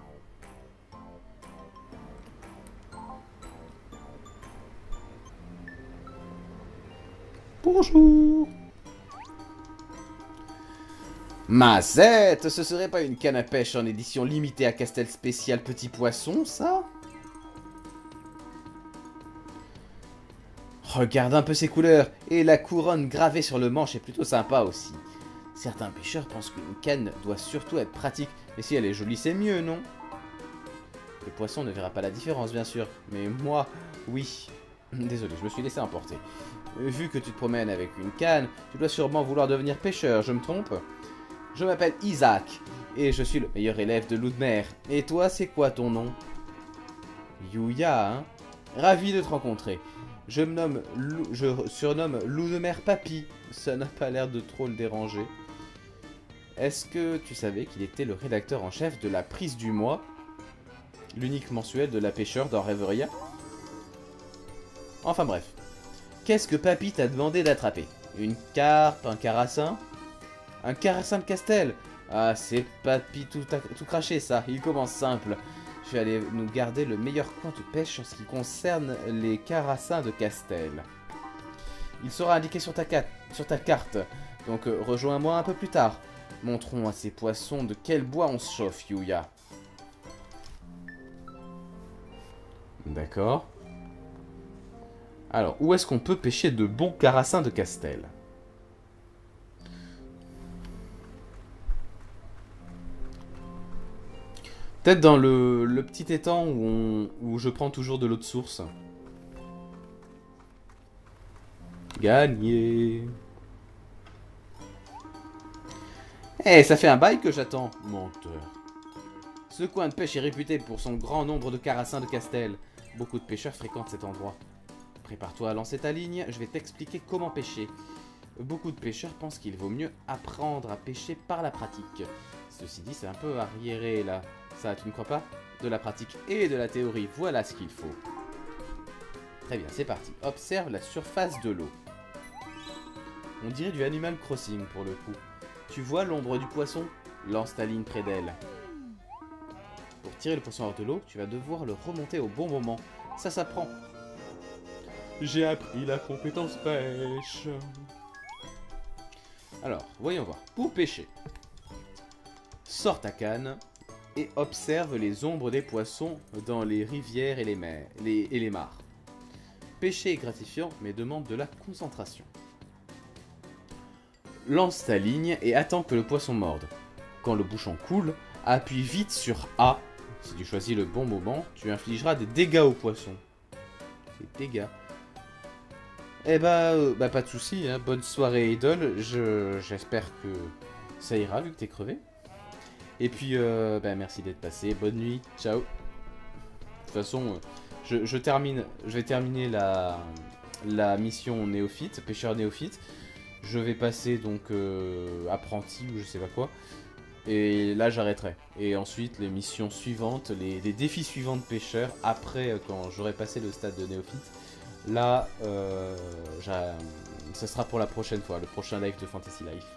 Bonjour. Mazette, ce serait pas une canne à pêche en édition limitée à Castel spécial petit poisson, ça? Regarde un peu ces couleurs, et la couronne gravée sur le manche est plutôt sympa aussi. Certains pêcheurs pensent qu'une canne doit surtout être pratique, mais si elle est jolie c'est mieux, non? Le poisson ne verra pas la différence, bien sûr, mais moi, oui. Désolé, je me suis laissé emporter. Vu que tu te promènes avec une canne, tu dois sûrement vouloir devenir pêcheur, je me trompe? Je m'appelle Isaac, et je suis le meilleur élève de loup de mer. Et toi, c'est quoi ton nom? Yuya, hein? Ravi de te rencontrer. Je surnomme Loup de mer Papy. Ça n'a pas l'air de trop le déranger. Est-ce que tu savais qu'il était le rédacteur en chef de la Prise du Mois, l'unique mensuel de la pêcheur dans Rêveria? Enfin bref. Qu'est-ce que Papy t'a demandé d'attraper? Une carpe, un carassin? Un carassin de Castel? Ah, c'est Papy tout craché ça. Il commence simple. Je vais aller nous garder le meilleur coin de pêche en ce qui concerne les carassins de Castel. Il sera indiqué sur ta carte, donc rejoins-moi un peu plus tard. Montrons à ces poissons de quel bois on se chauffe, Yuya. D'accord. Alors, où est-ce qu'on peut pêcher de bons carassins de Castel? Peut-être dans le petit étang où je prends toujours de l'eau de source. Gagné. Eh, ça fait un bail que j'attends. Menteur. Ce coin de pêche est réputé pour son grand nombre de carassins de Castel. Beaucoup de pêcheurs fréquentent cet endroit. Prépare-toi à lancer ta ligne, je vais t'expliquer comment pêcher. Beaucoup de pêcheurs pensent qu'il vaut mieux apprendre à pêcher par la pratique. Ceci dit, c'est un peu arriéré là. Ça, tu ne crois pas? De la pratique et de la théorie, voilà ce qu'il faut. Très bien, c'est parti. Observe la surface de l'eau. On dirait du Animal Crossing pour le coup. Tu vois l'ombre du poisson? Lance ta ligne près d'elle. Pour tirer le poisson hors de l'eau, tu vas devoir le remonter au bon moment. Ça s'apprend. J'ai appris la compétence pêche. Alors, voyons voir. Pour pêcher, sors ta canne et observe les ombres des poissons dans les rivières et les mares. Pêcher est gratifiant, mais demande de la concentration. Lance ta ligne et attends que le poisson morde. Quand le bouchon coule, appuie vite sur A. Si tu choisis le bon moment, tu infligeras des dégâts au poisson. Des dégâts. Eh bah pas de soucis, hein. Bonne soirée idole, j'espère que ça ira vu que t'es crevé. Et puis, merci d'être passé, bonne nuit, ciao. De toute façon, je vais terminer la mission néophyte, pêcheur néophyte. Je vais passer donc apprenti ou je sais pas quoi. Et là j'arrêterai. Et ensuite les missions suivantes, les défis suivants de pêcheur, après quand j'aurai passé le stade de néophyte. Là, ça sera pour la prochaine fois, le prochain live de Fantasy Life.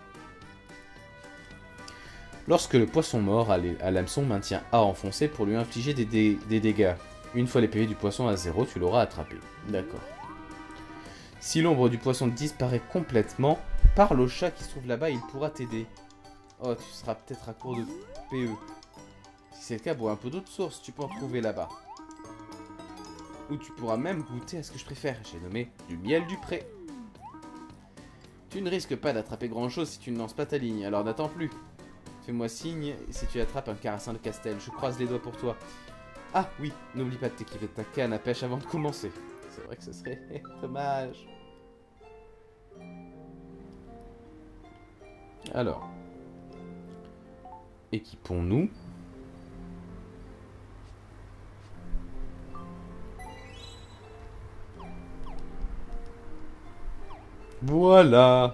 Lorsque le poisson mord à l'hameçon, maintient A enfoncé pour lui infliger des dégâts. Une fois les PV du poisson à 0, tu l'auras attrapé. D'accord. Si l'ombre du poisson disparaît complètement, parle au chat qui se trouve là-bas, il pourra t'aider. Oh, tu seras peut-être à court de PE. Si c'est le cas, bois un peu d'eau de source, tu peux en trouver là-bas. Ou tu pourras même goûter à ce que je préfère, j'ai nommé du miel du pré. Tu ne risques pas d'attraper grand chose si tu ne lances pas ta ligne, alors n'attends plus. Fais-moi signe si tu attrapes un carassin de Castel, je croise les doigts pour toi. Ah oui, n'oublie pas de t'équiper de ta canne à pêche avant de commencer. C'est vrai que ce serait dommage. Alors, équipons-nous. Voilà.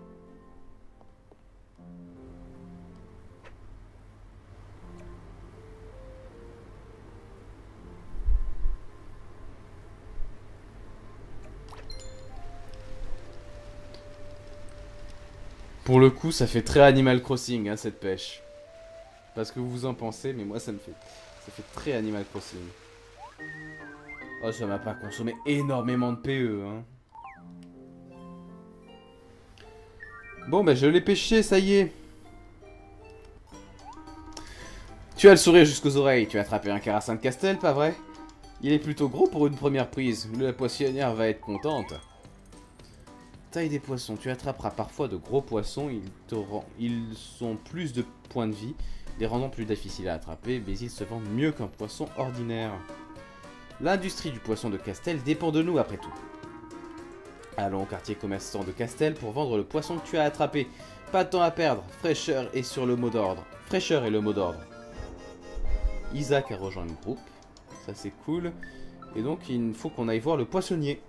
Pour le coup, ça fait très Animal Crossing, hein, cette pêche. Parce que vous en pensez, mais moi ça fait très Animal Crossing. Oh, ça m'a pas consommé énormément de PE, hein. Bon, bah je l'ai pêché, ça y est. Tu as le sourire jusqu'aux oreilles, tu as attrapé un carassin de Castel, pas vrai? Il est plutôt gros pour une première prise. La poissonnière va être contente. Taille des poissons. Tu attraperas parfois de gros poissons. Ils ont plus de points de vie, les rendant plus difficiles à attraper, mais ils se vendent mieux qu'un poisson ordinaire. L'industrie du poisson de Castel dépend de nous après tout. Allons au quartier commerçant de Castel pour vendre le poisson que tu as attrapé. Pas de temps à perdre. Fraîcheur est sur le mot d'ordre. Fraîcheur est le mot d'ordre. Isaac a rejoint le groupe. Ça c'est cool. Et donc il faut qu'on aille voir le poissonnier.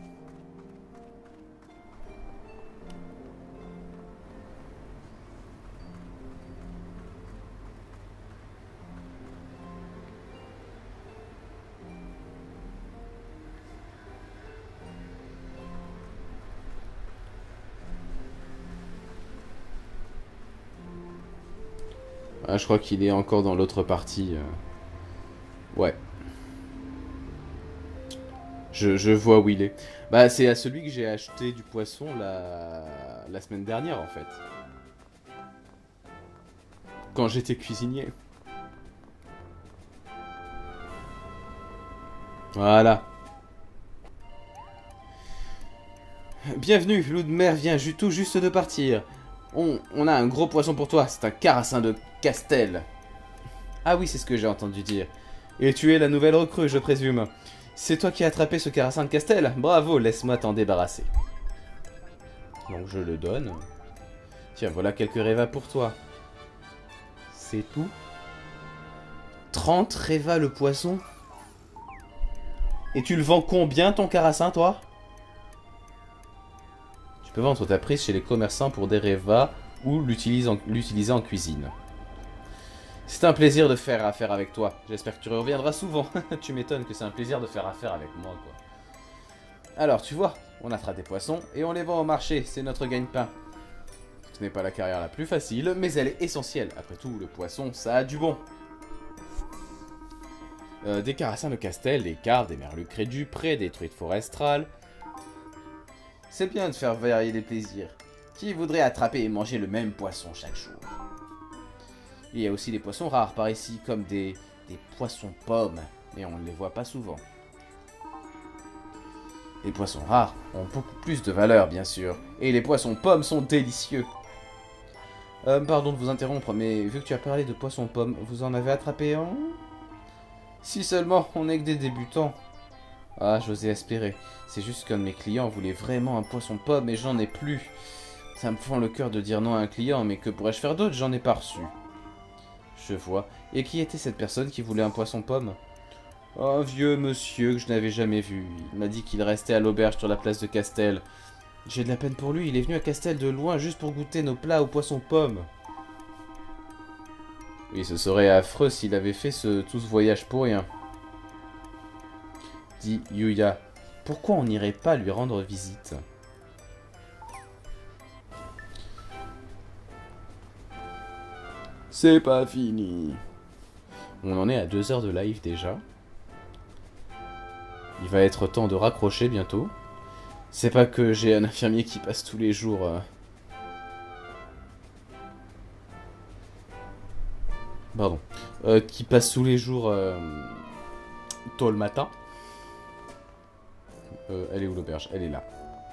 Ah, je crois qu'il est encore dans l'autre partie. Ouais. Je vois où il est. Bah, c'est à celui que j'ai acheté du poisson la semaine dernière, en fait. Quand j'étais cuisinier. Voilà. Bienvenue, loup de mer vient tout juste de partir. On a un gros poisson pour toi, c'est un carassin de Castel. Ah oui, c'est ce que j'ai entendu dire. Et tu es la nouvelle recrue, je présume. C'est toi qui as attrapé ce carassin de Castel? Bravo, laisse-moi t'en débarrasser. Donc je le donne. Tiens, voilà quelques révas pour toi. C'est tout? 30 révas le poisson? Et tu le vends combien ton carassin, toi? Tu peux vendre ta prise chez les commerçants pour des révas ou l'utiliser en cuisine. C'est un plaisir de faire affaire avec toi. J'espère que tu reviendras souvent. Tu m'étonnes que c'est un plaisir de faire affaire avec moi, quoi. Alors, tu vois, on attrape des poissons et on les vend au marché. C'est notre gagne-pain. Ce n'est pas la carrière la plus facile, mais elle est essentielle. Après tout, le poisson, ça a du bon. Des carassins de Castel, des carpes, des merlus crédus, près des truites forestrales. C'est bien de faire varier les plaisirs. Qui voudrait attraper et manger le même poisson chaque jour? Il y a aussi des poissons rares par ici, comme des poissons pommes, mais on ne les voit pas souvent. Les poissons rares ont beaucoup plus de valeur, bien sûr, et les poissons pommes sont délicieux. Pardon de vous interrompre, mais vu que tu as parlé de poissons pommes, vous en avez attrapé un? Si seulement, on n'est que des débutants. Ah, j'osais espérer. C'est juste qu'un de mes clients voulait vraiment un poisson pomme et j'en ai plus. Ça me fend le cœur de dire non à un client, mais que pourrais-je faire d'autre? J'en ai pas reçu. Je vois. Et qui était cette personne qui voulait un poisson pomme? Un vieux monsieur que je n'avais jamais vu. Il m'a dit qu'il restait à l'auberge sur la place de Castel. J'ai de la peine pour lui, il est venu à Castel de loin juste pour goûter nos plats au poisson pomme. Oui, ce serait affreux s'il avait fait tout ce voyage pour rien. Dit Yuya. Pourquoi on n'irait pas lui rendre visite? C'est pas fini. On en est à 2 heures de live déjà. Il va être temps de raccrocher bientôt. C'est pas que j'ai un infirmier qui passe tous les jours... Pardon. Qui passe tous les jours... tôt le matin. Elle est où l'auberge? Elle est là.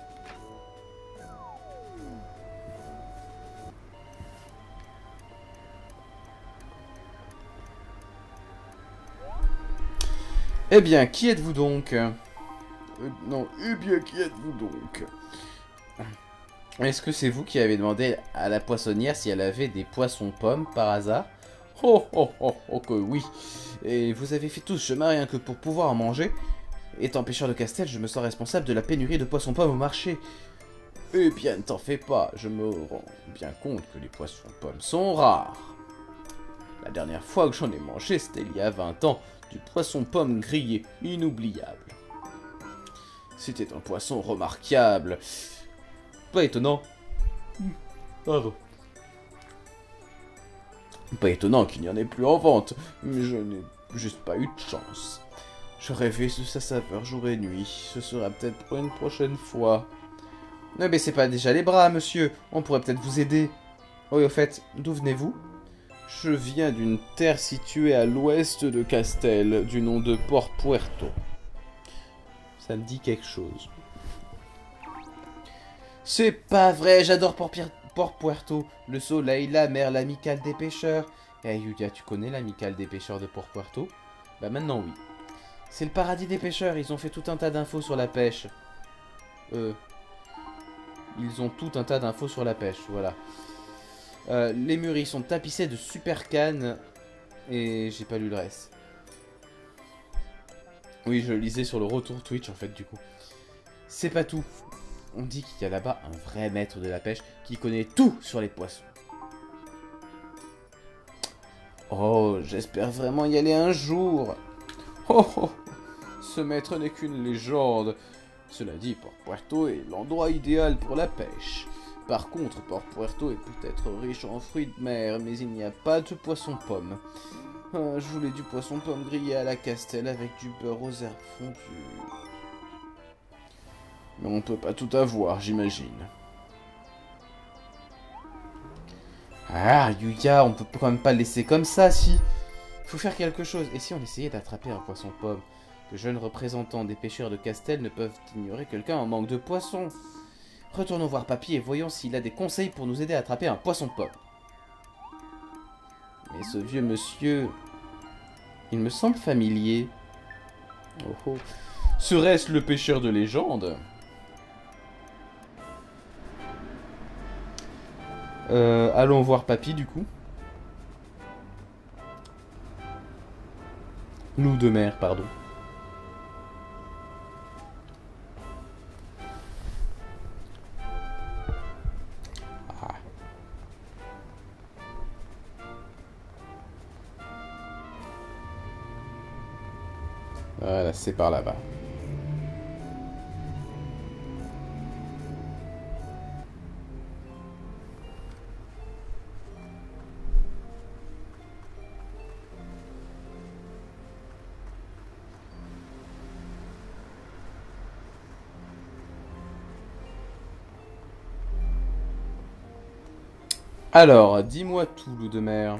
Eh bien, qui êtes-vous donc? Non, eh bien, qui êtes-vous donc? Est-ce que c'est vous qui avez demandé à la poissonnière si elle avait des poissons pommes par hasard? Oh, oh, oh, oh, que oui. Et vous avez fait tout ce chemin rien que pour pouvoir en manger? Étant pêcheur de Castel, je me sens responsable de la pénurie de poissons pommes au marché. Eh bien, ne t'en fais pas, je me rends bien compte que les poissons pommes sont rares. La dernière fois que j'en ai mangé, c'était il y a 20 ans. Du poisson pomme grillé, inoubliable. C'était un poisson remarquable. Pas étonnant. Pardon. Pas étonnant qu'il n'y en ait plus en vente, mais je n'ai juste pas eu de chance. Je rêvais de sa saveur jour et nuit. Ce sera peut-être pour une prochaine fois. Ne baissez pas déjà les bras, monsieur. On pourrait peut-être vous aider. Oui, au fait, d'où venez-vous? Je viens d'une terre située à l'ouest de Castel, du nom de Port Puerto. Ça me dit quelque chose. C'est pas vrai, j'adore Port Puerto. Le soleil, la mer, l'amicale des pêcheurs. Eh Yulia, tu connais l'amicale des pêcheurs de Port Puerto? Bah maintenant oui. C'est le paradis des pêcheurs, ils ont fait tout un tas d'infos sur la pêche. Ils ont tout un tas d'infos sur la pêche, voilà. Les murs, ils sont tapissés de super cannes. Et j'ai pas lu le reste. Oui, je lisais sur le retour Twitch, en fait, du coup. C'est pas tout. On dit qu'il y a là-bas un vrai maître de la pêche qui connaît tout sur les poissons. Oh, j'espère vraiment y aller un jour. Oh, oh, ce maître n'est qu'une légende. Cela dit, Port Puerto est l'endroit idéal pour la pêche. Par contre, Port Puerto est peut-être riche en fruits de mer, mais il n'y a pas de poisson-pomme. Je voulais du poisson-pomme grillé à la Castel avec du beurre aux herbes fondues. Mais on peut pas tout avoir, j'imagine. Ah, Yuya, on peut quand même pas le laisser comme ça, si. Faut faire quelque chose. Et si on essayait d'attraper un poisson-pomme? De jeunes représentants des pêcheurs de Castel ne peuvent ignorer quelqu'un en manque de poissons. Retournons voir Papy et voyons s'il a des conseils pour nous aider à attraper un poisson-pomme. Mais ce vieux monsieur... il me semble familier. Oh oh. Serait-ce le pêcheur de légende? Allons voir Papy du coup. Loup de mer, pardon. Ah. Voilà, c'est par là-bas. Alors, dis-moi tout, loup de mer.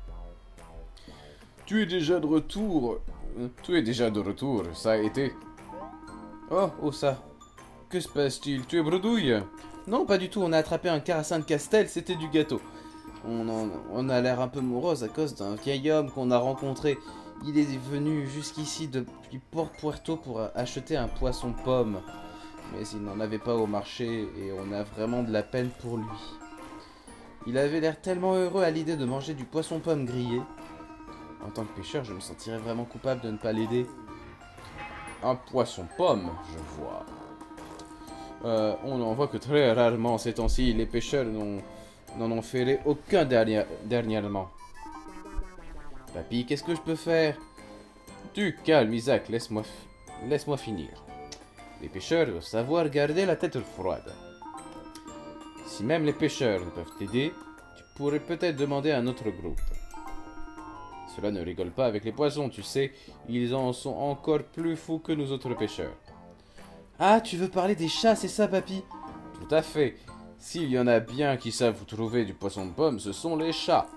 Tu es déjà de retour. Tu es déjà de retour, ça a été. Oh, oh ça. Que se passe-t-il? Tu es bredouille? Non, pas du tout, on a attrapé un carassin de Castel, c'était du gâteau. On a l'air un peu morose à cause d'un vieil homme qu'on a rencontré. Il est venu jusqu'ici depuis Port Puerto pour acheter un poisson-pomme. Mais il n'en avait pas au marché et on a vraiment de la peine pour lui. Il avait l'air tellement heureux à l'idée de manger du poisson-pomme grillé. En tant que pêcheur, je me sentirais vraiment coupable de ne pas l'aider. Un poisson-pomme, je vois. On en voit que très rarement ces temps-ci, les pêcheurs n'en ont ferré aucun dernièrement. Papy, qu'est-ce que je peux faire? Du calme, Isaac, laisse-moi finir. Les pêcheurs doivent savoir garder la tête froide. Si même les pêcheurs ne peuvent t'aider, tu pourrais peut-être demander à un autre groupe. Cela ne rigole pas avec les poissons, tu sais, ils en sont encore plus fous que nous autres pêcheurs. Ah, tu veux parler des chats, c'est ça, papy? Tout à fait. S'il y en a bien qui savent vous trouver du poisson de pomme, ce sont les chats.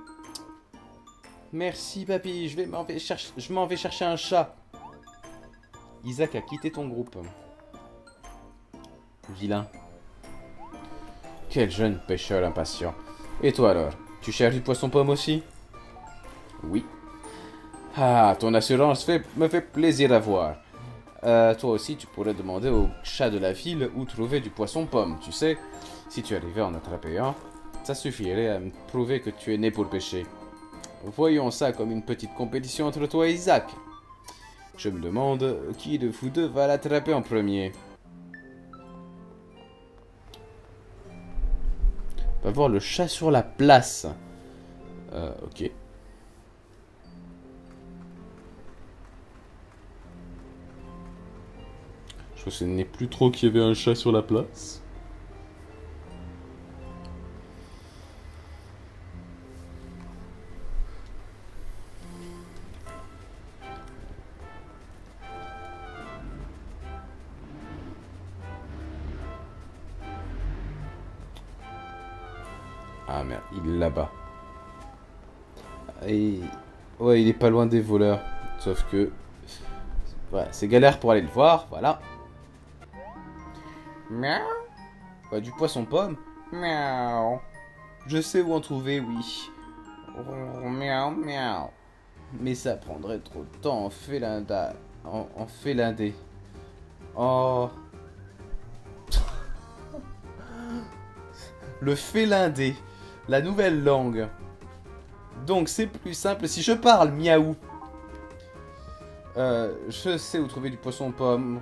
Merci, papy, je m'en vais chercher un chat. Isaac a quitté ton groupe. Vilain. Quel jeune pêcheur impatient. Et toi alors, tu cherches du poisson-pomme aussi? Oui. Ah, ton assurance me fait plaisir à voir. Toi aussi, tu pourrais demander au chat de la ville où trouver du poisson-pomme, tu sais. Si tu arrivais à en attraper un, ça suffirait à me prouver que tu es né pour pêcher. Voyons ça comme une petite compétition entre toi et Isaac. Je me demande qui de vous deux va l'attraper en premier. On va voir le chat sur la place. Ok. Je ne sais plus trop qu'il y avait un chat sur la place. Ah merde, il est là-bas. Et... Ouais, il est pas loin des voleurs. Sauf que... Voilà, c'est galère pour aller le voir, voilà. Miaou. Ouais, du poisson pomme. Miaou. Je sais où en trouver, oui. Oh, miaou, miaou. Mais ça prendrait trop de temps en félinda... En félindé. Oh... Le félindé. La nouvelle langue. Donc c'est plus simple si je parle miaou. Je sais où trouver du poisson pomme.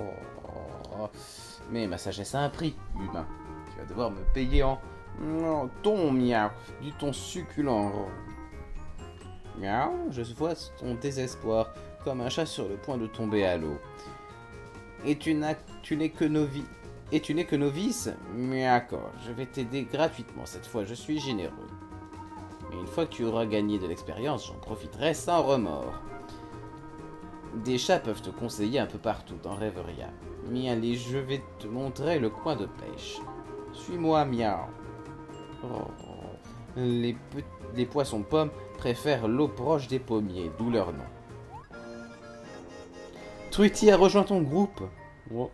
Mais ma sagesse a un prix, humain. Tu vas devoir me payer en... ton miaou. Du ton succulent. Miaou, je vois ton désespoir. Comme un chat sur le point de tomber à l'eau. Et tu n'es que novice. Et tu n'es que novice? Mais d'accord, je vais t'aider gratuitement. Cette fois, je suis généreux. Mais une fois que tu auras gagné de l'expérience, j'en profiterai sans remords. Des chats peuvent te conseiller un peu partout dans Rêveria. Mais allez, je vais te montrer le coin de pêche. Suis-moi, miaou. Les poissons pommes préfèrent l'eau proche des pommiers, d'où leur nom. Truity a rejoint ton groupe. What?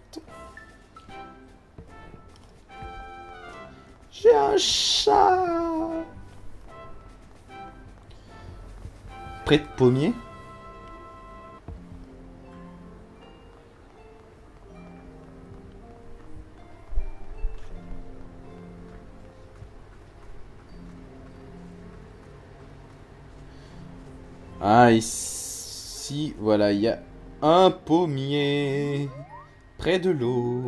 J'ai un chat. Près de pommier. Ah, ici, voilà, il y a un pommier près de l'eau.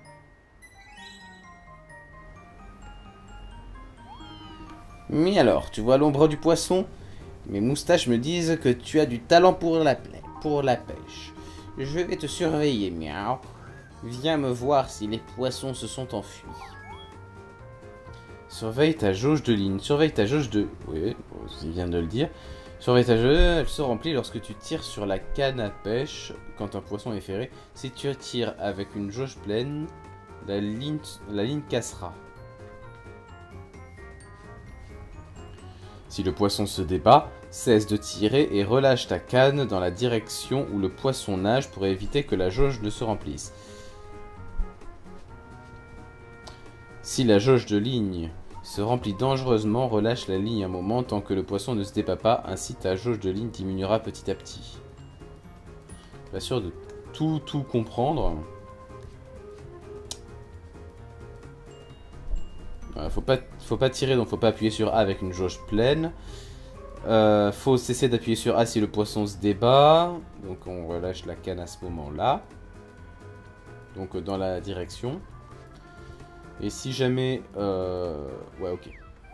Mais alors, tu vois l'ombre du poisson? Mes moustaches me disent que tu as du talent pour la pêche. Je vais te surveiller, miaou. Viens me voir si les poissons se sont enfuis. Surveille ta jauge de ligne. Surveille ta jauge de... Oui, il vient de le dire. Surveille ta jauge, elle se remplit lorsque tu tires sur la canne à pêche quand un poisson est ferré. Si tu tires avec une jauge pleine, la ligne cassera. Si le poisson se débat, cesse de tirer et relâche ta canne dans la direction où le poisson nage pour éviter que la jauge ne se remplisse. Si la jauge de ligne se remplit dangereusement, relâche la ligne un moment tant que le poisson ne se débat pas, ainsi ta jauge de ligne diminuera petit à petit. Pas sûr de tout comprendre. Faut pas tirer, donc faut pas appuyer sur A avec une jauge pleine. Faut cesser d'appuyer sur A si le poisson se débat. Donc on relâche la canne à ce moment-là. Donc dans la direction. Et si jamais... Ouais, ok.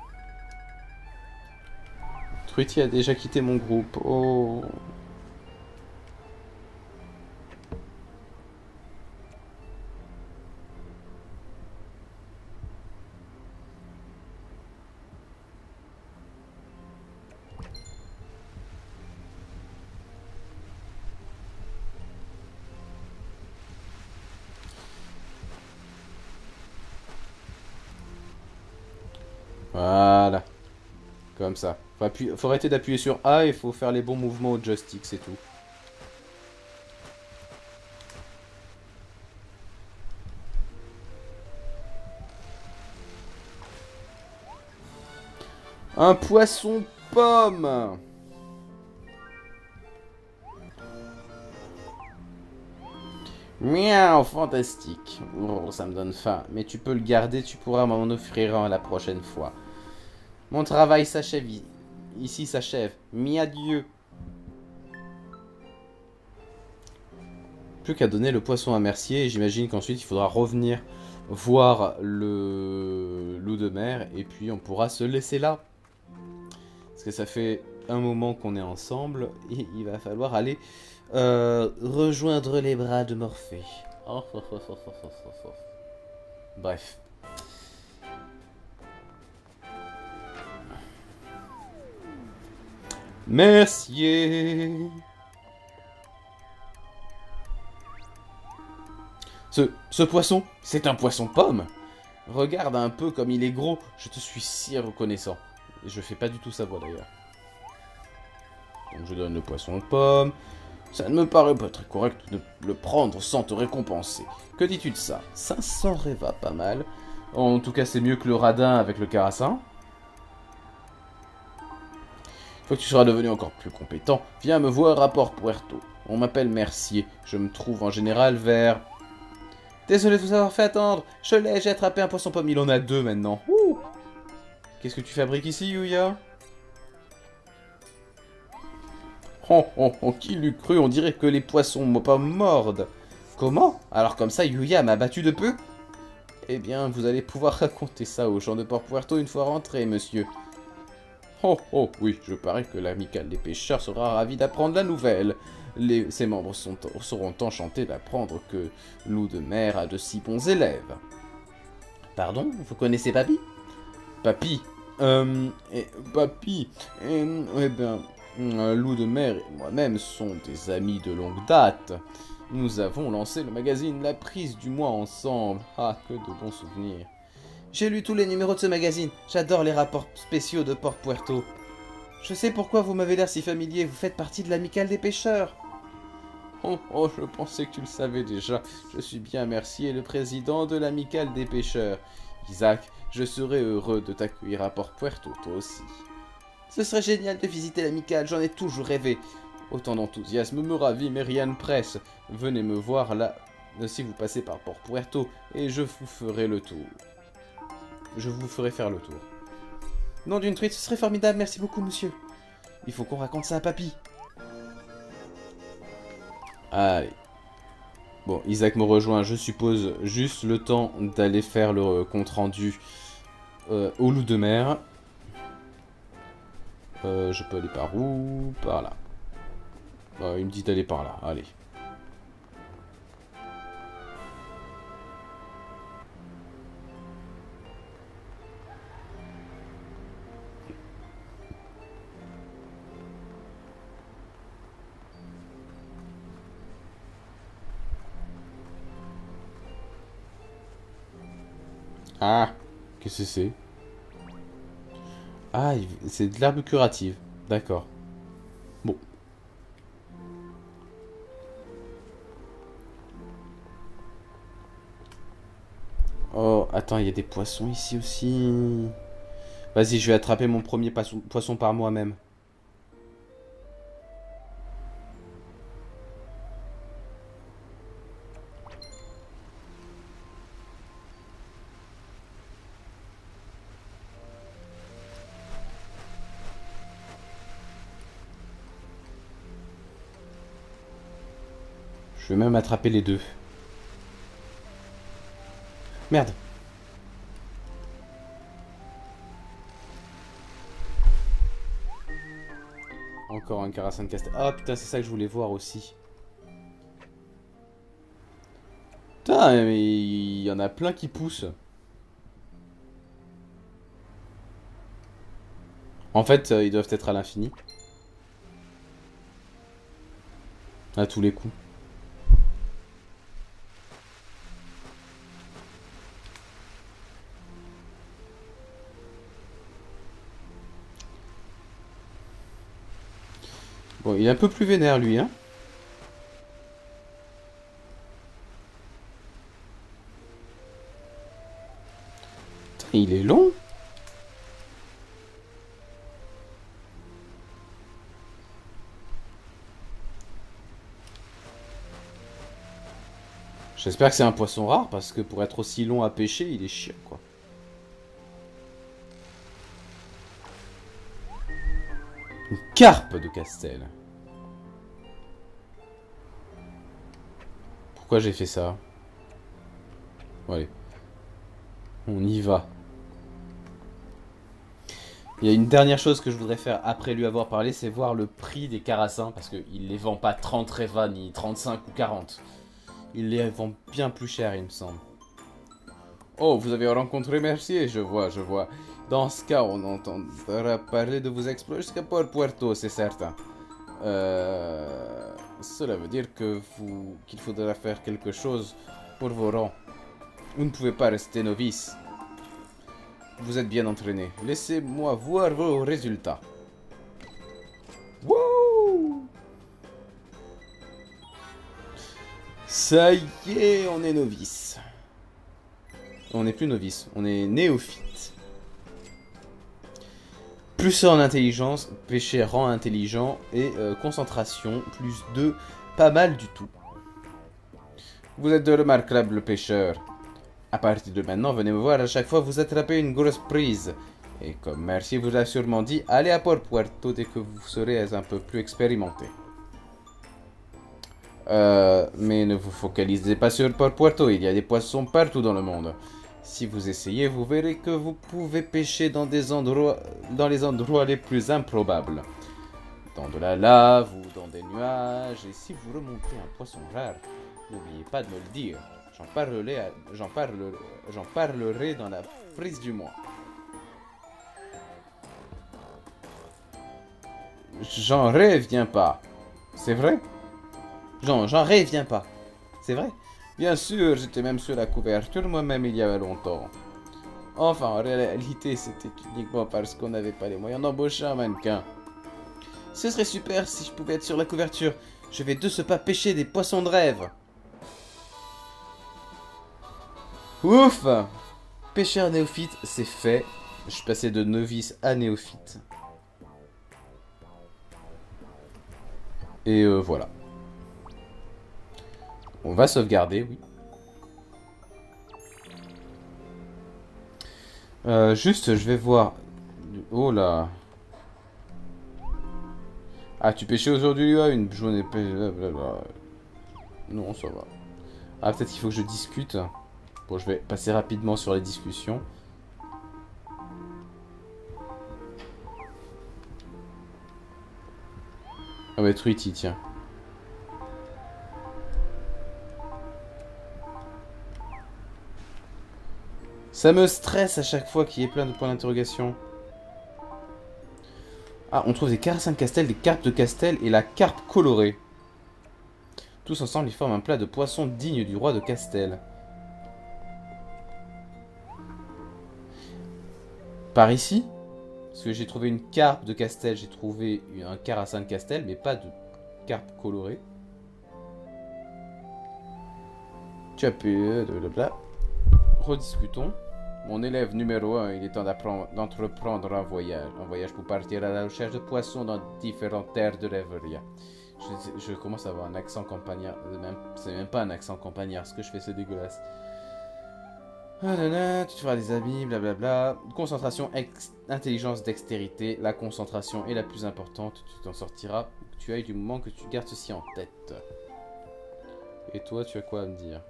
Truity a déjà quitté mon groupe. Oh... Voilà. Comme ça. Faut arrêter d'appuyer sur A et il faut faire les bons mouvements au joystick, c'est tout. Un poisson pomme. Miaou, fantastique. Oh, ça me donne faim. Mais tu peux le garder, tu pourras m'en offrir un la prochaine fois. Mon travail s'achève. Ici s'achève. Adieu. Plus qu'à donner le poisson à Mercier. J'imagine qu'ensuite il faudra revenir voir le loup de mer. Et puis on pourra se laisser là. Parce que ça fait un moment qu'on est ensemble. Et il va falloir aller rejoindre les bras de Morphée. Bref. Mercier. Ce poisson, c'est un poisson pomme. Regarde un peu comme il est gros. Je te suis si reconnaissant. Et je fais pas du tout sa voix d'ailleurs. Donc je donne le poisson pomme. Ça ne me paraît pas très correct de le prendre sans te récompenser. Que dis-tu de ça? 500 réva, pas mal. En tout cas, c'est mieux que le radin avec le carassin. Une fois que tu seras devenu encore plus compétent, viens me voir à Port Puerto. On m'appelle Mercier. Je me trouve en général vers... Désolé de vous avoir fait attendre. J'ai attrapé un poisson pomme. Il en a 2 maintenant. Qu'est-ce que tu fabriques ici, Yuya? Oh, qui l'eût cru? On dirait que les poissons pommes mordent. Comment? Alors comme ça, Yuya m'a battu de peu? Eh bien, vous allez pouvoir raconter ça aux gens de Port Puerto une fois rentré, monsieur. Oui, je parie que l'amicale des pêcheurs sera ravie d'apprendre la nouvelle. Ses membres seront enchantés d'apprendre que Loup de mer a de si bons élèves. Pardon? Vous connaissez Papy? Papy? Papy? Eh bien, Loup de mer et moi-même sont des amis de longue date. Nous avons lancé le magazine La Prise du Mois ensemble. Ah, que de bons souvenirs. J'ai lu tous les numéros de ce magazine. J'adore les rapports spéciaux de Port Puerto. Je sais pourquoi vous m'avez l'air si familier. Vous faites partie de l'amicale des pêcheurs. Je pensais que tu le savais déjà. Je suis bien Mercier, le président de l'amicale des pêcheurs. Isaac, je serais heureux de t'accueillir à Port Puerto, toi aussi. Ce serait génial de visiter l'amicale, j'en ai toujours rêvé. Autant d'enthousiasme me ravit, mais rien ne presse. Venez me voir là, si vous passez par Port Puerto, et je vous ferai le tour. Je vous ferai faire le tour. Nom d'une truite, ce serait formidable, merci beaucoup, monsieur. Il faut qu'on raconte ça à Papy. Allez. Bon, Isaac me rejoint, je suppose, juste le temps d'aller faire le compte-rendu au Loup de mer. Je peux aller par où? Par là. Il me dit d'aller par là, allez. Ah, qu'est-ce que c'est? Ah, c'est de l'herbe curative. D'accord. Bon. Oh, attends, il y a des poissons ici aussi. Vas-y, je vais attraper mon premier poisson par moi-même. Je vais même attraper les deux. Merde. Encore un carassin de castel. Ah putain, c'est ça que je voulais voir aussi. Putain, mais il y en a plein qui poussent. En fait, ils doivent être à l'infini. À tous les coups. Bon, il est un peu plus vénère, lui, hein. Putain, il est long. J'espère que c'est un poisson rare, parce que pour être aussi long à pêcher, il est chiant, quoi. Une carpe de Castel. Pourquoi j'ai fait ça? Bon, allez. On y va. Il y a une dernière chose que je voudrais faire après lui avoir parlé, c'est voir le prix des carassins, parce qu'il les vend pas 30 réva, ni 35 ou 40. Il les vend bien plus cher, il me semble. Oh, vous avez rencontré Mercier, je vois, je vois. Dans ce cas, on entendra parler de vos exploits jusqu'à Port Puerto, c'est certain. Cela veut dire qu'il faudra faire quelque chose pour vos rangs. Vous ne pouvez pas rester novice. Vous êtes bien entraîné. Laissez-moi voir vos résultats. Wouh! Ça y est, on est novice. On n'est plus novice, on est néophyte. Plus en intelligence, péché rend intelligent et concentration, plus 2, pas mal du tout. Vous êtes de remarquables pêcheurs. À partir de maintenant, venez me voir à chaque fois que vous attrapez une grosse prise. Et comme Mercier vous a sûrement dit, allez à Port Puerto dès que vous serez un peu plus expérimenté. Mais ne vous focalisez pas sur Port Puerto, il y a des poissons partout dans le monde. Si vous essayez, vous verrez que vous pouvez pêcher dans les endroits les plus improbables. Dans de la lave ou dans des nuages. Et si vous remontez un poisson rare, n'oubliez pas de me le dire. J'en parlerai dans la prise du mois. J'en reviens pas. C'est vrai? J'en reviens pas. C'est vrai? Bien sûr, j'étais même sur la couverture moi-même il y a longtemps. Enfin, en réalité, c'était uniquement parce qu'on n'avait pas les moyens d'embaucher un mannequin. Ce serait super si je pouvais être sur la couverture. Je vais de ce pas pêcher des poissons de rêve. Ouf! Pêcheur néophyte, c'est fait. Je suis passé de novice à néophyte. Et voilà. On va sauvegarder, oui. Juste, je vais voir... Oh là. Ah, tu pêchais aujourd'hui, une journée... Non, ça va. Ah, peut-être qu'il faut que je discute. Bon, je vais passer rapidement sur les discussions. Ah ouais, Truity, tiens. Ça me stresse à chaque fois qu'il y ait plein de points d'interrogation. Ah, on trouve des carassins de Castel, des carpes de Castel et la carpe colorée. Tous ensemble, ils forment un plat de poisson digne du roi de Castel. Par ici? Parce que j'ai trouvé une carpe de Castel, j'ai trouvé un carassin de Castel, mais pas de carpe colorée. Tu as pu... blablabla. Rediscutons. Mon élève numéro 1, il est temps d'entreprendre un voyage pour partir à la recherche de poissons dans différentes terres de Reveria. Je commence à avoir un accent campagnard. C'est même pas un accent campagnard. Ce que je fais, c'est dégueulasse. Ah là là, tu te feras des amis, blablabla. Concentration, intelligence, dextérité. La concentration est la plus importante. Tu t'en sortiras. Tu ailles du moment que tu gardes ceci en tête. Et toi, tu as quoi à me dire?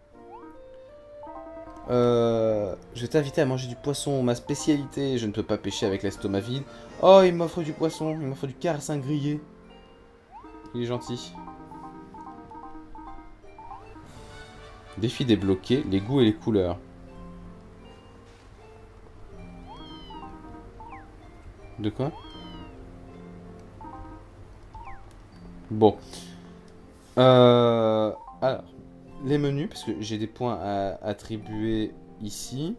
Je vais t'inviter à manger du poisson, ma spécialité. Je ne peux pas pêcher avec l'estomac vide. Oh, il m'offre du poisson, il m'offre du carassin grillé. Il est gentil. Défi débloqué, les goûts et les couleurs. De quoi? Bon. Alors. Les menus, parce que j'ai des points à attribuer ici.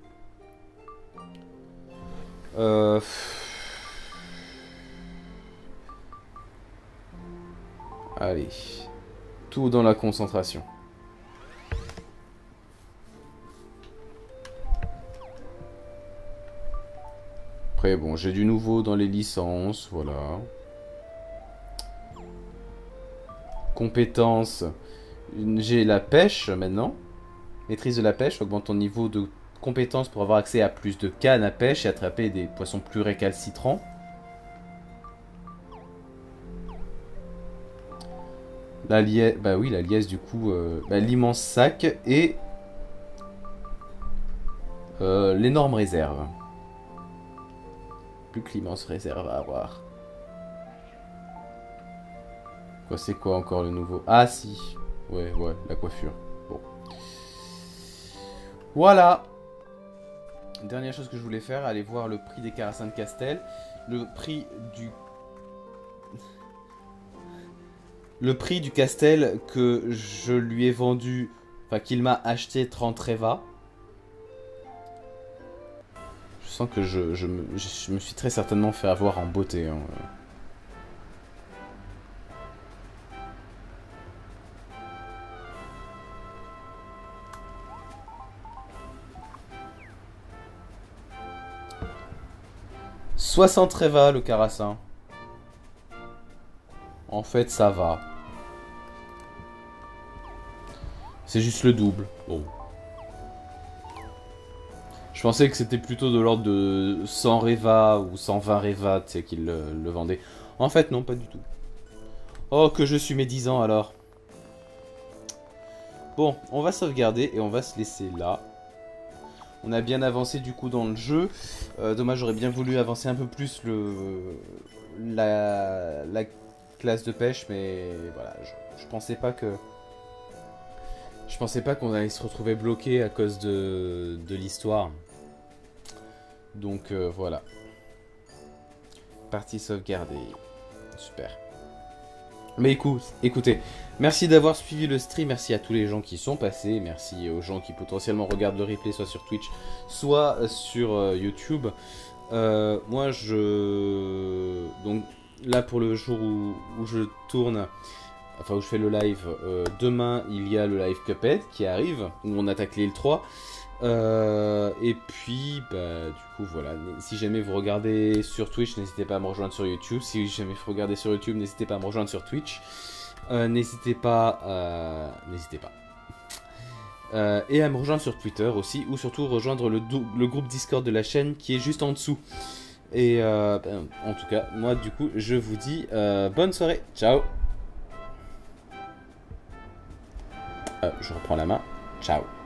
Allez. Tout dans la concentration. Après, bon, j'ai du nouveau dans les licences, voilà. Compétences. J'ai la pêche maintenant. Maîtrise de la pêche augmente ton niveau de compétence pour avoir accès à plus de cannes à pêche et attraper des poissons plus récalcitrants. La liesse, bah oui, la liesse du coup, l'immense sac et l'énorme réserve. Plus que l'immense réserve à avoir. Quoi, c'est quoi encore le nouveau? Ah si. Ouais, la coiffure. Bon. Voilà. Dernière chose que je voulais faire, aller voir le prix des carassins de Castel. Le prix du Castel que je lui ai vendu, enfin qu'il m'a acheté 30 Reva. Je sens que je me suis très certainement fait avoir en beauté. Hein. 60 Reva le Carassin. En fait, ça va. C'est juste le double. Bon. Je pensais que c'était plutôt de l'ordre de 100 Reva ou 120 Reva, tu sais, qu'ils le vendaient. En fait, non, pas du tout. Oh, que je suis médisant alors. Bon, on va sauvegarder et on va se laisser là. On a bien avancé du coup dans le jeu. Dommage, j'aurais bien voulu avancer un peu plus la classe de pêche, mais voilà, je pensais pas que... Je pensais pas qu'on allait se retrouver bloqué à cause de l'histoire. Donc voilà. Partie sauvegardée. Super. Mais écoutez, merci d'avoir suivi le stream, merci à tous les gens qui sont passés, merci aux gens qui potentiellement regardent le replay soit sur Twitch, soit sur YouTube. Moi donc là pour le jour où je tourne, enfin où je fais le live, demain il y a le live Cuphead qui arrive, où on attaque l'île 3. Et puis bah du coup voilà, si jamais vous regardez sur Twitch, n'hésitez pas à me rejoindre sur YouTube. Si jamais vous regardez sur YouTube, n'hésitez pas à me rejoindre sur Twitch. N'hésitez pas et à me rejoindre sur Twitter aussi, ou surtout rejoindre le groupe Discord de la chaîne qui est juste en dessous. Et en tout cas, moi du coup je vous dis bonne soirée, ciao. Je reprends la main, ciao.